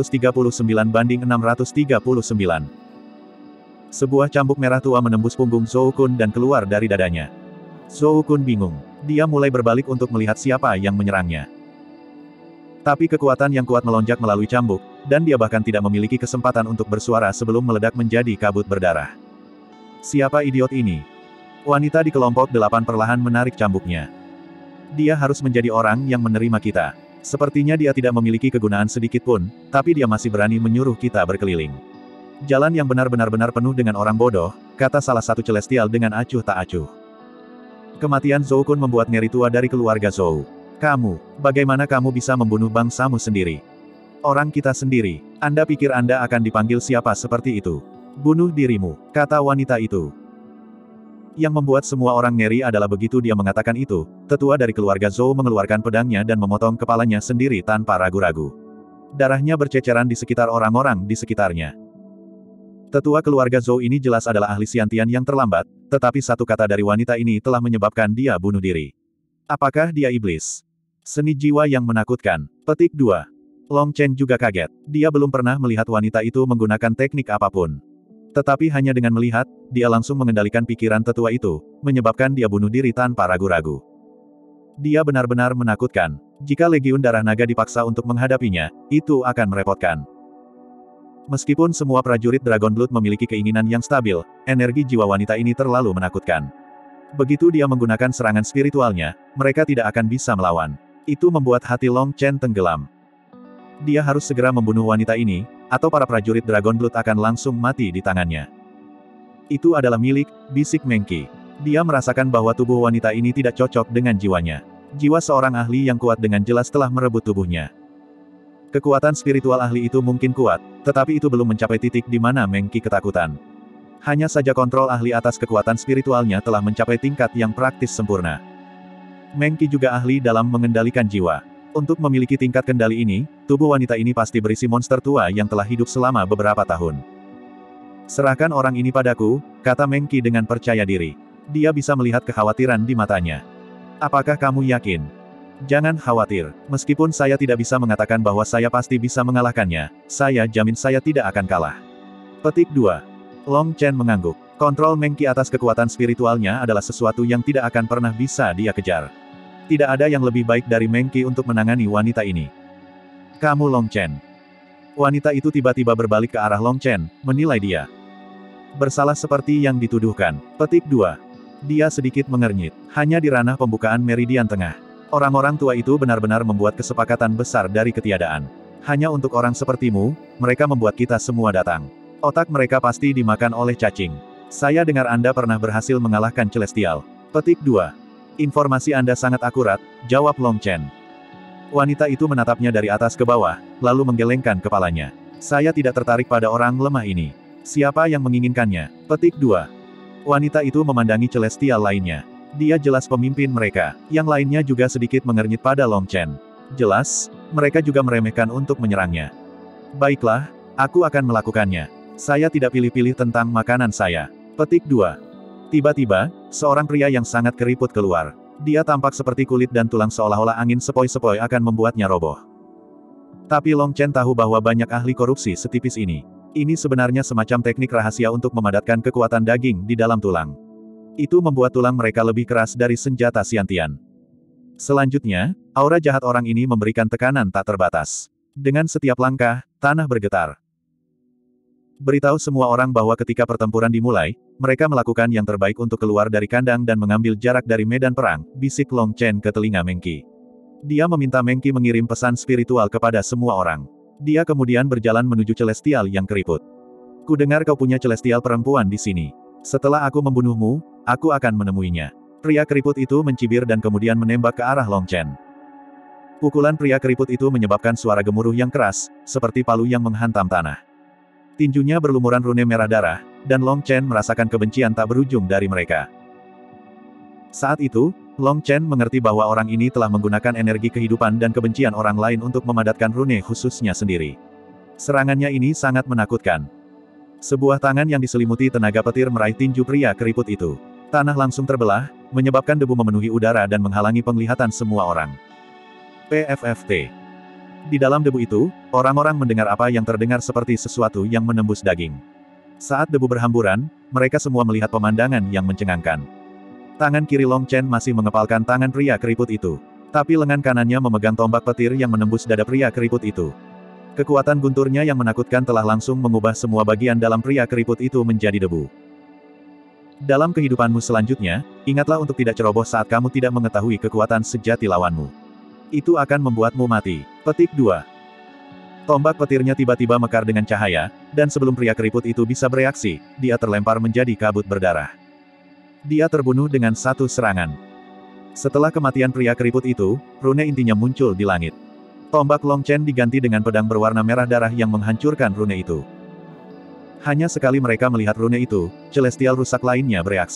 639/639. Sebuah cambuk merah tua menembus punggung Zhou Kun dan keluar dari dadanya. Zhou Kun bingung. Dia mulai berbalik untuk melihat siapa yang menyerangnya. Tapi kekuatan yang kuat melonjak melalui cambuk, dan dia bahkan tidak memiliki kesempatan untuk bersuara sebelum meledak menjadi kabut berdarah. Siapa idiot ini? Wanita di kelompok 8 perlahan menarik cambuknya. Dia harus menjadi orang yang menerima kita. Sepertinya dia tidak memiliki kegunaan sedikit pun, tapi dia masih berani menyuruh kita berkeliling. Jalan yang benar-benar penuh dengan orang bodoh, kata salah satu celestial dengan acuh tak acuh. Kematian Zhou Kun membuat ngeri tua dari keluarga Zhou. Kamu, bagaimana kamu bisa membunuh bangsamu sendiri? Orang kita sendiri. Anda pikir Anda akan dipanggil siapa seperti itu? Bunuh dirimu, kata wanita itu. Yang membuat semua orang ngeri adalah begitu dia mengatakan itu, tetua dari keluarga Zhou mengeluarkan pedangnya dan memotong kepalanya sendiri tanpa ragu-ragu. Darahnya berceceran di sekitar orang-orang di sekitarnya. Tetua keluarga Zhou ini jelas adalah ahli Xiantian yang terlambat, tetapi satu kata dari wanita ini telah menyebabkan dia bunuh diri. Apakah dia iblis? Seni jiwa yang menakutkan. Petik 2. Long Chen juga kaget. Dia belum pernah melihat wanita itu menggunakan teknik apapun. Tetapi hanya dengan melihat, dia langsung mengendalikan pikiran tetua itu, menyebabkan dia bunuh diri tanpa ragu-ragu. Dia benar-benar menakutkan. Jika Legiun Darah Naga dipaksa untuk menghadapinya, itu akan merepotkan. Meskipun semua prajurit Dragon Blood memiliki keinginan yang stabil, energi jiwa wanita ini terlalu menakutkan. Begitu dia menggunakan serangan spiritualnya, mereka tidak akan bisa melawan. Itu membuat hati Long Chen tenggelam. Dia harus segera membunuh wanita ini, atau para prajurit Dragon Blood akan langsung mati di tangannya. Itu adalah milik, bisik Meng Qi. Dia merasakan bahwa tubuh wanita ini tidak cocok dengan jiwanya. Jiwa seorang ahli yang kuat dengan jelas telah merebut tubuhnya. Kekuatan spiritual ahli itu mungkin kuat, tetapi itu belum mencapai titik di mana Meng Qi ketakutan. Hanya saja kontrol ahli atas kekuatan spiritualnya telah mencapai tingkat yang praktis sempurna. Meng Qi juga ahli dalam mengendalikan jiwa. Untuk memiliki tingkat kendali ini, tubuh wanita ini pasti berisi monster tua yang telah hidup selama beberapa tahun. Serahkan orang ini padaku, kata Meng Qi dengan percaya diri. Dia bisa melihat kekhawatiran di matanya. Apakah kamu yakin? Jangan khawatir, meskipun saya tidak bisa mengatakan bahwa saya pasti bisa mengalahkannya, saya jamin saya tidak akan kalah. Petik 2. Long Chen mengangguk. Kontrol Meng Qi atas kekuatan spiritualnya adalah sesuatu yang tidak akan pernah bisa dia kejar. Tidak ada yang lebih baik dari Meng Qi untuk menangani wanita ini. Kamu Long Chen. Wanita itu tiba-tiba berbalik ke arah Long Chen, menilai dia bersalah seperti yang dituduhkan. Petik 2. Dia sedikit mengernyit. Hanya di ranah pembukaan meridian tengah. Orang-orang tua itu benar-benar membuat kesepakatan besar dari ketiadaan. Hanya untuk orang sepertimu, mereka membuat kita semua datang. Otak mereka pasti dimakan oleh cacing. Saya dengar Anda pernah berhasil mengalahkan Celestial. Petik 2. Informasi Anda sangat akurat, jawab Long Chen. Wanita itu menatapnya dari atas ke bawah, lalu menggelengkan kepalanya. Saya tidak tertarik pada orang lemah ini. Siapa yang menginginkannya? Petik 2. Wanita itu memandangi Celestial lainnya. Dia jelas pemimpin mereka. Yang lainnya juga sedikit mengernyit pada Long Chen. Jelas, mereka juga meremehkan untuk menyerangnya. Baiklah, aku akan melakukannya. Saya tidak pilih-pilih tentang makanan saya. Petik 2. Tiba-tiba, seorang pria yang sangat keriput keluar. Dia tampak seperti kulit dan tulang seolah-olah angin sepoi-sepoi akan membuatnya roboh. Tapi Long Chen tahu bahwa banyak ahli korupsi setipis ini. Ini sebenarnya semacam teknik rahasia untuk memadatkan kekuatan daging di dalam tulang. Itu membuat tulang mereka lebih keras dari senjata Xiantian. Selanjutnya, aura jahat orang ini memberikan tekanan tak terbatas. Dengan setiap langkah, tanah bergetar. Beritahu semua orang bahwa ketika pertempuran dimulai, mereka melakukan yang terbaik untuk keluar dari kandang dan mengambil jarak dari medan perang, bisik Long Chen ke telinga Meng Qi. Dia meminta Meng Qi mengirim pesan spiritual kepada semua orang. Dia kemudian berjalan menuju Celestial yang keriput. Ku dengar kau punya Celestial perempuan di sini. Setelah aku membunuhmu, aku akan menemuinya. Pria keriput itu mencibir dan kemudian menembak ke arah Long Chen. Pukulan pria keriput itu menyebabkan suara gemuruh yang keras, seperti palu yang menghantam tanah. Tinjunya berlumuran rune merah darah, dan Long Chen merasakan kebencian tak berujung dari mereka. Saat itu, Long Chen mengerti bahwa orang ini telah menggunakan energi kehidupan dan kebencian orang lain untuk memadatkan rune khususnya sendiri. Serangannya ini sangat menakutkan. Sebuah tangan yang diselimuti tenaga petir meraih tinju pria keriput itu. Tanah langsung terbelah, menyebabkan debu memenuhi udara dan menghalangi penglihatan semua orang. PFFT. Di dalam debu itu, orang-orang mendengar apa yang terdengar seperti sesuatu yang menembus daging. Saat debu berhamburan, mereka semua melihat pemandangan yang mencengangkan. Tangan kiri Long Chen masih mengepalkan tangan pria keriput itu. Tapi lengan kanannya memegang tombak petir yang menembus dada pria keriput itu. Kekuatan gunturnya yang menakutkan telah langsung mengubah semua bagian dalam pria keriput itu menjadi debu. Dalam kehidupanmu selanjutnya, ingatlah untuk tidak ceroboh saat kamu tidak mengetahui kekuatan sejati lawanmu. Itu akan membuatmu mati. Petik 2. Tombak petirnya tiba-tiba mekar dengan cahaya, dan sebelum pria keriput itu bisa bereaksi, dia terlempar menjadi kabut berdarah. Dia terbunuh dengan satu serangan. Setelah kematian pria keriput itu, rune intinya muncul di langit. Tombak Long Chen diganti dengan pedang berwarna merah darah yang menghancurkan rune itu. Hanya sekali mereka melihat rune itu, Celestial rusak lainnya bereaksi.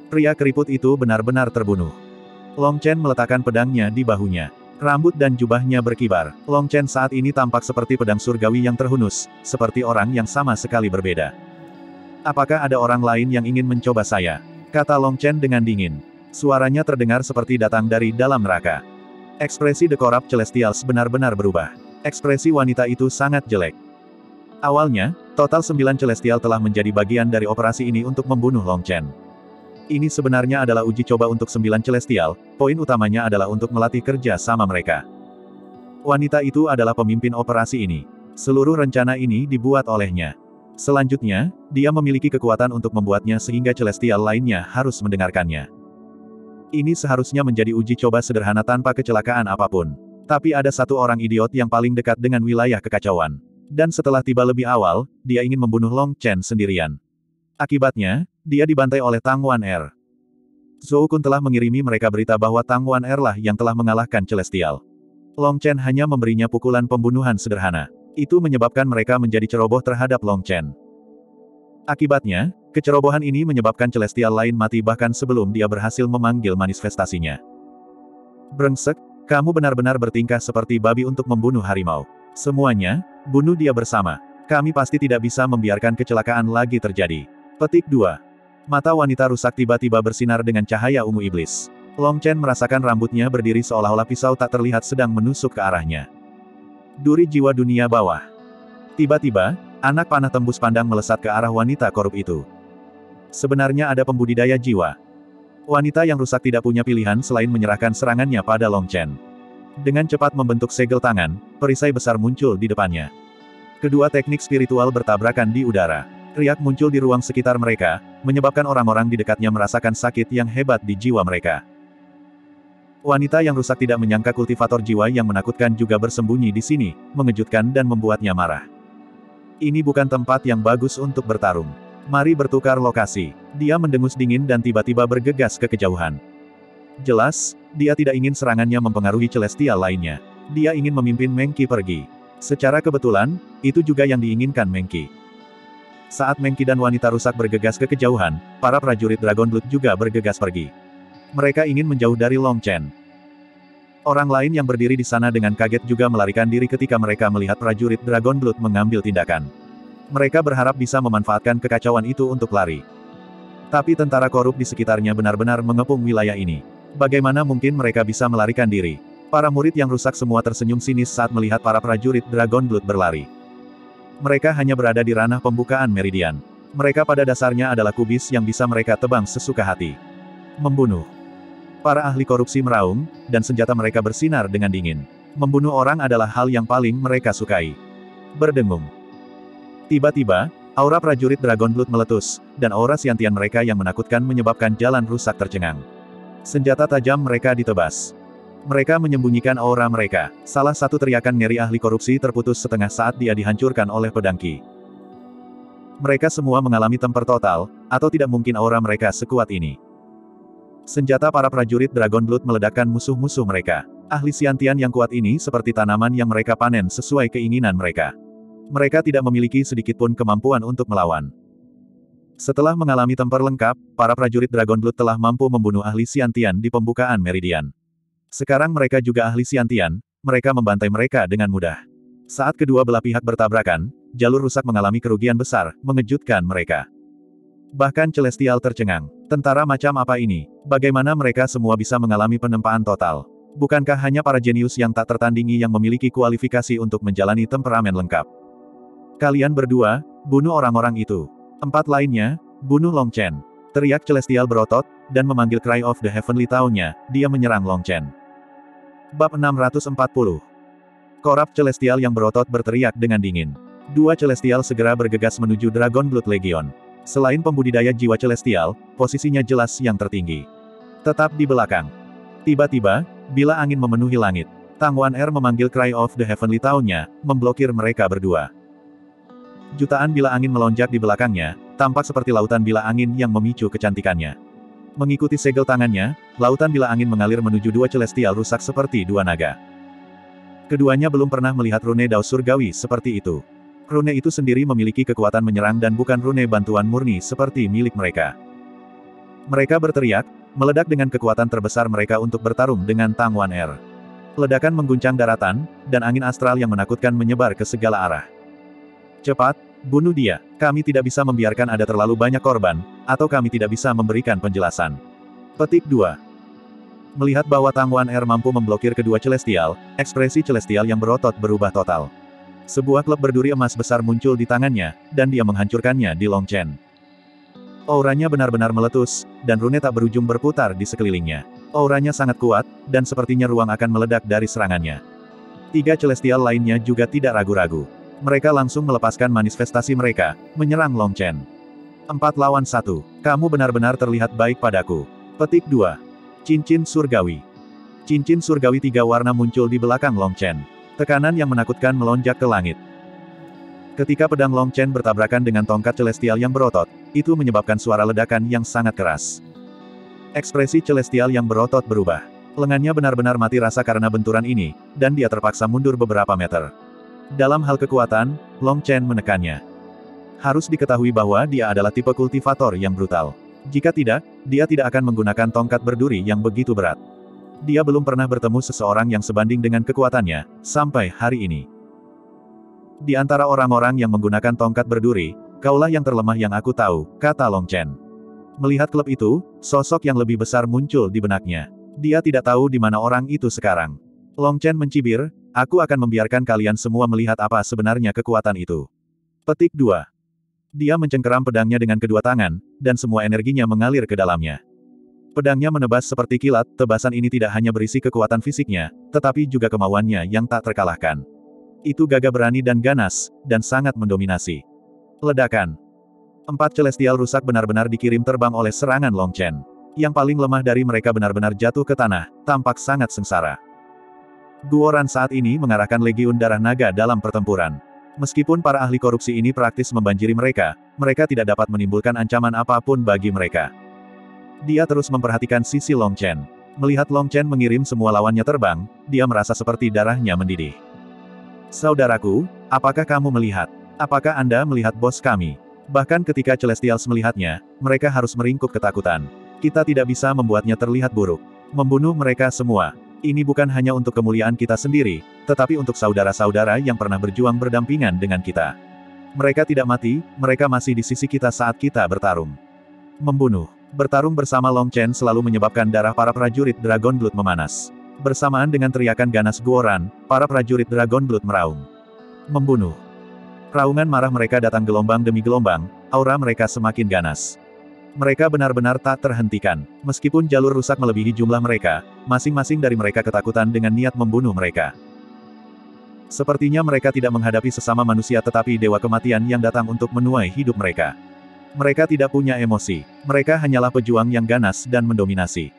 Pria keriput itu benar-benar terbunuh. Long Chen meletakkan pedangnya di bahunya. Rambut dan jubahnya berkibar. Long Chen saat ini tampak seperti pedang surgawi yang terhunus, seperti orang yang sama sekali berbeda. Apakah ada orang lain yang ingin mencoba saya? Kata Long Chen dengan dingin. Suaranya terdengar seperti datang dari dalam neraka. Ekspresi The Corrupt Celestials benar-benar berubah. Ekspresi wanita itu sangat jelek. Awalnya, total 9 Celestial telah menjadi bagian dari operasi ini untuk membunuh Long Chen. Ini sebenarnya adalah uji coba untuk 9 Celestial, poin utamanya adalah untuk melatih kerja sama mereka. Wanita itu adalah pemimpin operasi ini. Seluruh rencana ini dibuat olehnya. Selanjutnya, dia memiliki kekuatan untuk membuatnya sehingga Celestial lainnya harus mendengarkannya. Ini seharusnya menjadi uji coba sederhana tanpa kecelakaan apapun. Tapi ada satu orang idiot yang paling dekat dengan wilayah kekacauan. Dan setelah tiba lebih awal, dia ingin membunuh Long Chen sendirian. Akibatnya, dia dibantai oleh Tang Wan-er. Zhou Kun telah mengirimi mereka berita bahwa Tang Wan-er lah yang telah mengalahkan Celestial. Long Chen hanya memberinya pukulan pembunuhan sederhana. Itu menyebabkan mereka menjadi ceroboh terhadap Long Chen. Akibatnya, kecerobohan ini menyebabkan Celestial lain mati bahkan sebelum dia berhasil memanggil manifestasinya. Brengsek, kamu benar-benar bertingkah seperti babi untuk membunuh harimau. Semuanya, bunuh dia bersama. Kami pasti tidak bisa membiarkan kecelakaan lagi terjadi. Petik 2. Mata wanita rusak tiba-tiba bersinar dengan cahaya ungu iblis. Long Chen merasakan rambutnya berdiri seolah-olah pisau tak terlihat sedang menusuk ke arahnya. Duri jiwa dunia bawah. Tiba-tiba, anak panah tembus pandang melesat ke arah wanita korup itu. Sebenarnya ada pembudidaya jiwa. Wanita yang rusak tidak punya pilihan selain menyerahkan serangannya pada Long Chen. Dengan cepat membentuk segel tangan, perisai besar muncul di depannya. Kedua teknik spiritual bertabrakan di udara. Riak muncul di ruang sekitar mereka, menyebabkan orang-orang di dekatnya merasakan sakit yang hebat di jiwa mereka. Wanita yang rusak tidak menyangka kultivator jiwa yang menakutkan juga bersembunyi di sini, mengejutkan dan membuatnya marah. Ini bukan tempat yang bagus untuk bertarung. Mari bertukar lokasi. Dia mendengus dingin dan tiba-tiba bergegas ke kejauhan. Jelas, dia tidak ingin serangannya mempengaruhi Celestial lainnya. Dia ingin memimpin Meng Qi pergi. Secara kebetulan, itu juga yang diinginkan Meng Qi. Saat Meng Qi dan wanita rusak bergegas ke kejauhan, para prajurit Dragon Blood juga bergegas pergi. Mereka ingin menjauh dari Long Chen. Orang lain yang berdiri di sana dengan kaget juga melarikan diri ketika mereka melihat prajurit Dragon Blood mengambil tindakan. Mereka berharap bisa memanfaatkan kekacauan itu untuk lari. Tapi tentara korup di sekitarnya benar-benar mengepung wilayah ini. Bagaimana mungkin mereka bisa melarikan diri? Para murid yang rusak semua tersenyum sinis saat melihat para prajurit Dragon Blood berlari. Mereka hanya berada di ranah pembukaan meridian. Mereka pada dasarnya adalah kubis yang bisa mereka tebang sesuka hati. Membunuh. Para ahli korupsi meraung, dan senjata mereka bersinar dengan dingin. Membunuh orang adalah hal yang paling mereka sukai. Berdengung. Tiba-tiba, aura prajurit Dragon Blood meletus, dan aura siantian mereka yang menakutkan menyebabkan jalan rusak tercengang. Senjata tajam mereka ditebas. Mereka menyembunyikan aura mereka. Salah satu teriakan ngeri ahli korupsi terputus setengah saat dia dihancurkan oleh pedang Qi. Mereka semua mengalami temper total, atau tidak mungkin aura mereka sekuat ini. Senjata para prajurit Dragon Blood meledakkan musuh-musuh mereka. Ahli siantian yang kuat ini seperti tanaman yang mereka panen sesuai keinginan mereka. Mereka tidak memiliki sedikitpun kemampuan untuk melawan. Setelah mengalami temper lengkap, para prajurit Dragon Blood telah mampu membunuh ahli siantian di pembukaan meridian. Sekarang mereka juga ahli siantian, mereka membantai mereka dengan mudah. Saat kedua belah pihak bertabrakan, jalur rusak mengalami kerugian besar, mengejutkan mereka. Bahkan Celestial tercengang. Tentara macam apa ini? Bagaimana mereka semua bisa mengalami penempaan total? Bukankah hanya para jenius yang tak tertandingi yang memiliki kualifikasi untuk menjalani temperamen lengkap? Kalian berdua, bunuh orang-orang itu. 4 lainnya, bunuh Long Chen. Teriak Celestial berotot, dan memanggil Cry of the Heavenly Tao-nya, dia menyerang Long Chen. Bab 640. Corrupt Celestial yang berotot berteriak dengan dingin. 2 Celestial segera bergegas menuju Dragon Blood Legion. Selain pembudidaya jiwa Celestial, posisinya jelas yang tertinggi. Tetap di belakang. Tiba-tiba, bila angin memenuhi langit, Tang Wan-er memanggil Cry of the Heavenly Tao-nya, memblokir mereka berdua. Jutaan bila angin melonjak di belakangnya, tampak seperti lautan bila angin yang memicu kecantikannya. Mengikuti segel tangannya, lautan bila angin mengalir menuju 2 Celestial rusak seperti 2 naga. Keduanya belum pernah melihat rune Dao surgawi seperti itu. Rune itu sendiri memiliki kekuatan menyerang dan bukan rune bantuan murni seperti milik mereka. Mereka berteriak, meledak dengan kekuatan terbesar mereka untuk bertarung dengan Tang Wan Er. Ledakan mengguncang daratan, dan angin astral yang menakutkan menyebar ke segala arah. Cepat, bunuh dia. Kami tidak bisa membiarkan ada terlalu banyak korban, atau kami tidak bisa memberikan penjelasan. Petik 2. Melihat bahwa Tang Wan Er mampu memblokir kedua Celestial, ekspresi Celestial yang berotot berubah total. Sebuah klub berduri emas besar muncul di tangannya, dan dia menghancurkannya di Long Chen. Auranya benar-benar meletus, dan rune tak berujung berputar di sekelilingnya. Auranya sangat kuat, dan sepertinya ruang akan meledak dari serangannya. 3 Celestial lainnya juga tidak ragu-ragu. Mereka langsung melepaskan manifestasi mereka, menyerang Long Chen. 4 lawan 1. Kamu benar-benar terlihat baik padaku. Petik 2. Cincin Surgawi. Cincin Surgawi 3 warna muncul di belakang Long Chen. Tekanan yang menakutkan melonjak ke langit. Ketika pedang Long Chen bertabrakan dengan tongkat Celestial yang berotot, itu menyebabkan suara ledakan yang sangat keras. Ekspresi Celestial yang berotot berubah. Lengannya benar-benar mati rasa karena benturan ini, dan dia terpaksa mundur beberapa meter. Dalam hal kekuatan, Long Chen menekannya. Harus diketahui bahwa dia adalah tipe kultivator yang brutal. Jika tidak, dia tidak akan menggunakan tongkat berduri yang begitu berat. Dia belum pernah bertemu seseorang yang sebanding dengan kekuatannya, sampai hari ini. Di antara orang-orang yang menggunakan tongkat berduri, kaulah yang terlemah yang aku tahu, kata Long Chen. Melihat klub itu, sosok yang lebih besar muncul di benaknya. Dia tidak tahu di mana orang itu sekarang. Long Chen mencibir, aku akan membiarkan kalian semua melihat apa sebenarnya kekuatan itu. Petik 2. Dia mencengkeram pedangnya dengan kedua tangan, dan semua energinya mengalir ke dalamnya. Pedangnya menebas seperti kilat, tebasan ini tidak hanya berisi kekuatan fisiknya, tetapi juga kemauannya yang tak terkalahkan. Itu gagah berani dan ganas, dan sangat mendominasi. Ledakan. 4 Celestial rusak benar-benar dikirim terbang oleh serangan Long Chen. Yang paling lemah dari mereka benar-benar jatuh ke tanah, tampak sangat sengsara. Guoran saat ini mengarahkan Legiun Darah Naga dalam pertempuran. Meskipun para ahli korupsi ini praktis membanjiri mereka, mereka tidak dapat menimbulkan ancaman apapun bagi mereka. Dia terus memperhatikan sisi Long Chen. Melihat Long Chen mengirim semua lawannya terbang, dia merasa seperti darahnya mendidih. Saudaraku, apakah kamu melihat? Apakah Anda melihat bos kami? Bahkan ketika Celestials melihatnya, mereka harus meringkuk ketakutan. Kita tidak bisa membuatnya terlihat buruk. Membunuh mereka semua. Ini bukan hanya untuk kemuliaan kita sendiri, tetapi untuk saudara-saudara yang pernah berjuang berdampingan dengan kita. Mereka tidak mati, mereka masih di sisi kita saat kita bertarung. Membunuh. Bertarung bersama Long Chen selalu menyebabkan darah para prajurit Dragon Blood memanas. Bersamaan dengan teriakan ganas Guoran, para prajurit Dragon Blood meraung. Membunuh. Raungan marah mereka datang gelombang demi gelombang, aura mereka semakin ganas. Mereka benar-benar tak terhentikan. Meskipun jalur rusak melebihi jumlah mereka, masing-masing dari mereka ketakutan dengan niat membunuh mereka. Sepertinya mereka tidak menghadapi sesama manusia tetapi dewa kematian yang datang untuk menuai hidup mereka. Mereka tidak punya emosi. Mereka hanyalah pejuang yang ganas dan mendominasi.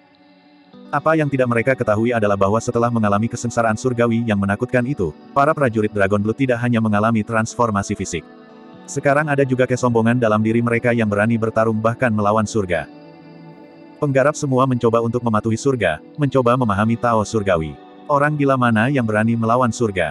Apa yang tidak mereka ketahui adalah bahwa setelah mengalami kesengsaraan surgawi yang menakutkan itu, para prajurit Dragon Blood tidak hanya mengalami transformasi fisik. Sekarang ada juga kesombongan dalam diri mereka yang berani bertarung bahkan melawan surga. Penggarap semua mencoba untuk mematuhi surga, mencoba memahami Tao surgawi. Orang gila mana yang berani melawan surga?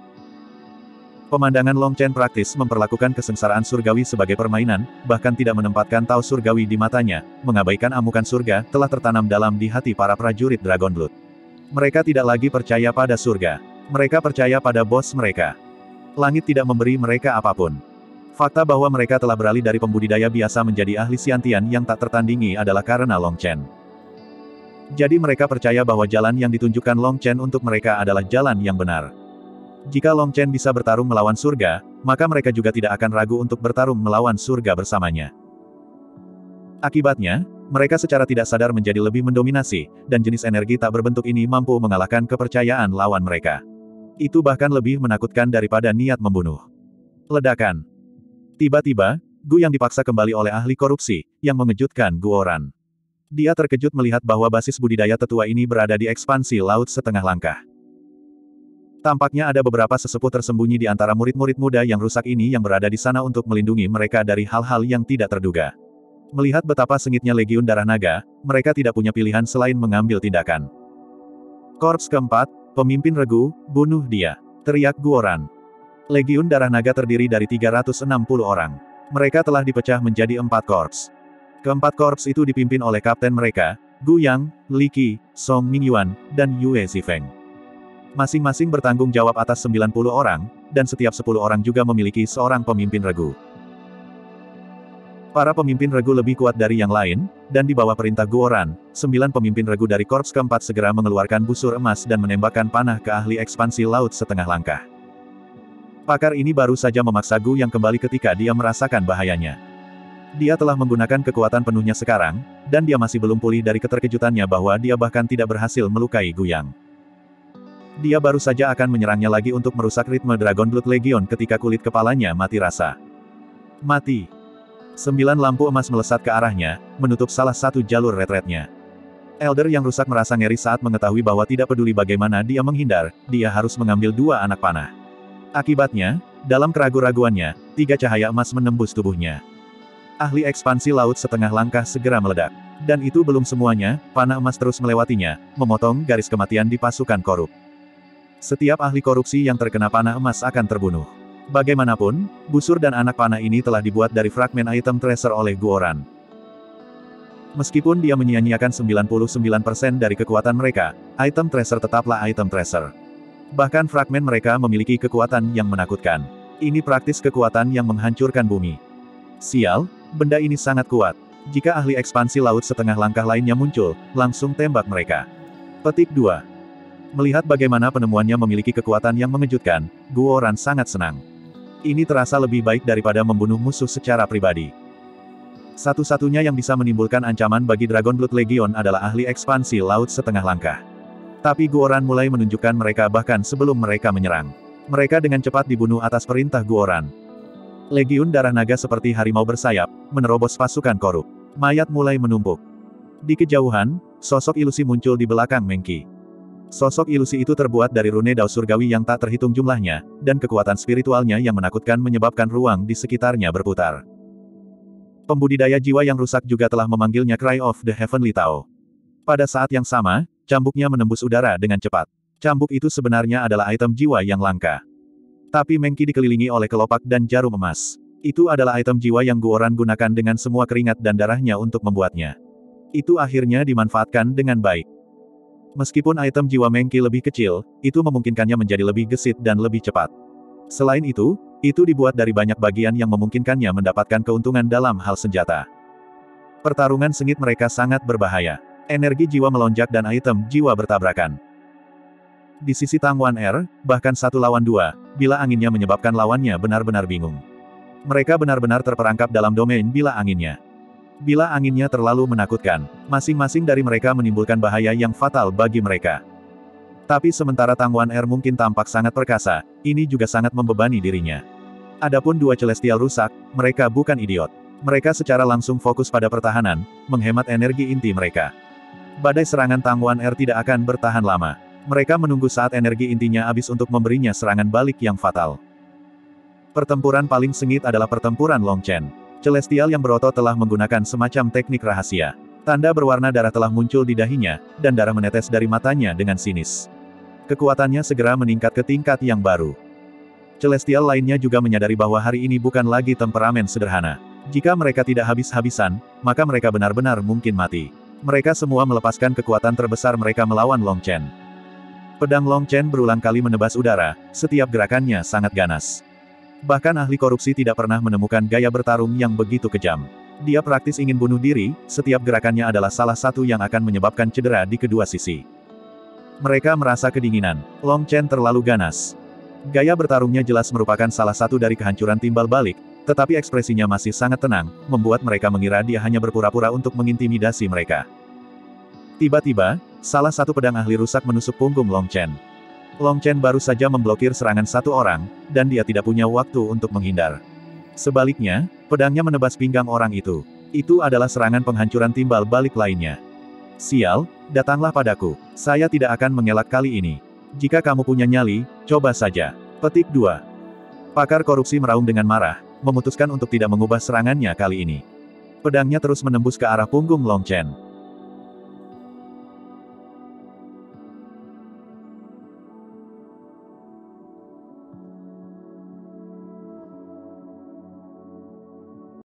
Pemandangan Long Chen praktis memperlakukan kesengsaraan surgawi sebagai permainan, bahkan tidak menempatkan Tao surgawi di matanya, mengabaikan amukan surga, telah tertanam dalam di hati para prajurit Dragon Blood. Mereka tidak lagi percaya pada surga. Mereka percaya pada bos mereka. Langit tidak memberi mereka apapun. Fakta bahwa mereka telah beralih dari pembudidaya biasa menjadi ahli Xiantian yang tak tertandingi adalah karena Long Chen. Jadi mereka percaya bahwa jalan yang ditunjukkan Long Chen untuk mereka adalah jalan yang benar. Jika Long Chen bisa bertarung melawan surga, maka mereka juga tidak akan ragu untuk bertarung melawan surga bersamanya. Akibatnya, mereka secara tidak sadar menjadi lebih mendominasi, dan jenis energi tak berbentuk ini mampu mengalahkan kepercayaan lawan mereka. Itu bahkan lebih menakutkan daripada niat membunuh. Ledakan. Tiba-tiba, Gu yang dipaksa kembali oleh ahli korupsi, yang mengejutkan Guoran. Dia terkejut melihat bahwa basis budidaya tetua ini berada di ekspansi laut setengah langkah. Tampaknya ada beberapa sesepuh tersembunyi di antara murid-murid muda yang rusak ini yang berada di sana untuk melindungi mereka dari hal-hal yang tidak terduga. Melihat betapa sengitnya Legiun Darah Naga, mereka tidak punya pilihan selain mengambil tindakan. Korps keempat, pemimpin regu, bunuh dia. Teriak Guoran. Legiun Darah Naga terdiri dari 360 orang. Mereka telah dipecah menjadi 4 korps. Keempat korps itu dipimpin oleh kapten mereka, Gu Yang, Li Qi, Song Mingyuan, dan Yue Zifeng. Masing-masing bertanggung jawab atas 90 orang, dan setiap 10 orang juga memiliki seorang pemimpin regu. Para pemimpin regu lebih kuat dari yang lain, dan di bawah perintah Guoran, 9 pemimpin regu dari korps keempat segera mengeluarkan busur emas dan menembakkan panah ke ahli ekspansi laut setengah langkah. Pakar ini baru saja memaksa Gu Yang kembali ketika dia merasakan bahayanya. Dia telah menggunakan kekuatan penuhnya sekarang, dan dia masih belum pulih dari keterkejutannya bahwa dia bahkan tidak berhasil melukai Gu Yang. Dia baru saja akan menyerangnya lagi untuk merusak ritme Dragon Blood Legion ketika kulit kepalanya mati rasa. Mati. 9 lampu emas melesat ke arahnya, menutup salah satu jalur retretnya. Elder yang rusak merasa ngeri saat mengetahui bahwa tidak peduli bagaimana dia menghindar, dia harus mengambil 2 anak panah. Akibatnya, dalam keraguan-raguannya, 3 cahaya emas menembus tubuhnya. Ahli ekspansi laut setengah langkah segera meledak. Dan itu belum semuanya, panah emas terus melewatinya, memotong garis kematian di pasukan korup. Setiap ahli korupsi yang terkena panah emas akan terbunuh. Bagaimanapun, busur dan anak panah ini telah dibuat dari fragmen item treasure oleh Guoran. Meskipun dia menyia-nyiakan 99% dari kekuatan mereka, item treasure tetaplah item treasure. Bahkan fragmen mereka memiliki kekuatan yang menakutkan. Ini praktis kekuatan yang menghancurkan bumi. Sial, benda ini sangat kuat. Jika ahli ekspansi laut setengah langkah lainnya muncul, langsung tembak mereka. Petik 2. Melihat bagaimana penemuannya memiliki kekuatan yang mengejutkan, Guoran sangat senang. Ini terasa lebih baik daripada membunuh musuh secara pribadi. Satu-satunya yang bisa menimbulkan ancaman bagi Dragon Blood Legion adalah ahli ekspansi laut setengah langkah. Tapi Guoran mulai menunjukkan mereka bahkan sebelum mereka menyerang. Mereka dengan cepat dibunuh atas perintah Guoran. Legiun darah naga seperti harimau bersayap, menerobos pasukan korup. Mayat mulai menumpuk. Di kejauhan, sosok ilusi muncul di belakang Mengki. Sosok ilusi itu terbuat dari rune dao surgawi yang tak terhitung jumlahnya, dan kekuatan spiritualnya yang menakutkan menyebabkan ruang di sekitarnya berputar. Pembudidaya jiwa yang rusak juga telah memanggilnya Cry of the Heavenly Tao. Pada saat yang sama, cambuknya menembus udara dengan cepat. Cambuk itu sebenarnya adalah item jiwa yang langka. Tapi Mengki dikelilingi oleh kelopak dan jarum emas. Itu adalah item jiwa yang Guoran gunakan dengan semua keringat dan darahnya untuk membuatnya. Itu akhirnya dimanfaatkan dengan baik. Meskipun item jiwa Mengki lebih kecil, itu memungkinkannya menjadi lebih gesit dan lebih cepat. Selain itu dibuat dari banyak bagian yang memungkinkannya mendapatkan keuntungan dalam hal senjata. Pertarungan sengit mereka sangat berbahaya. Energi jiwa melonjak dan item jiwa bertabrakan. Di sisi Tang Wan Er, bahkan 1 lawan 2, bila anginnya menyebabkan lawannya benar-benar bingung. Mereka benar-benar terperangkap dalam domain bila anginnya. Bila anginnya terlalu menakutkan, masing-masing dari mereka menimbulkan bahaya yang fatal bagi mereka. Tapi sementara Tang Wan Er mungkin tampak sangat perkasa, ini juga sangat membebani dirinya. Adapun 2 celestial rusak, mereka bukan idiot. Mereka secara langsung fokus pada pertahanan, menghemat energi inti mereka. Badai serangan Tang Wan Er tidak akan bertahan lama. Mereka menunggu saat energi intinya habis untuk memberinya serangan balik yang fatal. Pertempuran paling sengit adalah pertempuran Long Chen. Celestial yang berotot telah menggunakan semacam teknik rahasia. Tanda berwarna darah telah muncul di dahinya, dan darah menetes dari matanya dengan sinis. Kekuatannya segera meningkat ke tingkat yang baru. Celestial lainnya juga menyadari bahwa hari ini bukan lagi temperamen sederhana. Jika mereka tidak habis-habisan, maka mereka benar-benar mungkin mati. Mereka semua melepaskan kekuatan terbesar mereka melawan Long Chen. Pedang Long Chen berulang kali menebas udara, setiap gerakannya sangat ganas. Bahkan ahli korupsi tidak pernah menemukan gaya bertarung yang begitu kejam. Dia praktis ingin bunuh diri, setiap gerakannya adalah salah satu yang akan menyebabkan cedera di kedua sisi. Mereka merasa kedinginan. Long Chen terlalu ganas. Gaya bertarungnya jelas merupakan salah satu dari kehancuran timbal balik, tetapi ekspresinya masih sangat tenang, membuat mereka mengira dia hanya berpura-pura untuk mengintimidasi mereka. Tiba-tiba, salah satu pedang ahli rusak menusuk punggung Long Chen. Long Chen baru saja memblokir serangan 1 orang, dan dia tidak punya waktu untuk menghindar. Sebaliknya, pedangnya menebas pinggang orang itu. Itu adalah serangan penghancuran timbal balik lainnya. Sial, datanglah padaku. Saya tidak akan mengelak kali ini. Jika kamu punya nyali, coba saja. Petik 2. Pakar korupsi meraung dengan marah, memutuskan untuk tidak mengubah serangannya kali ini. Pedangnya terus menembus ke arah punggung Long Chen.